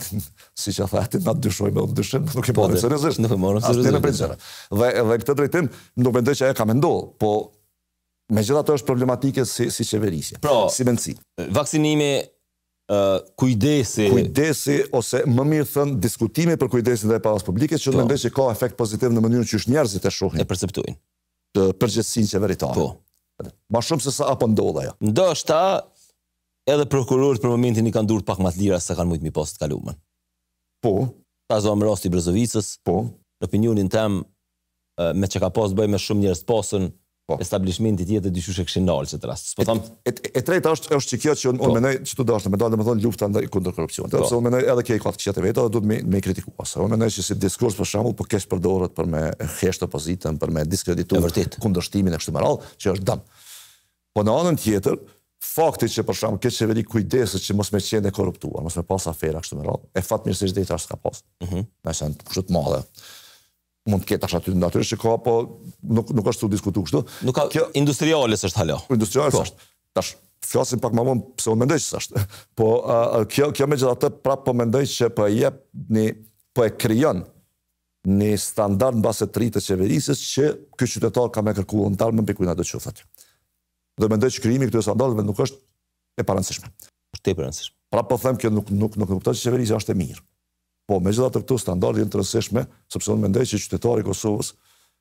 Si që thati, na dyshoj me unë dyshim, nuk i morëm seriozisht. Nuk i morëm seriozisht. Dhe, dhe këtë drejtim, nuk mendoj që ajo ka mendohë, po me gjitha të është problematike si, si qeverisje, pra, si mendësi. Vaksinimi, Uh, kujdesi... Kujdesi, ose më mirë thënë, diskutimi për kujdesin dhe paras publike, që në mendoj që ka efekt pozitiv në mënyrën që është njerëzit e shohin. E perceptojnë. Të përgjithësinë qeveritare. Po. Ma shumë se sa apo ndodha ajo. Ndoshta, edhe prokurorët për momentin i kanë durë pak më të lira se kanë mujtë mi pas të kalumen. Po. Ta zonë rasti Brezovicës. Po. Në opinionin tem, me që ka pas bëj me shumë njerëz pasën, po. Establishmenti tjetër dyshush e kishin dalë që të rast. Po tham, e, e, e treta është është që kjo që unë po. Menoj që tu dashnë me dalë, domethënë lufta ndaj kundër korrupsionit. Sepse unë menoj edhe kjo i ka të këqija vetë, dhe duhet me me kritikuar. Unë menoj që si diskurs për shembull po keq përdoret për me hesht opozitën, për me diskredituar kundërshtimin e kështu me radhë, që është dëm. Po në anën tjetër, fakti që për shembull kjo qeveri kujdeset që mos me qenë e korruptuar, mos me pas afera kështu me radhë, e fatmirësisht deri tash s'ka pas. Mhm. Nëse kështu të madhe. Mund të ketë tash aty natyrisht që ka, po nuk nuk është të diskutuar kështu. Nuk ka kjo, industriale s'është hala. Industriale po. S'është. Tash flasim pak më vonë pse unë mendoj se s'është. Po uh, kjo kjo megjithatë prapë po mendoj që po e jep një po e krijon një standard mbase të ri të qeverisës që ky qytetar ka më kërkuar ndalmë mbi kujt na do të thotë. Dhe mendoj që krijimi këtyre standardeve nuk është e parëndësishme. Është tepër e rëndësishme. Prapë po them që nuk nuk nuk kuptoj që qeverisja është e mirë. Po, me gjitha të këtu standardi janë të rëndësishme, sepse unë mendoj që qytetari i Kosovës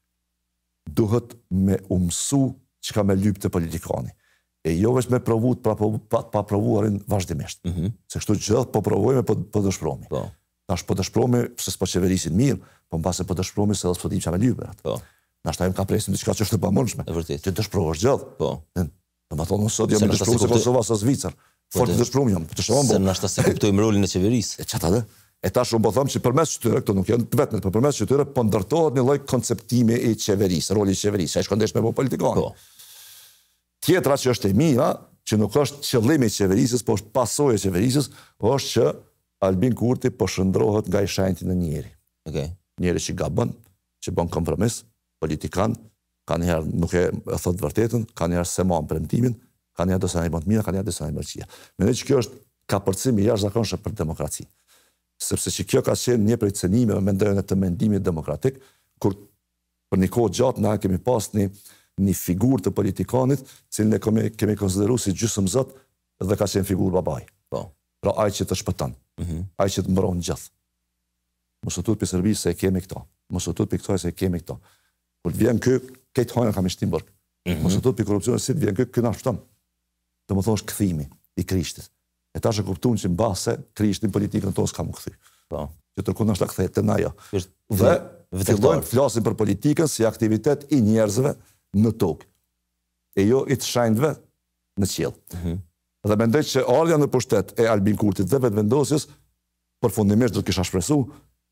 duhet me umësu që ka me lypë të politikani. E jo veç me provu të pa, pa provuarin vazhdimisht. Mm -hmm. Se kështu gjithë po provojme, po, po dëshpromi. Po. Tash po dëshpromi, se s'po qeverisin mirë, po mbase po dëshpromi se dhe s'po dim që me lypë. Po. Nashta jem ka presim diçka që është të pamundshme. E vërtet. Që dëshprohesh gjithë. Po. Do më thonë, sot jam dëshpruar se Kosova sa Zvicër. Fort dëshpruar jam. Se nashta se kuptojmë rolin e qeverisë. E çata dhe? E tash unë po them që përmes këtyre, këto nuk janë të vetmet, por përmes këtyre po ndërtohet një lloj konceptimi i qeverisë, roli i qeverisë, ai shkondesh me politikanë. Po. Tjetra që është e mira, që nuk është qëllimi i qeverisës, por është pasojë e qeverisës, është që Albin Kurti po shndrohet nga i shenjti në njeri. Okej. Okay. Njeri që gabon, që bën kompromis, politikan, kanë herë nuk e thot vërtetën, kanë herë se ma premtimin, kanë herë do sa ai bën të mira, kanë herë do sa ai mërqia. Mendoj që kjo është kapërcim i jashtëzakonshëm për demokraci. Sepse që kjo ka qenë një prej cenimeve mendojnë të mendimit demokratik, kur për një kohë gjatë na kemi pas një, një figurë të politikanit, cilën ne kemi, kemi konsideruar si gjysmëzot dhe ka qenë figurë babaj. Po. Pra ai që të shpëton, mm -hmm. ai që të mbron gjithë. Mos u tut për Serbisë se e kemi këto. Mos u tut për këto se e kemi këto. Kur vjen ky, këtë hojnë kam shtim burg. Mm -hmm. Mos u tut për korrupsionin si vjen ky, ky na shton. Domethënë është kthimi i Krishtit. E tash e kuptuan që mbase Krishtin politikën tonë s'ka më kthy. Po. Që tërkon është ta kthehet te ajo. Dhe fillojmë flasim për politikën si aktivitet i njerëzve në tokë. E jo i të shenjtëve në qiell. Mm -hmm. Dhe mendoj që ardha në pushtet e Albin Kurtit dhe vetëvendosjes përfundimisht do të kisha shpresuar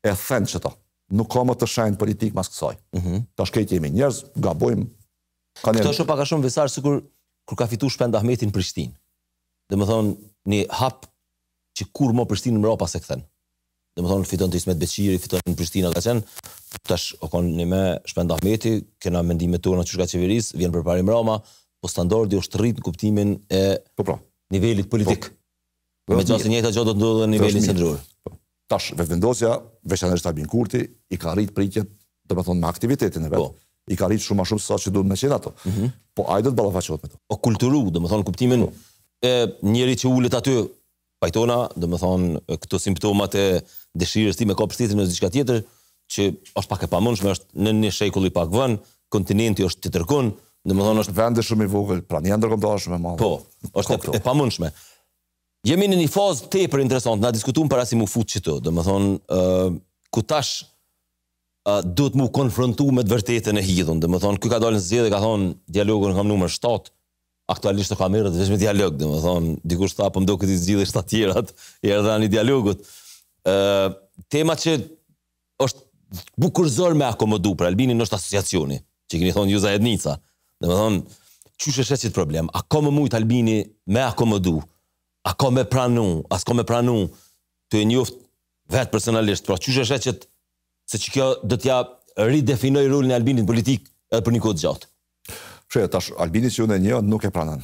e thënë që ta. Nuk ka më të shenjë politik mas kësaj. Ta shkejt jemi njerëz, gabojmë. Këto është pak a shumë Visar sikur kur ka fitu Shpend Ahmeti në Prishtinë. Dhe më thonë, një hap që kur mo Prishtinë më rapa se këthen. Dhe më thonë, fiton të Ismet Beqiri, fiton në Prishtina ka qenë, tash o konë një me Shpend Ahmeti, kena mendime tona që shka qeveris, vjen për parim rama, po standardi është rrit në kuptimin e nivelit politik. Me gjasë njëta gjatë do të ndodhe në nivelin qendror. Tash, vetëvendosja, veçanërisht Albin Kurti, i ka rrit pritjet, dhe më thonë, me aktivitetin e vetë. I ka rrit shumë ma shumë sa që duhet me qenë ato. Po ajdo të balafaqohet me to. O kulturu, dhe më thonë, kuptimin e njeri që ullet aty, pajtona, dhe më thonë, këto simptomat e dëshirës ti me ka përshtetën në diçka tjetër, që është pak e pamundshme, është në një shekull i pak vën, kontinenti është të tërkun, dhe më thonë është... Vende shumë i vogël, pra një ndërkombëtar shumë e madhe. Po, është e pamundshme. Jemi në një fazë tepër interesant, na diskutuam para si mu fut çito, do të thonë ku tash duhet mu konfrontu me të vërtetën e hidhun, do të thonë ky ka dalë në zgjedhje ka thonë dialogun kam numër shtatë, aktualisht ka merret vetëm me dialog, do të thonë dikush tha po më do këtë zgjidhje shtatë tjerat, i erdhani dialogut. ë tema që është bukurzor me akomodu për Albinin është asociacioni, që keni thonë Juza Ednica. Do të thonë çush është çet problem, a ka më shumë Albini me akomodu? A ka me pranu, as ka me pranu, të e njoft vetë personalisht, pra qysh është që se që kjo do t'ja ridefinoj rolin e Albinit politik edhe për një kohë gjatë. Shë, tash, Albinit që unë e një nuk e pranan.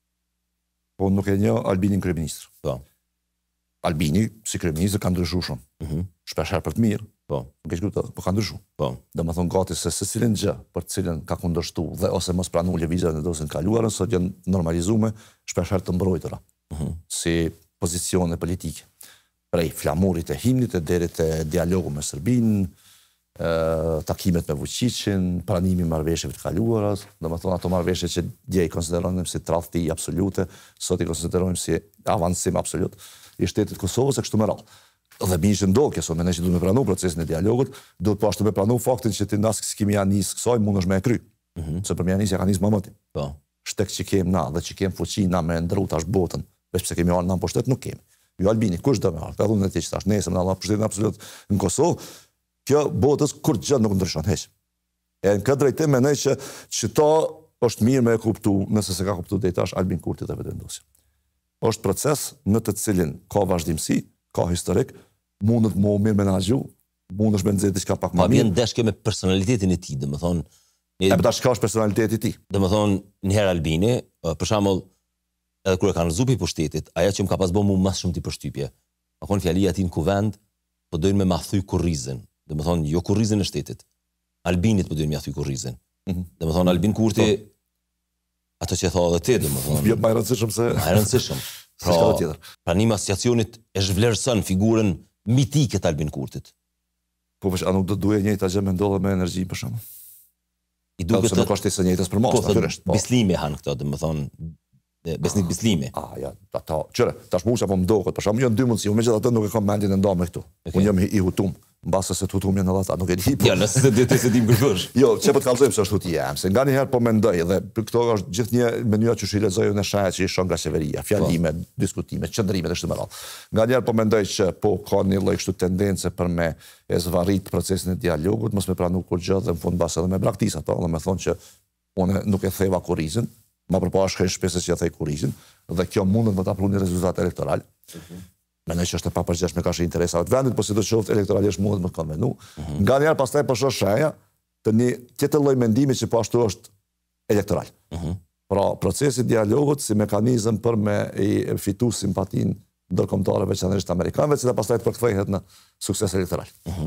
Po nuk e një Albinin kryeministër. Po. Albini, si kryeministër, ka ndryshu shumë. Shpesh herë për të mirë, po. Nuk e shkruta, po ka ndryshu. Po. Dhe më thonë gati se se cilin gjë për cilin ka kundërshtu dhe ose mos pranu lëvizjen e dosin kaluarën, sot janë normalizume, shpesh herë të mbrojtëra. Si pozicione politike. Prej flamurit e himnit e deri te dialogu me Serbinë, takimet me Vučićin, pranimi marrëveshjeve të kaluara, domethënë ato marrëveshje që dje i konsiderojmë si tradhti absolute, sot i konsiderojmë si avancim absolut i shtetit Kosovës e kështu me radhë. Dhe bishë ndodhë, këso me ne që duhet me pranu procesin e dialogut, duhet po ashtu me pranu faktin që ti nasë s'kimi janis kësaj, mund është me e kry. Se për me janis ja ka nis më mëti. Shtek që kem na dhe që kem fuqi na me ndru tash botën, veç pse kemi arë na në poshtet, nuk kemi. Jo Albini, kush do me arë? Ka dhunë në tje që tash, nesëm në Allah pushtetin absolut në Kosovë, kjo botës kur gjë nuk ndryshon, heq. E në këtë drejtim menoj që që ta është mirë me e kuptu, nëse se ka kuptu dhe i tash Albin Kurti dhe vetëvendosja. është proces në të cilin ka vazhdimsi, ka historik, mundet më mirë menazhu, mund është me nëzirë diçka pak më mirë. Pa vjen deshke me personalitetin e ti, dhe më thonë... E për ta shka është personaliteti ti. Dhe më thonë, njëherë Albini, për shembull, edhe kur e kanë rëzupi për shtetit, aja që më ka pas bo mu mas shumë t'i përshtypje. A konë fjalia ti në kuvend, po dojnë me ma thuj kurrizin. Dhe më thonë, jo kurrizin e shtetit. Albinit po dojnë me thuj kurrizin. Dhe më thonë, Albin Kurti, ato që e tha edhe ti, dhe më thonë... Vjetë ma e rëndësishëm se... Ma e rëndësishëm. Pra, pranimi asociacionit e zhvlerëson figurën mitike të Albin Kurtit. Po vesh, a nuk do duhe njëjta gjë me ndodhe me energji për shumë? I duke të... Nuk është të se njëjtës për mos, natyrisht. Po, bislimi hanë këto, dhe më thonë, besnik bislimi. Ah, ja, ta, qëre, tash musha po më doket, për shumë, jënë dy mundësi, me gjithë atë nuk e kam mendin e nda me këtu. Unë jam i hutum, në basë se të hutum janë edhe ata, nuk e di. Ja, nëse se dhe të se dim kërkush. Jo, që po të kalzojmë se është huti jam, se nga njëherë po mendoj, dhe këto është gjithë një menua që shilezojë në shaja që i shon nga qeveria, fjallime, diskutime, qëndrime dhe shtë më radhë. Nga njëherë po mendoj që po ka një lloj kështu tendence për me e zvarrit procesin e dialogut, mos me pranu kur gjë dhe në fund basë edhe me braktis ato, dhe me thonë që unë nuk e theva kurrizin, ma përpa është kërë shpesës që ja thej kurrizin, dhe kjo mundet më ta pru një rezultat elektoral. Menoj që është e papërgjeshme ka shë interesave të vendit, po si të qoftë elektoralisht mundet më të konvenu. Nga njerë pastaj po shoh shaja të një tjetër lloj mendimi që po ashtu është elektoral. Pra, procesi dialogut si mekanizëm për me i fitu simpatin ndërkombëtare veçanërisht amerikanëve, që pastaj të përkthehet në sukses elektoral.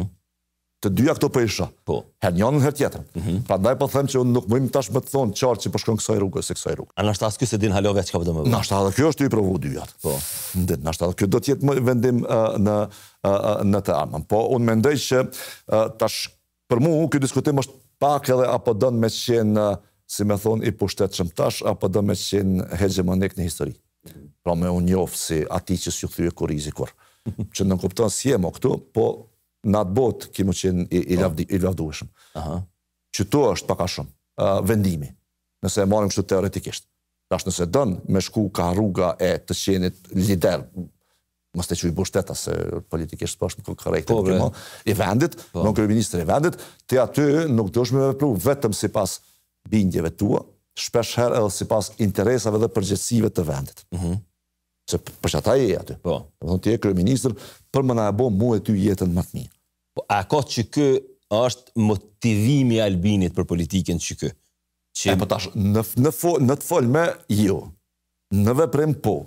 Të dyja këto po isha. Po. Herë njënën, herë tjetrën. Prandaj po them që unë nuk mëjmë tash më të thonë qartë që po shkon kësaj rrugë ose kësaj rrugë. A nashta as ky se din halove çka po do më bëj. Nashta edhe kjo është i provu dyjat. Po. Ndet, nashta edhe kjo do të jetë vendim në në të armën. Po unë mendoj që tash për mua ky diskutim është pak edhe apo don me qenë, si më thon, i pushtetshëm tash apo do me qenë hegemonik në histori. Pra me unë njoh si ati që s'ju thye kurrizi kur. Që nuk kupton si jemo këtu, po në atë botë kemi qenë i lavdueshëm. Që to është pak a shumë vendimi, nëse e marrim kështu teoretikisht. Tash nëse dën me shku ka rruga e të qenit lider, mos të quaj pushteta se politikisht po është korrekte, Po, bre. i vendit, non kryeministri i vendit, ti aty nuk duhesh me vepru vetëm sipas bindjeve tua, shpesh herë edhe sipas interesave dhe përgjegjësive të vendit. Se për që ata je aty. Po. Do të thonë ti je kryeministër për më na e bë mua e ty jetën më të mirë. Po, a ka që kë është motivimi i Albinit për politikën që kë? Që... E po tash, në, në, fo, në të folme, jo. Në veprim, po.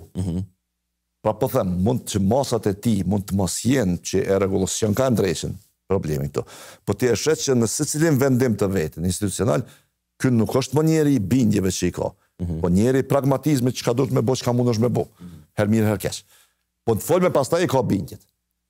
Pra po them, mund që masat e ti mund të mos jenë që e regulacion ka ndrejshin problemin këto. Po ti e shet që në secilin vendim të vetën institucional, ky nuk është më njeri i bindjeve që i ka, po njeri i pragmatizmit që ka duhet me bo, që ka mund është me bo. Her mirë, her keq. Po të folme pastaj i ka bindjet.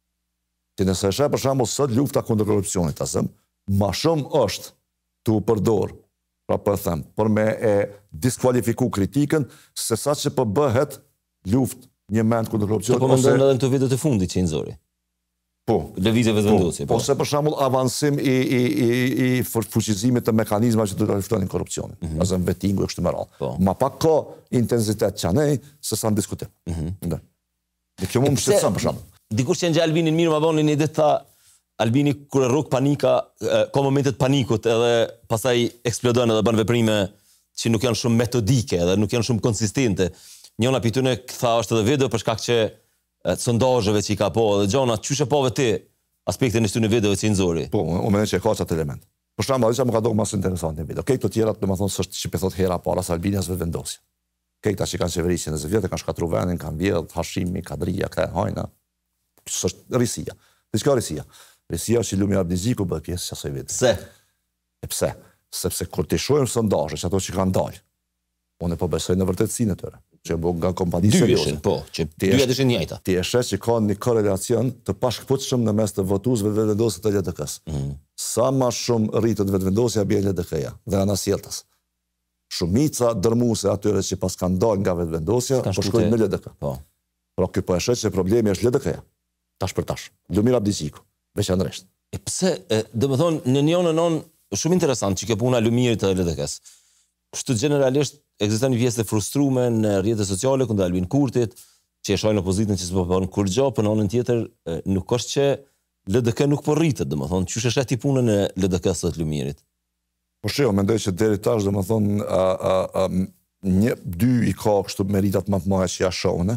Ti nëse e për shembull sot lufta kundër korrupsionit, asëm, ma shumë është të u përdor, pra për them, për me e diskualifiku kritikën, se sa që për bëhet luft një mend kundër korrupsionit. Po mendon edhe në të videot e fundit që i nxori. Po. Lëvizjeve të vendosje. Po, se për shembull avancim i, i, i, i fuqizimit të mekanizmave që do të luftonin korrupsionin. Mm -hmm. Ose vetingu e kështu me radhë. Po. Ma pak ka intensitet që anej, se sa në diskutim. Mm -hmm. Dhe kjo mu më shqetëson për shembull. Dikush që në gjë Albinin mirë ma vonë një ditë tha, Albini kur e rrok panika, ka momentet panikut edhe pastaj eksplodon edhe bën veprime që nuk janë shumë metodike edhe nuk janë shumë konsistente. Njëna për tyne këtha është edhe video për shkak që sondazheve që i ka po edhe gjona, qyshe pove ti aspektin e shtu në videove që i nxori? Po, u mendoj që e ka qatë element. Për shembull, ajo që më ka dhënë më interesant në video. Këto të tjera, domethënë s'është që thot hera para se Albini as vendosje. Këta që kanë qeverisjen e vjetë kanë shkatruar vendin, kanë vjedh Hashimi, Kadria, këta hajna. S'është risia. Diçka risia. Risia që Lumir Abdiziku bëhet pjesë asaj vite. Pse? E pse? Sepse kur ti shohim sondazhe që ato që kanë dalë, unë po besoj në vërtetësinë e tyre. Që bo nga kompani serioze. Po, që dyja ishin njëjta. Ti e sheh që ka një korelacion të pashkëputshëm në mes të votuesve dhe vendosëve të L D K-s. Mm. Sa më shumë rritet vetvendosja bie L D K-ja dhe anasjelltas. Shumica dërmuese atyre që pas kanë dalë nga vetvendosja po shkojnë në L D K. Po. Pra ky po e sheh që problemi është L D K-ja. Tash për tash. Lumir Abdiziku, veçanërisht. E pse, domethënë në njërin anon shumë interesant që kjo puna e Lumirit të L D K-s. Kështu generalisht ekziston një pjesë e frustruar në rrjetet sociale kundër Albin Kurtit, që e shohin opozitën që s'po bën kur gjë, por në anën tjetër nuk është që L D K nuk po rritet, domethënë, çu është ti punën e L D K-s së Lumirit. Po sheo, mendoj që deri tash domethënë a a a një dy i ka kështu meritat më të mëdha që ja shohën.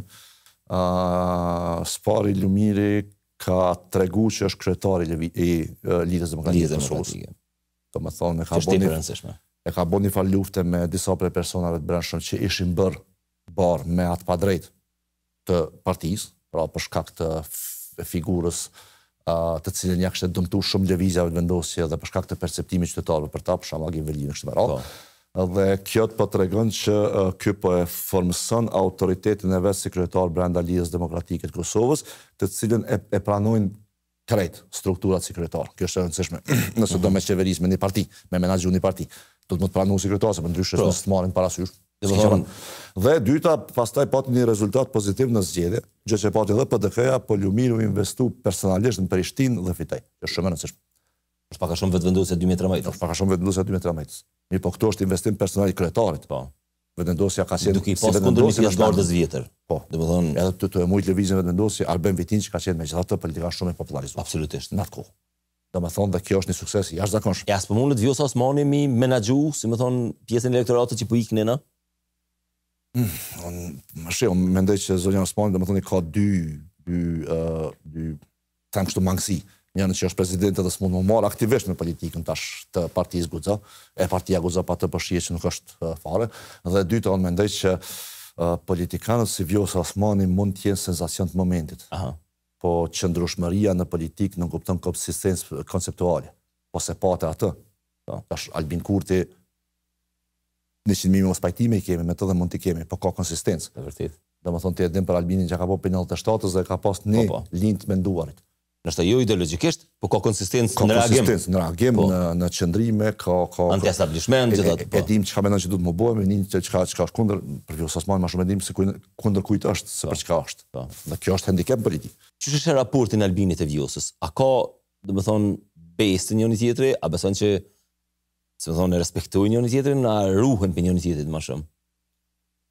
ë Spari Lumiri ka tregu që është kryetari i Lidhjes Demokratike të Kosovës. Domethënë e ka bënë e ka bënë një fal lufte me disa prej personave të brendshëm që ishin bërë barë me atë pa drejt të partisë, pra për shkak të figurës të cilën ja kishte dëmtuar shumë lëvizjave të vendosje dhe për shkak të perceptimit qytetarëve për ta, për shembull Agim Velini kështu me radhë. Dhe kjo po tregon që ky po e formson autoritetin e vet si kryetar brenda Lidhjes Demokratike të Kosovës, të cilën e, e pranojnë krejt strukturat si kryetar. Kjo është e rëndësishme. Nëse do me qeverisë me një parti, me menaxhu një parti, do të mund të pranojë si kryetar, se ndryshe nëse të marrin parasysh. Dhe dyta, pastaj pati një rezultat pozitiv në zgjedhje, gjë që pati edhe P D K-ja, po Lumiri u investu personalisht në Prishtinë dhe fitoi. Është shumë e rëndësishme. Është pak a shumë vetëvendosja dy mijë e tridhjetë. Është pak a shumë vetëvendosja dy mijë e tridhjetë. Mirë, po këto është investim personal i kryetarit. Po. Vetëvendosja ka qenë duke i pas kundër një pjesëmarrës vjetër. Po. Domethënë edhe të të mujt lëvizjen vetëvendosje Arben Vitin që ka qenë megjithatë politikan shumë i popularizuar. Absolutisht. Në atë kohë. Domethënë dhe kjo është një sukses i jashtëzakonshëm. Ja, s'po mundet Vjosa Osmani mi menaxhu, si më thon, pjesën e elektoratit që po iknin ë? Unë më sheh, unë mendoj që Zoljan Osmani domethënë ka dy dy ë dy tham kështu mangësi. Njënë që është president edhe s'mund më marrë aktivisht me politikën tash të partisë Guxha, e partia Guxha pa të përshije që nuk është fare, dhe dyta unë mendoj që uh, politikanët si Vjosa Osmani mund të jenë sensacion të momentit. Aha. Po qëndrueshmëria në politikë nuk kupton konsistencë konceptuale. Po se pate atë. Tash Albin Kurti njëqind mijë mos pajtime i kemi, me të dhe mund t'i kemi, po ka konsistencë. E vërtet. Domethënë ti e dim për Albinin që ka po për nëntëdhjetë e shtatës dhe ka pas një po, po. lind menduarit. Nështë jo ideologjikisht, po ka konsistencë në reagim. Ka konsistencë në reagim, po. në, në qëndrime, ka... ka anti-establishment, gjithat. Po. E dim që ka menon që du të më bojmë, një që ka është kundër, për Vjosa Osmani ma shumë e dim se kundër kujt është, se për çka është. Po. Dhe kjo është handicap politik. Që është raportin Albinit e Vjosës? A ka, dhe më thonë, besë të njëri tjetri, a beson që, se më thonë, e respektojnë njëri tjetrin, a ruhen për njëri tjetrit më shumë?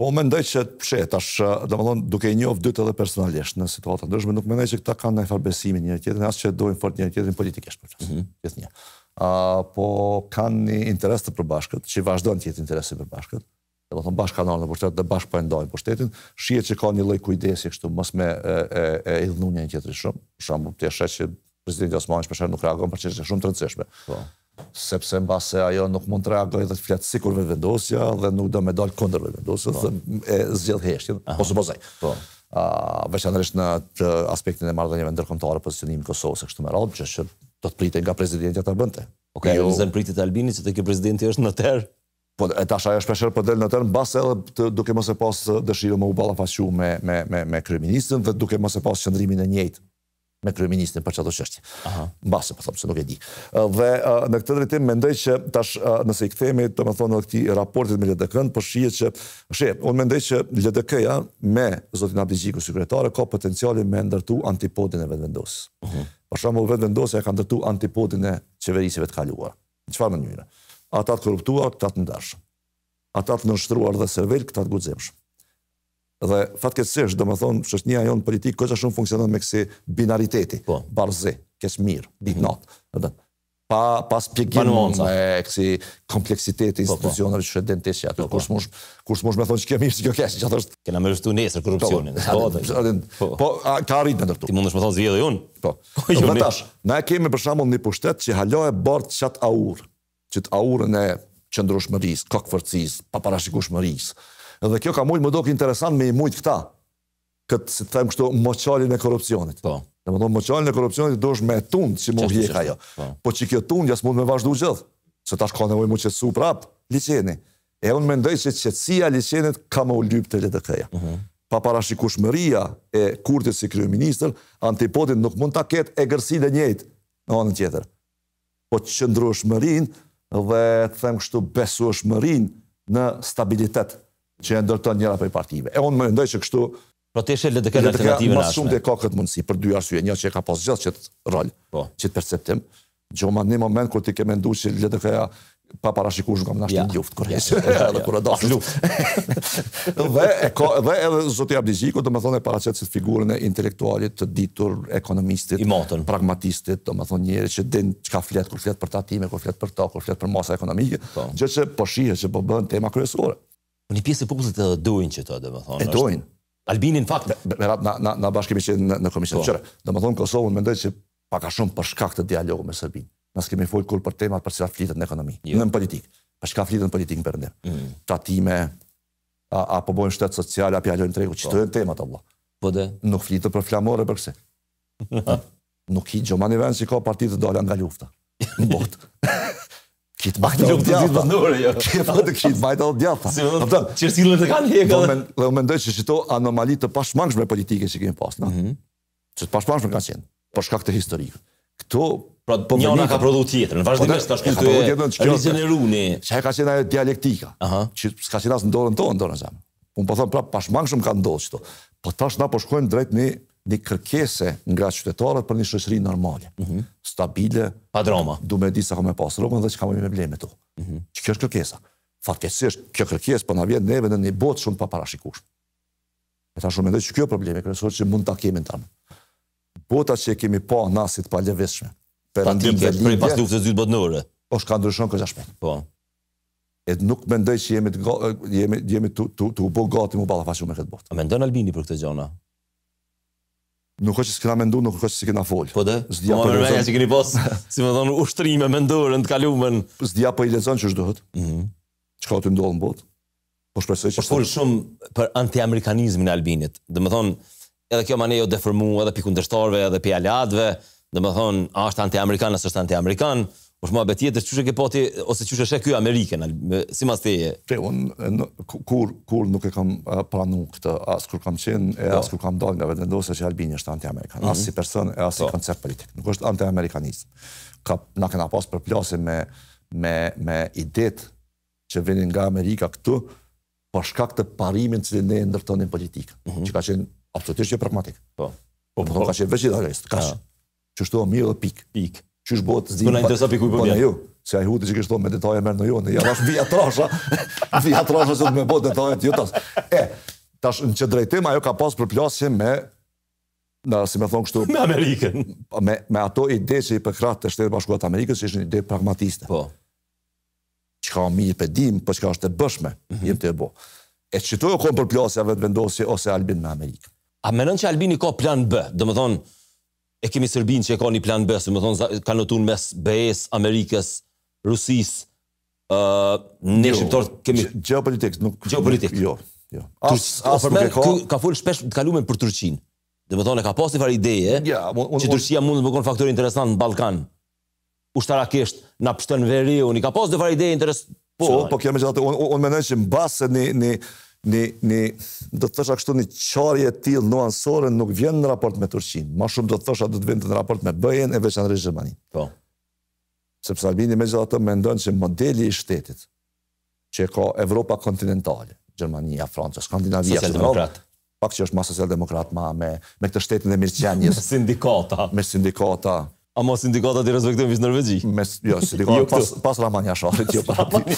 Po mendoj që pse tash, domethënë duke i njohur dytë edhe personalisht në situata ndryshme, nuk mendoj që këta kanë ndonjë farë besimi njëri tjetrin, as që dojnë fort njëri tjetrin politikisht për çfarë. Gjithnjë. Uh, po kanë një interes të përbashkët, që vazhdojnë të jetë interesi përbashkët. Domethënë bashkë kanë ardhur në pushtet dhe bashkë po e ndajnë pushtetin. Shihet që ka një lloj kujdesi kështu mos me e, e, e idhnu njëri tjetrin shumë. Për shembull, ti e sheh që presidenti Osmani shpesh nuk reagon për çështje shumë të rëndësishme. Po. Sepse mbase ajo nuk mund të reagojë dhe të flet sikur vetëvendosja dhe nuk do me dal kundër vetëvendosjes dhe e zgjidh heshtjen, po supozoj. Po. Uh, veçanërisht në aspektin e marrëdhënieve ndërkombëtare, pozicionimi i Kosovës kështu me radhë, që do të pritej nga presidenti ta bënte. Okej, okay, jo zën pritet Albini se te ky presidenti është noter. Po e tash ajo shpesh po del noter mbase edhe duke mos e pas dëshirën me u ballafaqu me me me me kryeministrin dhe duke mos e pas qendrimin e njëjtë me kryeministrin për çdo çështje. Aha. Mbase po them se nuk e di. Dhe uh, në këtë drejtim mendoj që tash uh, nëse i kthehemi domethënë në këtij raportit me L D K-n, po shihet që sheh, unë mendoj që L D K-ja me zotin Abdi Gjiku sekretare ka potencialin me ndërtu antipodin e vetëvendosjes. Uh -huh. Për shembull vetëvendosja ka ndërtu antipodin e qeverisjeve të kaluara. Në çfarë mënyre? Ata të korruptuar, këta të ndershëm. Ata të nënshtruar dhe servel, këta të guximshëm. Dhe fatkeqësisht, domethënë, shoqënia jonë politike goxha shumë funksionon me kësi binariteti, po. Barze, keq mirë, ditë natë. Pa pas shpjegim me kësi kompleksiteti institucioneve që shëndeten që aty. Kur smush, kur smush më thonë që kemi mirë si kjo keq, që është kena më rështu nesër korrupsionin. Po, po ka arritur ndërtu. Ti mundesh më thonë zgjedhë unë? Po. Po tash, na kemi për shembull një pushtet që halo e bart çat aur, që të aurën e qëndrueshmërisë, kokforcisë, paparashikueshmërisë. Dhe kjo ka mujtë më dok interesant me i mujtë këta, këtë, si të them kështu, moqalin e korrupsionit. Po. Dhe më thonë, moqalin e korrupsionit do është me tundë që më vjek ajo. Po. po që kjo tundë jasë mund me vazhdu gjithë, se tash ka nevoj mu qëtësu prapë liqeni. E unë mendoj që qëtësia liqenit ka më u lypë të L D K-ja. Uh -huh. Paparashikueshmëria e Kurtit si kryeministër, antipodin nuk mund ta ketë e gërsinë e njëjtë në anën tjetër. Po qëndrueshmërinë dhe të them kështu besueshmërinë në stabilitet që e ndërton njëra prej partive. E unë mendoj që kështu Pro të L D K në alternativën ashme. Mas shumë të ka këtë mundësi, për dy arsye. Një që e ka pas gjithë qëtë rol, po. Qëtë perceptim. Gjoma një moment kur ti ke mendu që L D K-ja pa parashikush nga më nashtë një luftë, kërës. Edhe kur e dashë luftë. Dhe edhe zoti Abdi Gjiku, do me thonë e paraqet si figurën e intelektualit, të ditur, ekonomistit, pragmatistit, do me thonë njeri që din që ka flet, kur flet për tatime, kur flet për ta, kur flet për masa ekonomike, gjë që po shihet që po bëhen tema kryesore. Një pjesë e popullit edhe dojnë që to, do me thonë. E dojnë. Albinin fakt. Na, na, na bashkimi që në, në komision. Qëre, do me thonë Kosovën mendoj që paka shumë për shkak të dialogu me Serbinë. Nësë kemi folë kur për temat për cilat flitet në ekonomi, jo. Në politikë. Për shka flitet në politikë në përëndim. Mm. Tatime, apo bojnë shtetë sociale, apo jalojnë tregu, që të e në temat, Allah. Po dhe? Nuk flitet për flamore për këse. Nuk hi gjomani vend që ka partitë të dola nga lufta. Në botë. Kitë majtë edhe djata. Kitë majtë edhe djata. Qërësillën të kanë heka. Dhe u mendoj që qëto anomalit të pashmangshme politike që kemi pas. Që të pashmangshme kanë qenë, për shkak të historikë. Këto... Pra njëna ka prodhu tjetër, në vazhdimisht ka shku të rigeneru një... Që e ka qenë ajo dialektika, që s'ka qenë asë në dorën tonë, në dorën zemë. Unë po thëmë, pra pashmangshme ka ndodhë qëto. Po tash na po shkojmë drejt një një kërkese nga qytetarët për një shoqëri normale, stabile, pa drama. Du me di sa ka me pas rrugën dhe që ka me bleme to. Që kjo është kërkesa. Fatkeqësisht, kjo kërkesë po na vjen neve në një botë shumë pa parashikueshme. E tash unë mendoj që kjo problemi kryesor që mund ta kemi tani. Botat që kemi pa nasit pa lëvizshme. Perëndim dhe lidhje. Pas luftës së dytë botërore. Po shka ndryshon këtë shpejt. Po. E nuk mendoj që jemi jemi jemi tu tu tu bo gati mu ballafaqur me këtë botë. A mendon Albini për këtë gjëna? Nuk është që s'kena mendu, nuk është që s'kena fol. Po dhe? Zdia po i lezon... që keni pas, si më thonë, ushtrime, mendore, në të kalumen. Zdia po i lezon që është duhet. Që ka të ndodhë në botë. Po shpresoj që... Po folë shumë për anti-amerikanizmin e Albinit. Dhe më thonë, edhe kjo mane jo deformu, edhe pi kundërshtarve, edhe pi aliatve. Dhe më thonë, a është anti-amerikan, asë është anti-amerikan. Po shma bet tjetër, qyshe ke pati, ose qyshe shë kjo Ameriken, si mas teje? Te, unë, kur, kur nuk e kam pranu këtë, as kur kam qenë, e as kur kam dalë nga vetëvendosja që Albini është anti-amerikan, as si person, e as si koncept politik. Nuk është anti-amerikanizm. Na kena pas përplasi me, me, me idet që vinin nga Amerika këtu, për shkak të parimin që ne ndërtonin politikë, që ka qenë absolutisht që pragmatik. Po. Po, ka qenë veç idealist, ka qenë. Që shtu o mirë dhe pik. Pik. Qysh botë zdi... Këna interesa për kuj për bjerë. se ai huti që kishtë thonë me detaje mërë në jone, ja tash vija trasha, vija trasha që të me bo detajet ju tas. E, tash në që drejtim ajo ka pas përplasje me, na, si me thonë kështu... Me Amerikën. Me, me ato ide që i përkrat të Shtetit Bashkuar të Amerikës, që ishë një ide pragmatiste. Po. Që ka mirë pedim, për që ka është e bëshme, jem të e bo. E që to jo kom përplasja vetë vendosje ose Albin me Amerikën. A menon që Albini ka plan B? Dhe më thonë, e kemi Sërbin që e ka një plan B, se më thonë, ka notun mes B E-s, Amerikës, Rusis, uh, ne shqiptarët kemi... Geopolitik, nuk... Geopolitik. Jo, jo. As, as nuk e ka... Ka full shpesh të kalume për Turqinë. Dhe më thonë, e ka pas një farë ideje, ja, un, un, që Turqia mund të më konë faktor interesant në Balkan. Ushtarakisht, na pështën veri, unë i ka pas një farë ideje interes... Po, po kemi që atë, unë un menoj që në basë një, një, një, një, do të thësha kështu një qarje t'il nuansore nuk vjen në raport me Turqinë. Ma shumë do të thësha do të vjen në raport me B E-n e veçanërisht Gjermaninë. Po. Sepse Albini me gjithë atë mendon që modeli i shtetit, që ka Evropa kontinentale, Gjermania, Franca, Skandinavia, Socialdemokrat. Pak që është ma socialdemokrat, ma me, me këtë shtetin e mirëqenjes. Me sindikata. Me sindikata. A mo sindikatat i respektojnë vishë Norvegji? Me, jo, sindikata pas, pas Ramanja Sharit, jo për ati.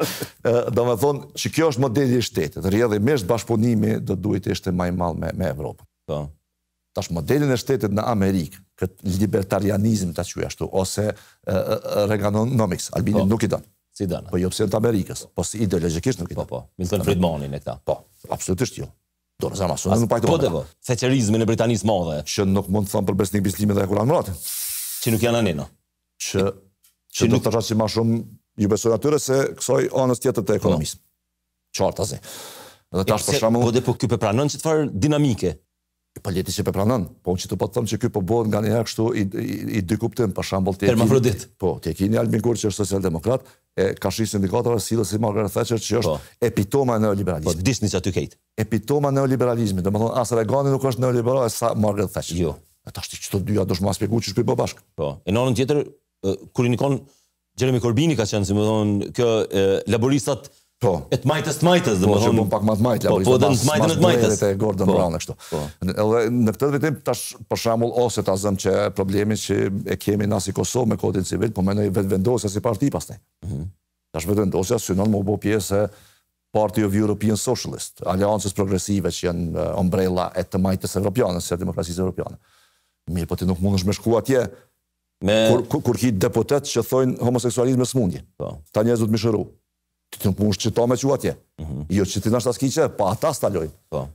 Do me thonë që kjo është modeli i shtetit, rrjedhimisht bashkëpunimi do duhet ishte maj malë me, me Evropën. Po. Tash modelin e shtetit në Amerikë, këtë libertarianizm të që ashtu, ose uh, Reaganomics, Albini po. Nuk i dënë. Si dënë? Po jo pse të Amerikës, po si ideologikisht nuk i dënë. Po, po. Milton Friedmanin e këta. Po, absolutisht jo. Do në zama, së në pajtojnë. Po dhe po, theqerizmin e Britanisë madhe. Që nuk mund të thonë për besnik bislimi dhe e Kuran Muratin. Që nuk janë anena. Që, që, që do të rrasë që ma shumë ju besojnë atyre se kësoj anës tjetër të ekonomisë. Qartë azi. Dhe tash për shamu... Po dhe po kjo pe pranon që të farë dinamike. Po leti që pe pranon. Po unë që të po të thëmë që kjo po bodë nga njëherë kështu i, i, i dy kuptim, për shambull të Hermafrodit. Po, të kini Albin Kurti që është socialdemokrat, e ka shi sindikatave silës si Margaret Thatcher që është po. epitoma e neoliberalizmit. Po, disni që aty kejtë. Epitoma e neoliberalizmit. Dhe më thonë, as Reagani nuk është neoliberal e sa Margaret Thatcher. Jo. E ta shti që të dyja do shma spjegu që shkuj për bashkë. Po, e në anën tjetër, kur i nikon Jeremy Corbini ka qenë, si më thonë, kjo laboristat po. e të majtës të majtës, dhe po, më thonë... Po, që pak ma të majtë, po, po, dhe në të majtën e të majtës. E Gordon po. Brown e kështu. Po. Edhe në këtë vitim, tash për shembull ose ta zëm që problemi që e kemi na si Kosovë me kodin civil, po mendoj vetë vendosja si parti pastaj. Mm -hmm. Tash vetë vendosja synon më u bë pjesë e Party of European Socialist, aleancës progresive që janë ombrella e të majtës evropiane, se demokracisë evropiane. Mirë, po ti nuk mundesh me shku atje me... kur, kur, kur ki deputet që thojnë homoseksualizme smundje. Po. Ta njerëz du të mishëru. Ti nuk mundesh që ta me që atje. Mm -hmm. Jo që ti nështë aski që, pa ata stalojnë. Po.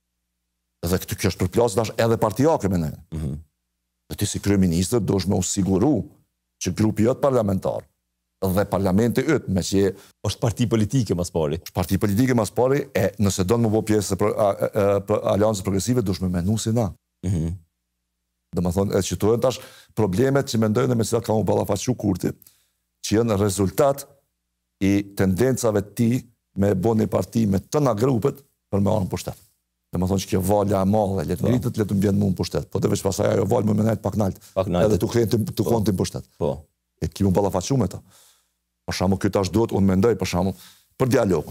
Dhe këtë kjo është përplasë dash edhe partijake me nëjën. Mm -hmm. Dhe ti si kryeministër do është me usiguru që grupi jëtë parlamentar dhe parlamenti ytë, me që është parti politike mas pari. është parti politike mas pari, e nëse do në më bo pjesë e, e, e, aliancës progresive, do është me menu si na. Mm -hmm. Dhe më thonë, e qëtojnë tash problemet që mendojnë me cilat ka mu ballafaqu Kurti, që janë rezultat i tendencave ti me bo një parti me tëna grupet për me arën pushtet. Dhe më thonë që kjo valja e madhe, letë ngritët, letë mbjenë mu në pushtet. Po dhe veç pasaj ajo valë më me najtë pak naltë, edhe të krenë të kontin pushtet. Po. E ki mu ballafaqu me ta. Për shamu, kjo tash duhet, unë mendoj, për shamu, për dialogun.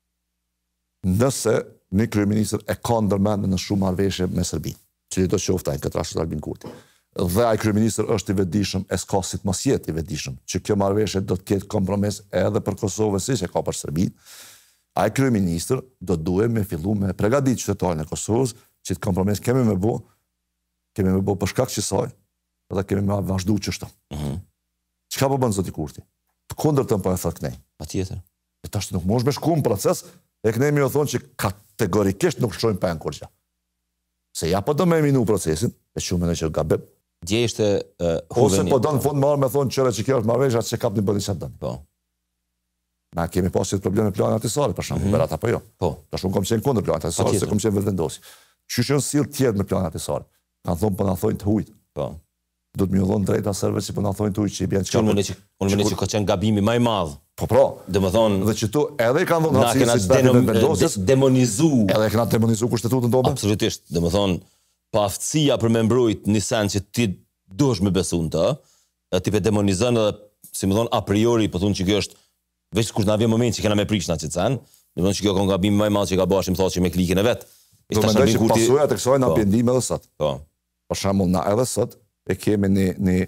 Nëse një kryeministër e ka ndërmendë në shumë marrëveshje me Serbinë, që do qoftaj në këtë rashtë Albin Kurti, dhe ai kryeministër është i vetëdijshëm, e s'ka si të mos jetë i vetëdijshëm, që kjo marrëveshje do të ketë kompromis edhe për Kosovën si që ka për Serbinë, ai kryeministër do duhet me fillu me pregadit qytetarën e Kosovës, që të kompromis kemi me bo, kemi me bo për shkak që saj, edhe kemi me vazhdu qështu. Mhm. Çka po bën zoti Kurti? Të kundërtën po e thot Knej. Patjetër. E tash nuk mosh me shku në proces, e Knej më thonë që kategorikisht nuk shkojnë pa kur gjë. Se ja po do me minu procesin, e shumë në që gabim. Dje ishte uh, Ose po do në fund marrë me thonë qëre që kjo është marrëveshja që kap një bëni qatë dënë. Po. Na kemi pasit probleme planë atisare, për shumë, mm -hmm. berat apo jo. Po. Tash unë kom qenë kundër planë atisare, se kom qenë vetëvendosi. Qysh janë sill tjetër me planë atisare. Kanë thonë po na thonë të hujt. Po. Do të më dhon drejta serve që po na thonë të hujt që i bën çka. Unë mendoj që unë mendoj që ka qenë gabimi më i madh. Po pra, domethënë dhe që tu edhe i kanë dhënë rastësi si vetëvendosjes, demonizu. Edhe e kanë demonizu kushtetutën tonë. Absolutisht, domethënë pa aftësia për me mbrojt një sen që ti duhesh me besu në të, ti pe demonizën edhe, si më thonë, a priori, po thonë që kjo është, veç kur na vjen moment që kena me prishna që të sen, dhe më thonë që kjo ka nga bimi maj malë që ka bashim thotë që me klikin e vetë. Do mendoj që pasuja të kësaj na pendim edhe sot. Po. Për shembull, na edhe sot e kemi një, një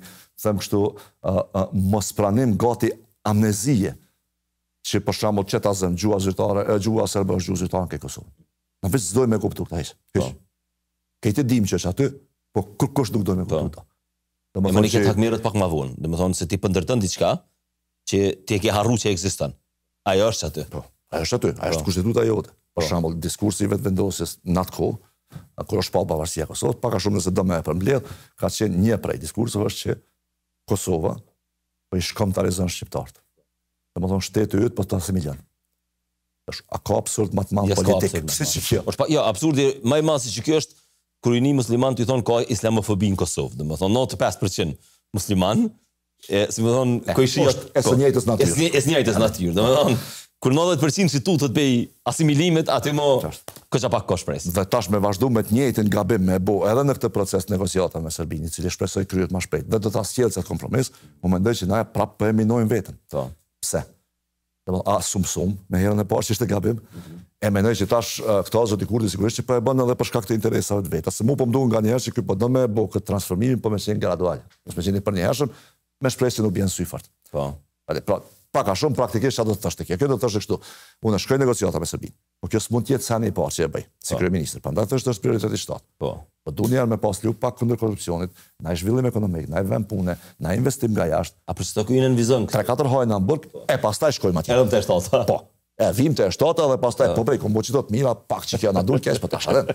them kështu, uh, uh, mos pranim gati amnezie që për shembull që ta zëm gjua zyrtare, gjua serbe është gjua zyrtare në Kosovë. Në veç s'doj me kuptu këta hiç. Hiç. Këtë dim që është aty, po kërkosh nuk do me kuptu ta. E më një këtë hakmirët pak ma vonë, dhe më thonë se ti pëndërtën diçka që ti e ke harru që eksiston. Ajo është aty. Po, ajo është aty, ajo është kushtetuta jote. Për shembull, diskursi vetë vendosjes në atë kohë, kur është shpall pavarësia e Kosovës, pak a shumë nëse do më e përmbledh, ka qenë një prej diskurseve është që Kosova po i shkomtarizon shqiptarët. Domethënë shteti yt po të asimilon. Është a ka absurd më të madh politik se kjo? Është jo, absurdi më i madh se që kjo është kur i një musliman të thonë ka islamofobi në Kosovë, domethënë nëntëdhjetë e pesë përqind musliman, e si më thon koishia është së njëjtës natyrë. Është së njëjtës natyrë, domethënë kur nëntëdhjetë përqind institutet bëj asimilimet, aty më këça pak ka shpresë. Dhe tash me vazhdu me të njëjtin gabim me bo edhe në këtë proces negociata me Serbinë, i cili shpresoj kryhet më shpejt. Dhe do ta sjellë atë kompromis, më mendoj që na prapë po e minojmë veten. Po. Pse? Domethënë a sum sum, me herën e parë që ishte gabim. E mendoj që tash këto zoti kurdi sigurisht që po e bën edhe për shkak të interesave të veta. Se mu po më duan nganjëherë që ky po do me bo këtë transformimin, po me qenë gradual. Mos me qenë për një hershëm, me shpresë që nuk bjen sy fort. Po. Atë pra pak a shumë praktikisht çfarë do të thoshte kjo? Kjo do të thoshte kështu. Unë shkoj negociata me Serbinë. Po kjo s'mund të jetë sa në parë që e bëj, si kryeminist. Prandaj është është prioriteti i shtetit. Po. Po duhet janë me pas lup pak kundër korrupsionit, na zhvillim ekonomik, na vend pune, na investim nga jashtë. A për çdo kujnë në vizon tre katër hajë në Hamburg, e pastaj shkojmë atje. Edhe te shtata. Po. E vim te shtata dhe pastaj po bëj kombo çdo të mira, pak që kjo na dul keq, po tash edhe.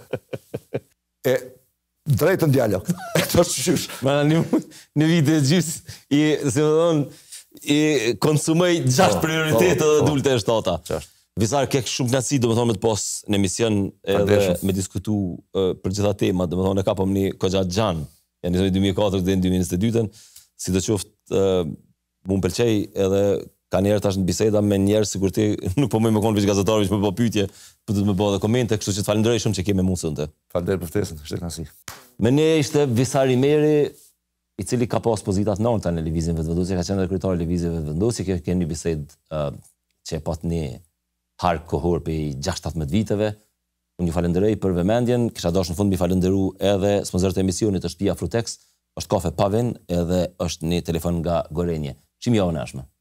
E drejtën dialog. Këto çysh. Ma në në vite gjys i se më thon i konsumoj gjashtë prioritetet dhe dulte e shtata. Visar ke shumë knatësi, domethënë me të pas në emision edhe me diskutu për gjitha temat, domethënë e kapëm një kogja xhan, janë në dy mijë e katërt dhe në dy mijë e njëzet e dy, sidoqoftë më pëlqej edhe ka njerë tash në biseda me njerë sikur ti nuk po më më konë veç gazetarë, veç me po pyetje, po do të më bëhe dhe komente, kështu që të falenderoj shumë që kemi mundësën të. Falenderoj për ftesën, ishte kënaqësi. Me ne ishte Visar Imeri, i cili ka pas pozitat nalta në lëvizjen vetëvendosje, ka qenë kryetari i lëvizjeve vetëvendosje, kjo keni një bisedë që e pat një hark kohor për gjashtë tetëmbëdhjetë viteve. Unë ju falenderoj për vëmendjen, kisha dashur në fund mi falenderu edhe sponsorët e emisionit, është Pia Frutex, është kafe Pavin edhe është një telefon nga Gorenje. Shimi javën e ardhshme.